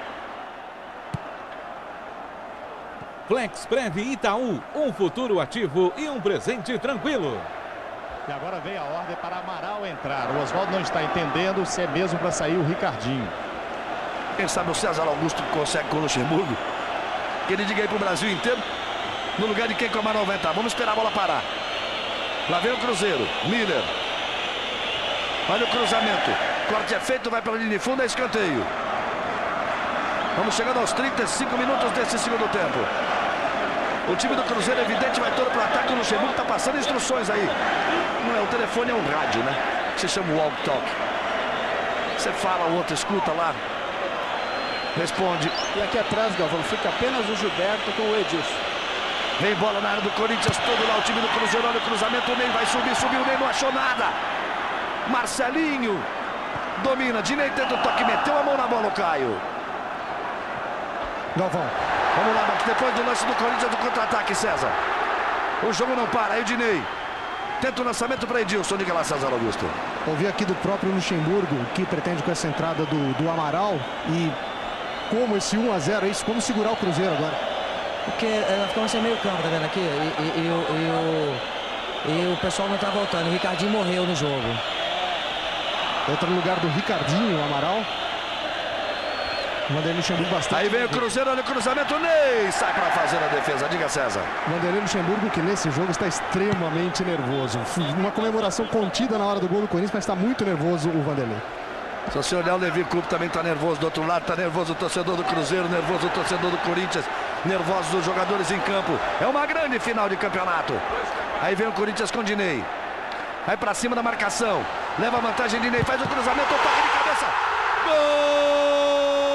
Flexprev Itaú, um futuro ativo e um presente tranquilo. E agora vem a ordem para Amaral entrar. O Oswaldo não está entendendo se é mesmo para sair o Ricardinho. Quem sabe o César Augusto consegue com o Luxemburgo. Que ele diga aí para o Brasil inteiro. No lugar de quem que o Amaral vai entrar. Vamos esperar a bola parar. Lá vem o Cruzeiro. Miller. Olha o cruzamento. Corte é feito, vai para a linha de fundo, é escanteio. Vamos chegando aos trinta e cinco minutos desse segundo tempo. O time do Cruzeiro, evidente, vai todo para o ataque. O Luxemburgo está passando instruções aí. Não é o telefone, é um rádio, né? Se chama walk-talk. Você fala, o outro escuta lá. Responde. E aqui atrás, Galvão, fica apenas o Gilberto com o Edilson. Vem bola na área do Corinthians, todo lá o time do Cruzeiro. Olha o cruzamento, o Ney vai subir, subiu, o Ney não achou nada. Marcelinho domina, Dinei tenta o toque, meteu a mão na bola o Caio. Galvão. Vamos lá, Marcos, depois do lance do Corinthians, do contra-ataque, César. O jogo não para, aí o Dinei tenta o lançamento para Edilson, diga lá, César Augusto. Ouvi aqui do próprio Luxemburgo, que pretende com essa entrada do, do Amaral, e como esse um a zero, é isso, como segurar o Cruzeiro agora? Porque ela ficou sem meio campo, tá vendo aqui? E, e, e, e, o, e o pessoal não tá voltando, o Ricardinho morreu no jogo. Outro lugar do Ricardinho, o Amaral. Vanderlei Luxemburgo bastante. Aí vem o Cruzeiro, olha o cruzamento, Ney sai para fazer a defesa, diga César. Vanderlei Luxemburgo, que nesse jogo está extremamente nervoso. Uma comemoração contida na hora do gol do Corinthians, mas está muito nervoso o Vanderlei. Se você olhar o Levi Clube também está nervoso do outro lado, está nervoso o torcedor do Cruzeiro, nervoso o torcedor do Corinthians, nervosos os jogadores em campo. É uma grande final de campeonato. Aí vem o Corinthians com o Dinei. Vai para cima da marcação. Leva a vantagem, Dinei faz o cruzamento, toque de cabeça. Gol!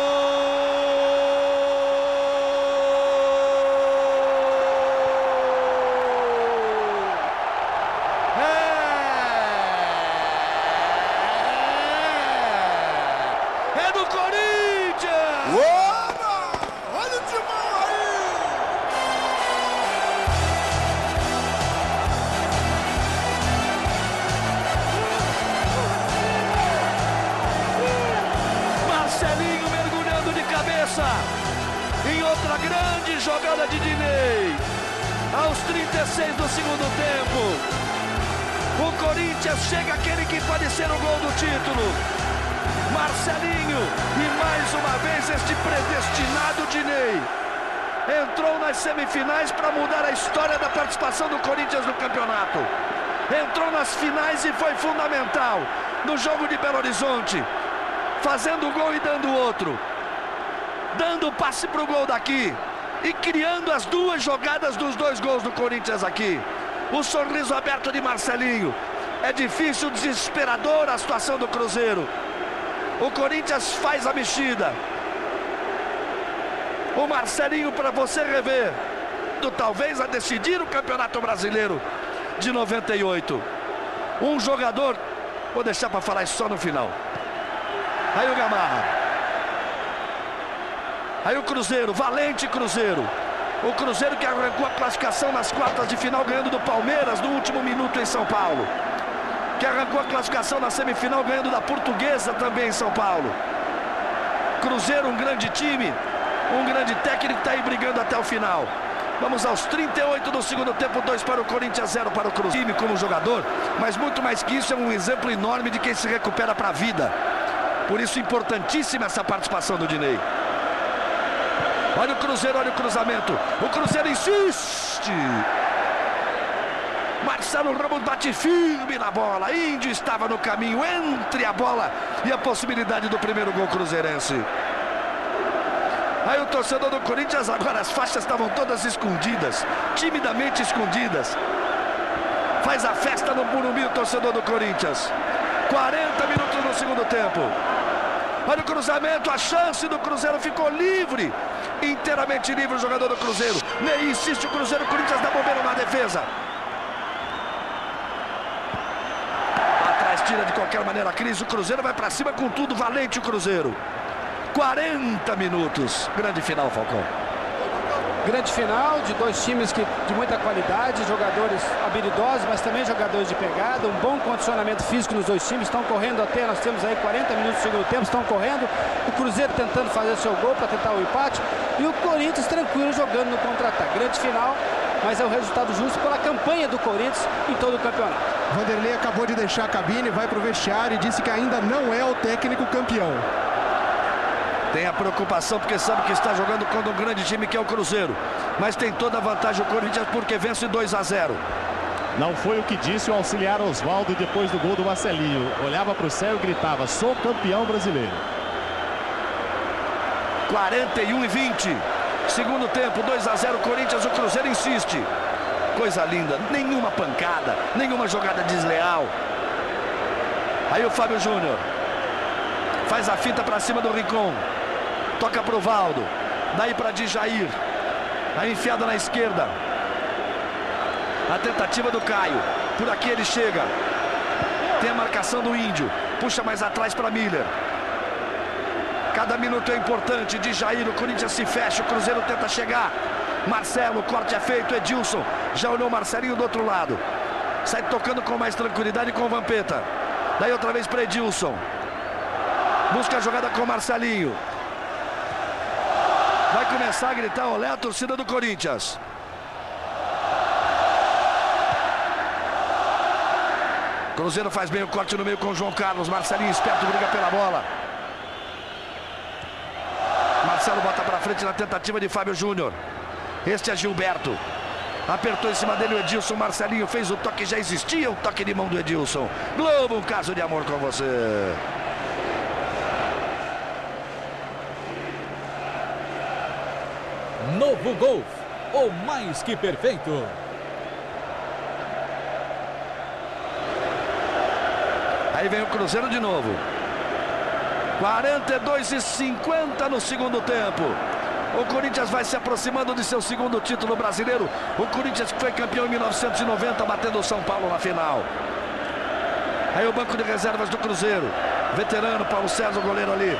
Em outra grande jogada de Dinei, aos trinta e seis do segundo tempo, o Corinthians chega àquele que pode ser o gol do título. Marcelinho, e mais uma vez este predestinado Dinei entrou nas semifinais para mudar a história da participação do Corinthians no campeonato. Entrou nas finais e foi fundamental no jogo de Belo Horizonte, fazendo gol e dando outro. Dando passe para o gol daqui e criando as duas jogadas dos dois gols do Corinthians aqui. O sorriso aberto de Marcelinho. É difícil, desesperador a situação do Cruzeiro. O Corinthians faz a mexida. O Marcelinho, para você rever, do talvez a decidir o Campeonato Brasileiro de noventa e oito. Um jogador, vou deixar para falar isso só no final. Aí o Gamarra. Aí o Cruzeiro, valente Cruzeiro. O Cruzeiro que arrancou a classificação nas quartas de final, ganhando do Palmeiras no último minuto em São Paulo. Que arrancou a classificação na semifinal, ganhando da Portuguesa também em São Paulo. Cruzeiro, um grande time, um grande técnico, está aí brigando até o final. Vamos aos trinta e oito do segundo tempo, dois para o Corinthians, zero para o Cruzeiro. Time como jogador, mas muito mais que isso, é um exemplo enorme de quem se recupera para a vida. Por isso, importantíssima essa participação do Dinei. Olha o Cruzeiro, olha o cruzamento. O Cruzeiro insiste. Marcelo Ramos bate firme na bola. Índio estava no caminho entre a bola e a possibilidade do primeiro gol cruzeirense. Aí o torcedor do Corinthians, agora as faixas estavam todas escondidas, timidamente escondidas. Faz a festa no Morumbi o torcedor do Corinthians. quarenta minutos no segundo tempo. Olha o cruzamento, a chance do Cruzeiro ficou livre. Inteiramente livre o jogador do Cruzeiro. Ney insiste, o Cruzeiro, o Corinthians dá bobeira na defesa. Atrás tira de qualquer maneira a crise. O Cruzeiro vai pra cima com tudo, valente o Cruzeiro. quarenta minutos. Grande final, Falcão. Grande final de dois times que, de muita qualidade, jogadores habilidosos, mas também jogadores de pegada, um bom condicionamento físico nos dois times, estão correndo até, nós temos aí quarenta minutos do segundo tempo, estão correndo, o Cruzeiro tentando fazer seu gol para tentar o empate, e o Corinthians tranquilo jogando no contra-ataque. Grande final, mas é o resultado justo pela campanha do Corinthians em todo o campeonato. Vanderlei acabou de deixar a cabine, vai para o vestiário e disse que ainda não é o técnico campeão. Tem a preocupação porque sabe que está jogando contra um grande time que é o Cruzeiro. Mas tem toda a vantagem o Corinthians porque vence dois a zero. Não foi o que disse o auxiliar Oswaldo depois do gol do Marcelinho. Olhava para o céu e gritava: sou campeão brasileiro. quarenta e um e vinte. Segundo tempo, dois a zero Corinthians, o Cruzeiro insiste. Coisa linda, nenhuma pancada, nenhuma jogada desleal. Aí o Fábio Júnior faz a fita para cima do Rincon. Toca pro Valdo. Daí para Djair. A enfiada na esquerda. A tentativa do Caio. Por aqui ele chega. Tem a marcação do Índio. Puxa mais atrás para Miller. Cada minuto é importante. Djair, o Corinthians se fecha. O Cruzeiro tenta chegar. Marcelo, o corte é feito. Edilson já olhou Marcelinho do outro lado. Sai tocando com mais tranquilidade com o Vampeta. Daí outra vez para Edilson. Busca a jogada com o Marcelinho. Vai começar a gritar olé a torcida do Corinthians. Cruzeiro faz bem o corte no meio com o João Carlos. Marcelinho esperto, briga pela bola. Marcelo bota pra frente na tentativa de Fábio Júnior. Este é Gilberto. Apertou em cima dele o Edilson. Marcelinho fez o toque, já existia o toque de mão do Edilson. Globo, um caso de amor com você. Novo Golf, o mais que perfeito. Aí vem o Cruzeiro de novo. quarenta e dois e cinquenta no segundo tempo. O Corinthians vai se aproximando de seu segundo título brasileiro. O Corinthians que foi campeão em mil novecentos e noventa, batendo o São Paulo na final. Aí o banco de reservas do Cruzeiro. Veterano, Paulo César, o goleiro ali.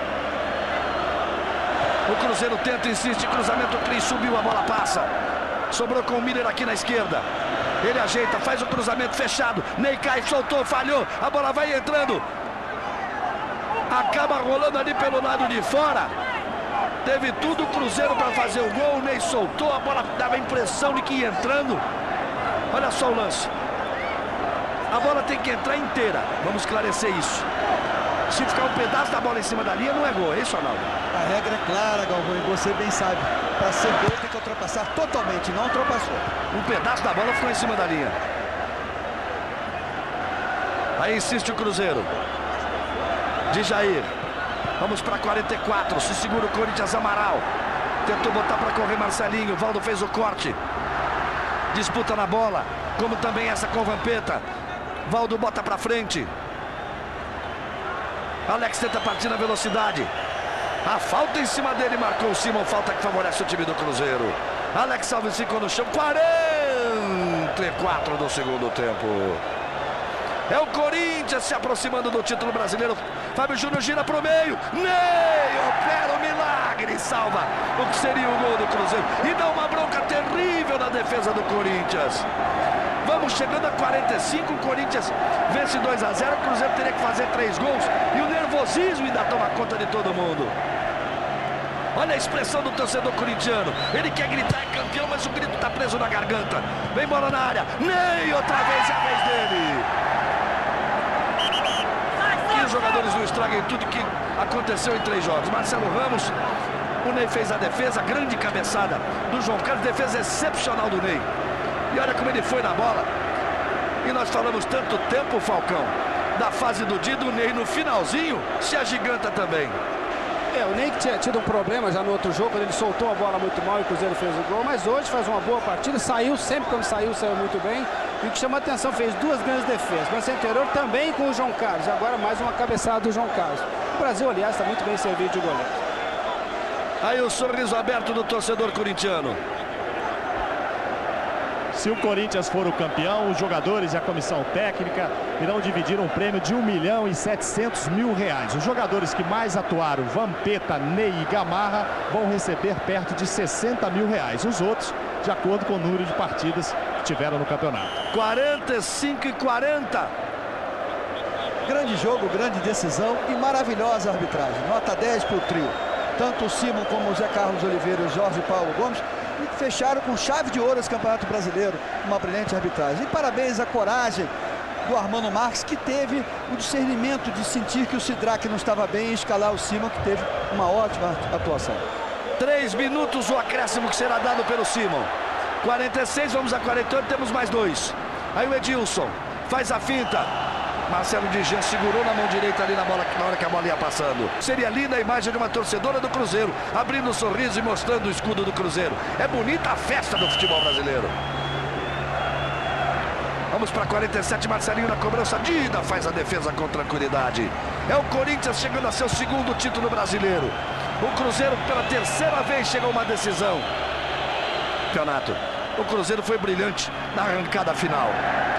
O Cruzeiro tenta, insiste, cruzamento, Cris subiu, a bola passa. Sobrou com o Miller aqui na esquerda. Ele ajeita, faz o cruzamento fechado. Ney cai, soltou, falhou. A bola vai entrando. Acaba rolando ali pelo lado de fora. Teve tudo o Cruzeiro para fazer o gol. O Ney soltou, a bola dava a impressão de que ia entrando. Olha só o lance. A bola tem que entrar inteira. Vamos esclarecer isso. Se ficar um pedaço da bola em cima da linha, não é gol. É isso, Arnaldo? A regra é clara, Galvão, e você bem sabe. Para ser gol tem que ultrapassar totalmente, não ultrapassou. Um pedaço da bola ficou em cima da linha. Aí insiste o Cruzeiro. De Jair. Vamos para quarenta e quatro. Se segura o Corinthians, Amaral. Tentou botar para correr Marcelinho. Valdo fez o corte. Disputa na bola. Como também essa com Vampeta. Valdo bota para frente. Alex tenta partir na velocidade. A falta em cima dele marcou o Simon. Falta que favorece o time do Cruzeiro. Alex Alves ficou no chão. quarenta e quatro do segundo tempo. É o Corinthians se aproximando do título brasileiro. Fábio Júnior gira para o meio. Ney opera o milagre. Salva o que seria o gol do Cruzeiro. E dá uma bronca terrível na defesa do Corinthians. Vamos chegando a quarenta e cinco. O Corinthians vence dois a zero. O Cruzeiro teria que fazer três gols. E o nervosismo ainda toma conta de todo mundo. Olha a expressão do torcedor corintiano. Ele quer gritar é campeão, mas o grito está preso na garganta. Vem bola na área. Ney outra vez, é a vez dele. Que os jogadores não estraguem tudo que aconteceu em três jogos. Marcelo Ramos, o Ney fez a defesa, grande cabeçada do João Carlos, defesa excepcional do Ney. E olha como ele foi na bola. E nós falamos tanto tempo, Falcão, da fase do Dido, o Ney no finalzinho se agiganta também. É, o Ney que tinha tido um problema já no outro jogo, quando ele soltou a bola muito mal e o Cruzeiro fez o gol, mas hoje faz uma boa partida, saiu sempre quando saiu, saiu muito bem. E o que chama a atenção, fez duas grandes defesas. No anterior também com o João Carlos, e agora mais uma cabeçada do João Carlos. O Brasil, aliás, está muito bem servido de goleiro. Aí o sorriso aberto do torcedor corintiano. Se o Corinthians for o campeão, os jogadores e a comissão técnica irão dividir um prêmio de um milhão e setecentos mil reais. Os jogadores que mais atuaram, Vampeta, Ney e Gamarra, vão receber perto de sessenta mil reais. Os outros, de acordo com o número de partidas que tiveram no campeonato. quarenta e cinco e quarenta. Grande jogo, grande decisão e maravilhosa arbitragem. Nota dez para o trio. Tanto o Simon como o Zé Carlos Oliveira e o Jorge Paulo Gomes fecharam com chave de ouro esse Campeonato Brasileiro. Uma brilhante arbitragem. E parabéns à coragem do Armando Marques, que teve o discernimento de sentir que o Sidraque não estava bem e escalar o Simon, que teve uma ótima atuação. Três minutos o acréscimo que será dado pelo Simon. quarenta e seis, vamos a quarenta e oito, temos mais dois. Aí o Edilson faz a finta. Marcelo Dijan segurou na mão direita ali na, bola, na hora que a bola ia passando. Seria linda a imagem de uma torcedora do Cruzeiro, abrindo um sorriso e mostrando o escudo do Cruzeiro. É bonita a festa do futebol brasileiro. Vamos para quarenta e sete, Marcelinho na cobrança. Dida faz a defesa com tranquilidade. É o Corinthians chegando a seu segundo título brasileiro. O Cruzeiro pela terceira vez chegou a uma decisão. Campeonato. O Cruzeiro foi brilhante na arrancada final.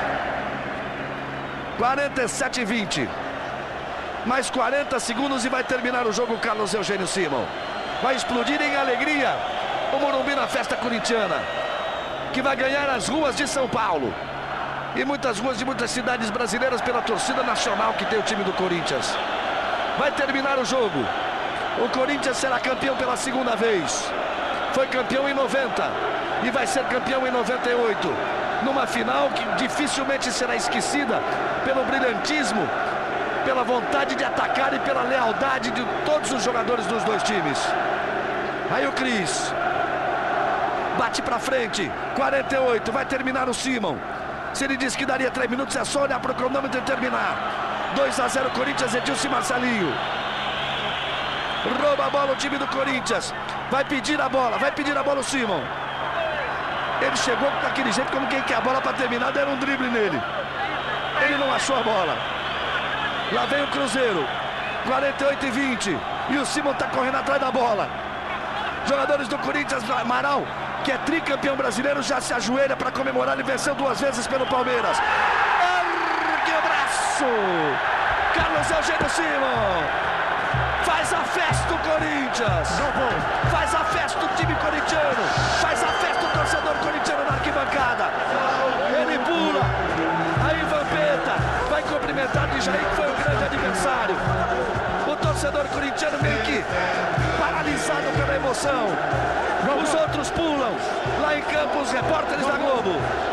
quarenta e sete e vinte. Mais quarenta segundos e vai terminar o jogo. Carlos Eugênio Simon vai explodir em alegria o Morumbi na festa corintiana, que vai ganhar as ruas de São Paulo e muitas ruas de muitas cidades brasileiras pela torcida nacional que tem o time do Corinthians. Vai terminar o jogo. O Corinthians será campeão pela segunda vez. Foi campeão em noventa e vai ser campeão em noventa e oito. Numa final que dificilmente será esquecida pelo brilhantismo, pela vontade de atacar e pela lealdade de todos os jogadores dos dois times. Aí o Cris bate pra frente. quarenta e oito, vai terminar o Simon. Se ele disse que daria três minutos, é só olhar pro cronômetro e terminar. dois a zero Corinthians, Edilson e Marcelinho. Rouba a bola o time do Corinthians. Vai pedir a bola, vai pedir a bola o Simon. Ele chegou daquele jeito, como quem quer a bola para terminar, deram um drible nele. Ele não achou a bola. Lá vem o Cruzeiro. quarenta e oito e vinte. E o Simon tá correndo atrás da bola. Jogadores do Corinthians, Amaral, que é tricampeão brasileiro, já se ajoelha para comemorar. Ele venceu duas vezes pelo Palmeiras. Ergue o braço. Carlos Eugênio Simon. Faz a festa do Corinthians. Faz a festa do time corintiano. Faz a festa do torcedor corintiano na arquibancada. Ele pula. Aí Vampeta vai cumprimentar de Jair, que foi o grande adversário. O torcedor corintiano meio que paralisado pela emoção. Os outros pulam. Lá em campo, os repórteres da Globo.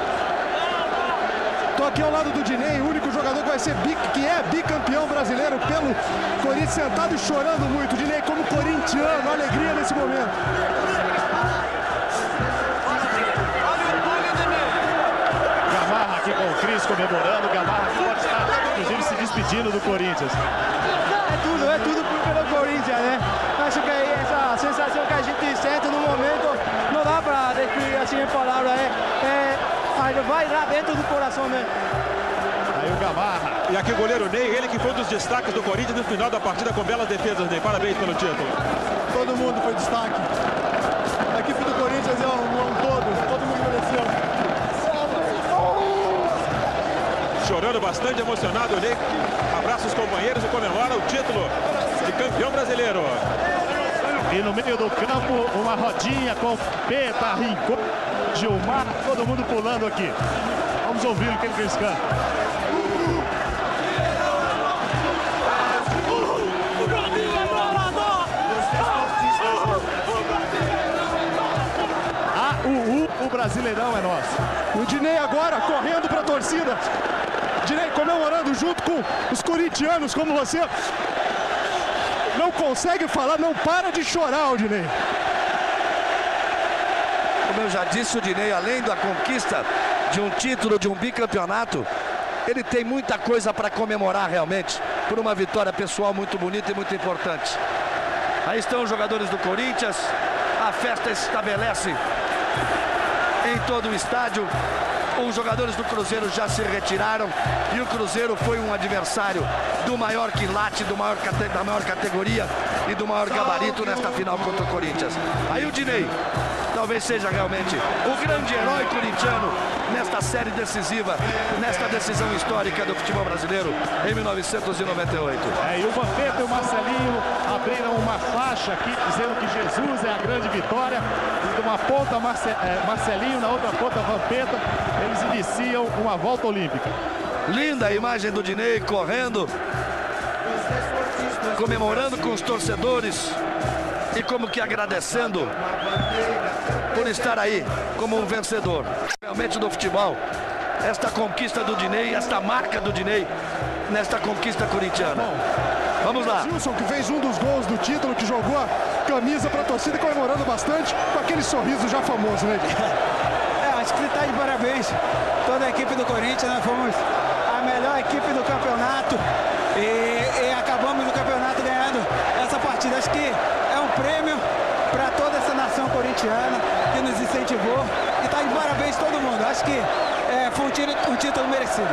Estou aqui ao lado do Dinei, o único jogador que vai ser bi, que é bicampeão brasileiro pelo Corinthians, sentado e chorando muito. Dinei, como corintiano, alegria nesse momento. Gamarra aqui com o Cris comemorando. Gamarra pode estar, inclusive, se despedindo do Corinthians. É tudo, é tudo pelo Corinthians, né? Acho que essa sensação que a gente sente no momento não dá para descrever assim em palavras. É, é, vai lá dentro do coração mesmo. Aí o Gamarra. E aqui o goleiro Ney, ele que foi um dos destaques do Corinthians no final da partida com belas defesas, Ney. Parabéns pelo título. Todo mundo foi destaque. A equipe do Corinthians é um, um todo, todo mundo mereceu. Chorando, bastante emocionado, o Ney abraça os companheiros e comemora o título de campeão brasileiro. E no meio do campo, uma rodinha com Peta, Rincon, Gilmar, todo mundo pulando aqui. Vamos ouvir o que eles cantam. Ah, o, o, o Brasileirão é nosso. O Dinei agora correndo para a torcida. Dinei comemorando junto com os corintianos, como você. Não consegue falar, não para de chorar, o Dinei. Como eu já disse, o Dinei, além da conquista de um título, de um bicampeonato, ele tem muita coisa para comemorar realmente, por uma vitória pessoal muito bonita e muito importante. Aí estão os jogadores do Corinthians, a festa se estabelece em todo o estádio. Os jogadores do Cruzeiro já se retiraram e o Cruzeiro foi um adversário do maior quilate, do maior, da maior categoria e do maior gabarito nesta final contra o Corinthians. Aí o Dinei talvez seja realmente o grande herói corintiano nesta série decisiva, nesta decisão histórica do futebol brasileiro em mil novecentos e noventa e oito. É, e o Vampeta e o Marcelinho abriram uma faixa aqui dizendo que Jesus é a grande vitória. De uma ponta Marce, é, Marcelinho, na outra ponta Vampeta. Eles iniciam uma volta olímpica. Linda a imagem do Dinei correndo, comemorando com os torcedores e como que agradecendo por estar aí como um vencedor. Realmente do futebol, esta conquista do Dinei, esta marca do Dinei nesta conquista corintiana. Vamos lá. Gilson, que fez um dos gols do título, que jogou a camisa para a torcida, comemorando bastante, com aquele sorriso já famoso, né? É, acho que você está de parabéns. Toda a equipe do Corinthians, nós fomos a melhor equipe do campeonato e, e acabamos o campeonato ganhando essa partida. Acho que é um prêmio para toda essa nação corintiana que nos incentivou e está de parabéns todo mundo. Acho que é, foi um título, um título merecido.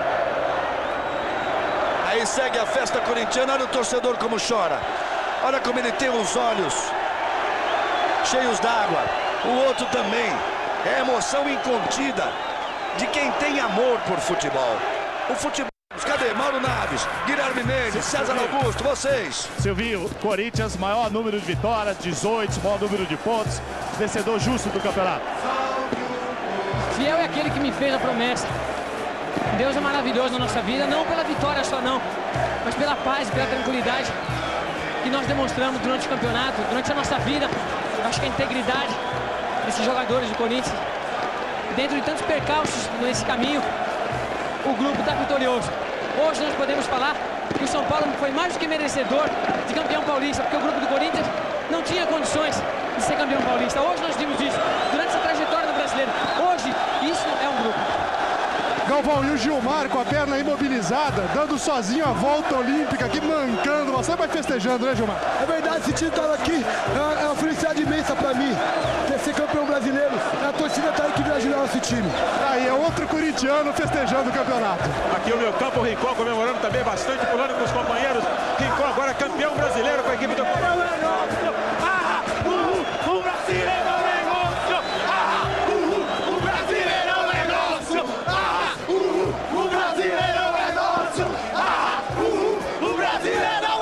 Aí segue a festa corintiana, olha o torcedor como chora. Olha como ele tem os olhos cheios d'água. O outro também. É emoção incontida de quem tem amor por futebol. O futebol. Cadê? Mauro Naves, Guilherme Mendes, César Augusto, vocês. Silvio, Corinthians, maior número de vitórias, dezoito, maior número de pontos, vencedor justo do campeonato. Fiel é aquele que me fez a promessa. Deus é maravilhoso na nossa vida, não pela vitória só não, mas pela paz e pela tranquilidade que nós demonstramos durante o campeonato, durante a nossa vida. Acho que a integridade desses jogadores do Corinthians, dentro de tantos percalços nesse caminho, o grupo está vitorioso. Hoje nós podemos falar que o São Paulo foi mais do que merecedor de campeão paulista, porque o grupo do Corinthians não tinha condições de ser campeão paulista. Hoje nós vimos isso, durante essa trajetória do brasileiro. Hoje, isso é um grupo. Galvão, e o Gilmar com a perna imobilizada, dando sozinho a volta olímpica aqui, mancando. Você vai festejando, né, Gilmar? É verdade, esse título estar aqui é uma felicidade imensa pra mim. Ter ser campeão brasileiro, a torcida tá aí que veio ajudar nosso time. Aí é outro corintiano festejando o campeonato. Aqui o meu campo, o Rincon comemorando também bastante, pulando com os companheiros. Rincon agora campeão brasileiro com a equipe do... Ah, uh, o brasileiro é um negócio! Ah, uh, o brasileiro é um negócio! Ah, uh, o brasileiro é um negócio! Ah, uh, o brasileiro é um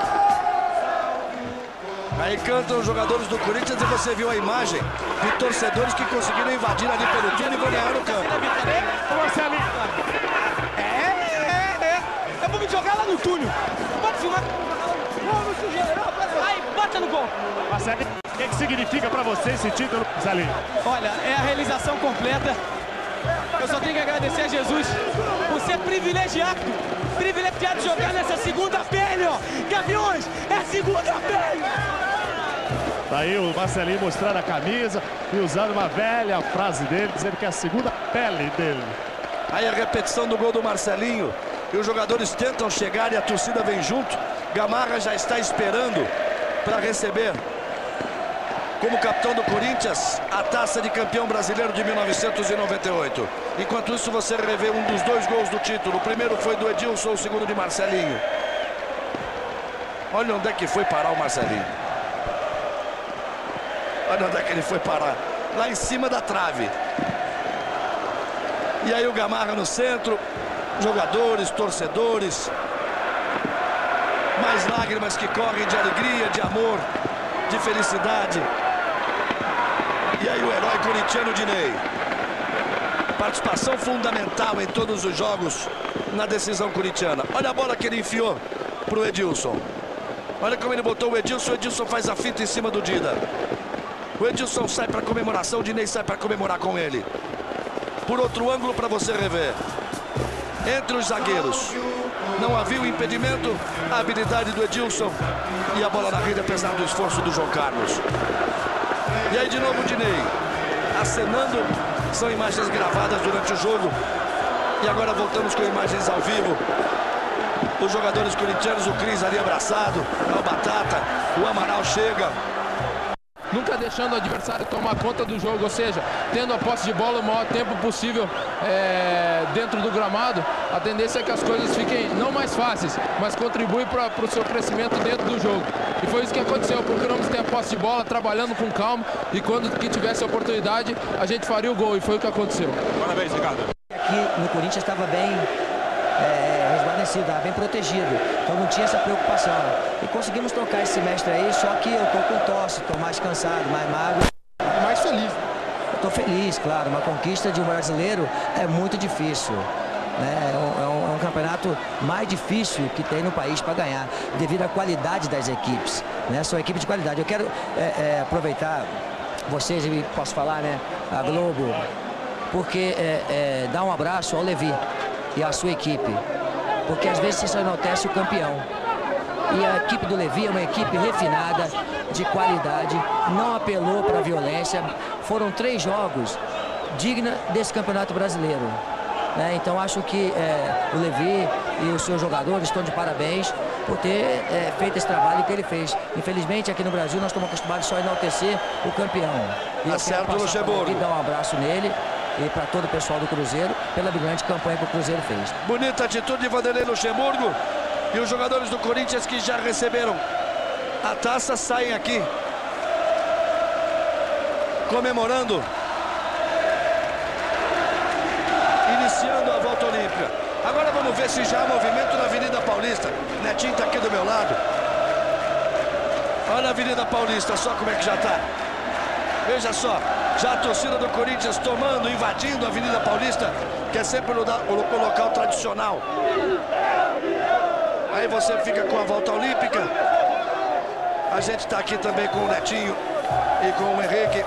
negócio! Aí cantam os jogadores do Corinthians e você viu a imagem de torcedores que conseguiram invadir ali pelo túnel e ganhar no campo. Marcelinho. É, é, é. Eu vou me jogar lá no túnel. Pode filmar. Não, não sujeira, não. Aí, bota no gol. Marcelinho, o que, que significa pra você esse título, Marcelinho? Olha, é a realização completa. Eu só tenho que agradecer a Jesus por ser privilegiado. Privilegiado de jogar nessa segunda pele, ó. Gaviões, é a segunda pele. Tá aí o Marcelinho mostrando a camisa e usando uma velha frase dele, dizendo que é a segunda pele dele. Aí a repetição do gol do Marcelinho. E os jogadores tentam chegar e a torcida vem junto. Gamarra já está esperando para receber, como capitão do Corinthians, a taça de campeão brasileiro de mil novecentos e noventa e oito. Enquanto isso, você revê um dos dois gols do título. O primeiro foi do Edilson, o segundo de Marcelinho. Olha onde é que foi parar o Marcelinho. Olha onde é que ele foi parar. Lá em cima da trave. E aí o Gamarra no centro. Jogadores, torcedores. Mais lágrimas que correm de alegria, de amor, de felicidade. E aí o herói corintiano Dinei. Participação fundamental em todos os jogos na decisão corintiana. Olha a bola que ele enfiou pro Edilson. Olha como ele botou o Edilson. O Edilson faz a finta em cima do Dida. O Edilson sai para comemoração, o Dinei sai para comemorar com ele. Por outro ângulo para você rever. Entre os zagueiros. Não havia o impedimento, a habilidade do Edilson e a bola na rede, apesar do esforço do João Carlos. E aí de novo o Dinei acenando. São imagens gravadas durante o jogo. E agora voltamos com imagens ao vivo. Os jogadores corintianos, o Cris ali abraçado, o Batata, o Amaral chega. Nunca deixando o adversário tomar conta do jogo, ou seja, tendo a posse de bola o maior tempo possível é, dentro do gramado. A tendência é que as coisas fiquem não mais fáceis, mas contribuem para o seu crescimento dentro do jogo. E foi isso que aconteceu. Procuramos ter a posse de bola, trabalhando com calma, e quando que tivesse a oportunidade, a gente faria o gol, e foi o que aconteceu. Parabéns, Ricardo. Aqui no Corinthians estava bem é, resguardecido, estava bem protegido, então não tinha essa preocupação. E conseguimos trocar esse semestre aí, só que eu tô com tosse, tô mais cansado, mais magro. E mais feliz. Eu tô feliz, claro. Uma conquista de um brasileiro é muito difícil. Né? É, um, é, um, é um campeonato mais difícil que tem no país para ganhar, devido à qualidade das equipes. Né? São equipes de qualidade. Eu quero é, é, aproveitar vocês, e posso falar, né? A Globo, porque é, é, dar um abraço ao Levi e à sua equipe, porque às vezes você só enaltece o campeão. E a equipe do Levi é uma equipe refinada, de qualidade, não apelou para a violência. Foram três jogos dignos desse campeonato brasileiro. Né? Então acho que é, o Levi e os seus jogadores estão de parabéns por ter é, feito esse trabalho que ele fez. Infelizmente aqui no Brasil nós estamos acostumados só a enaltecer o campeão. E tá eu certo, quero Luxemburgo. E dar um abraço nele e para todo o pessoal do Cruzeiro pela brilhante campanha que o Cruzeiro fez. Bonita atitude de Vanderlei Luxemburgo. E os jogadores do Corinthians que já receberam a taça saem aqui comemorando, iniciando a volta olímpica. Agora vamos ver se já há movimento na Avenida Paulista. Netinho está aqui do meu lado. Olha a Avenida Paulista, só como é que já está. Veja só, já a torcida do Corinthians tomando, invadindo a Avenida Paulista, que é sempre o local tradicional. Aí você fica com a volta olímpica. A gente está aqui também com o Netinho e com o Henrique.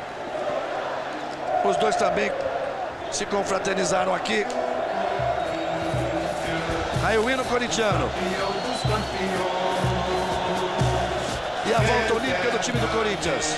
Os dois também se confraternizaram aqui. Aí o hino corintiano. E a volta olímpica do time do Corinthians.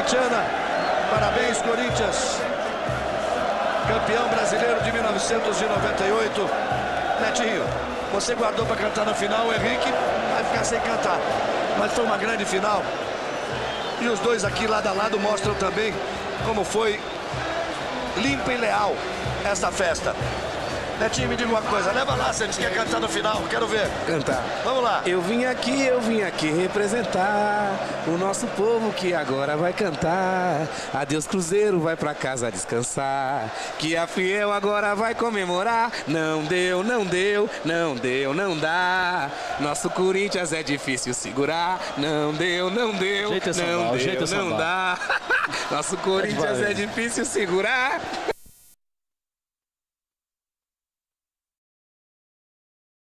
corintiana. Parabéns, Corinthians. Campeão brasileiro de mil novecentos e noventa e oito. Netinho, você guardou para cantar na final, o Henrique vai ficar sem cantar. Mas foi uma grande final. E os dois aqui lado a lado mostram também como foi limpa e leal essa festa. Netinho, me diga uma coisa, leva lá, se a gente quer cantar no final, quero ver. Cantar. Vamos lá. Eu vim aqui, eu vim aqui representar o nosso povo que agora vai cantar. Adeus Cruzeiro, vai pra casa descansar. Que a Fiel agora vai comemorar. Não deu, não deu, não deu, não dá. Nosso Corinthians é difícil segurar. Não deu, não deu, não deu, não dá. Nosso Corinthians é difícil segurar.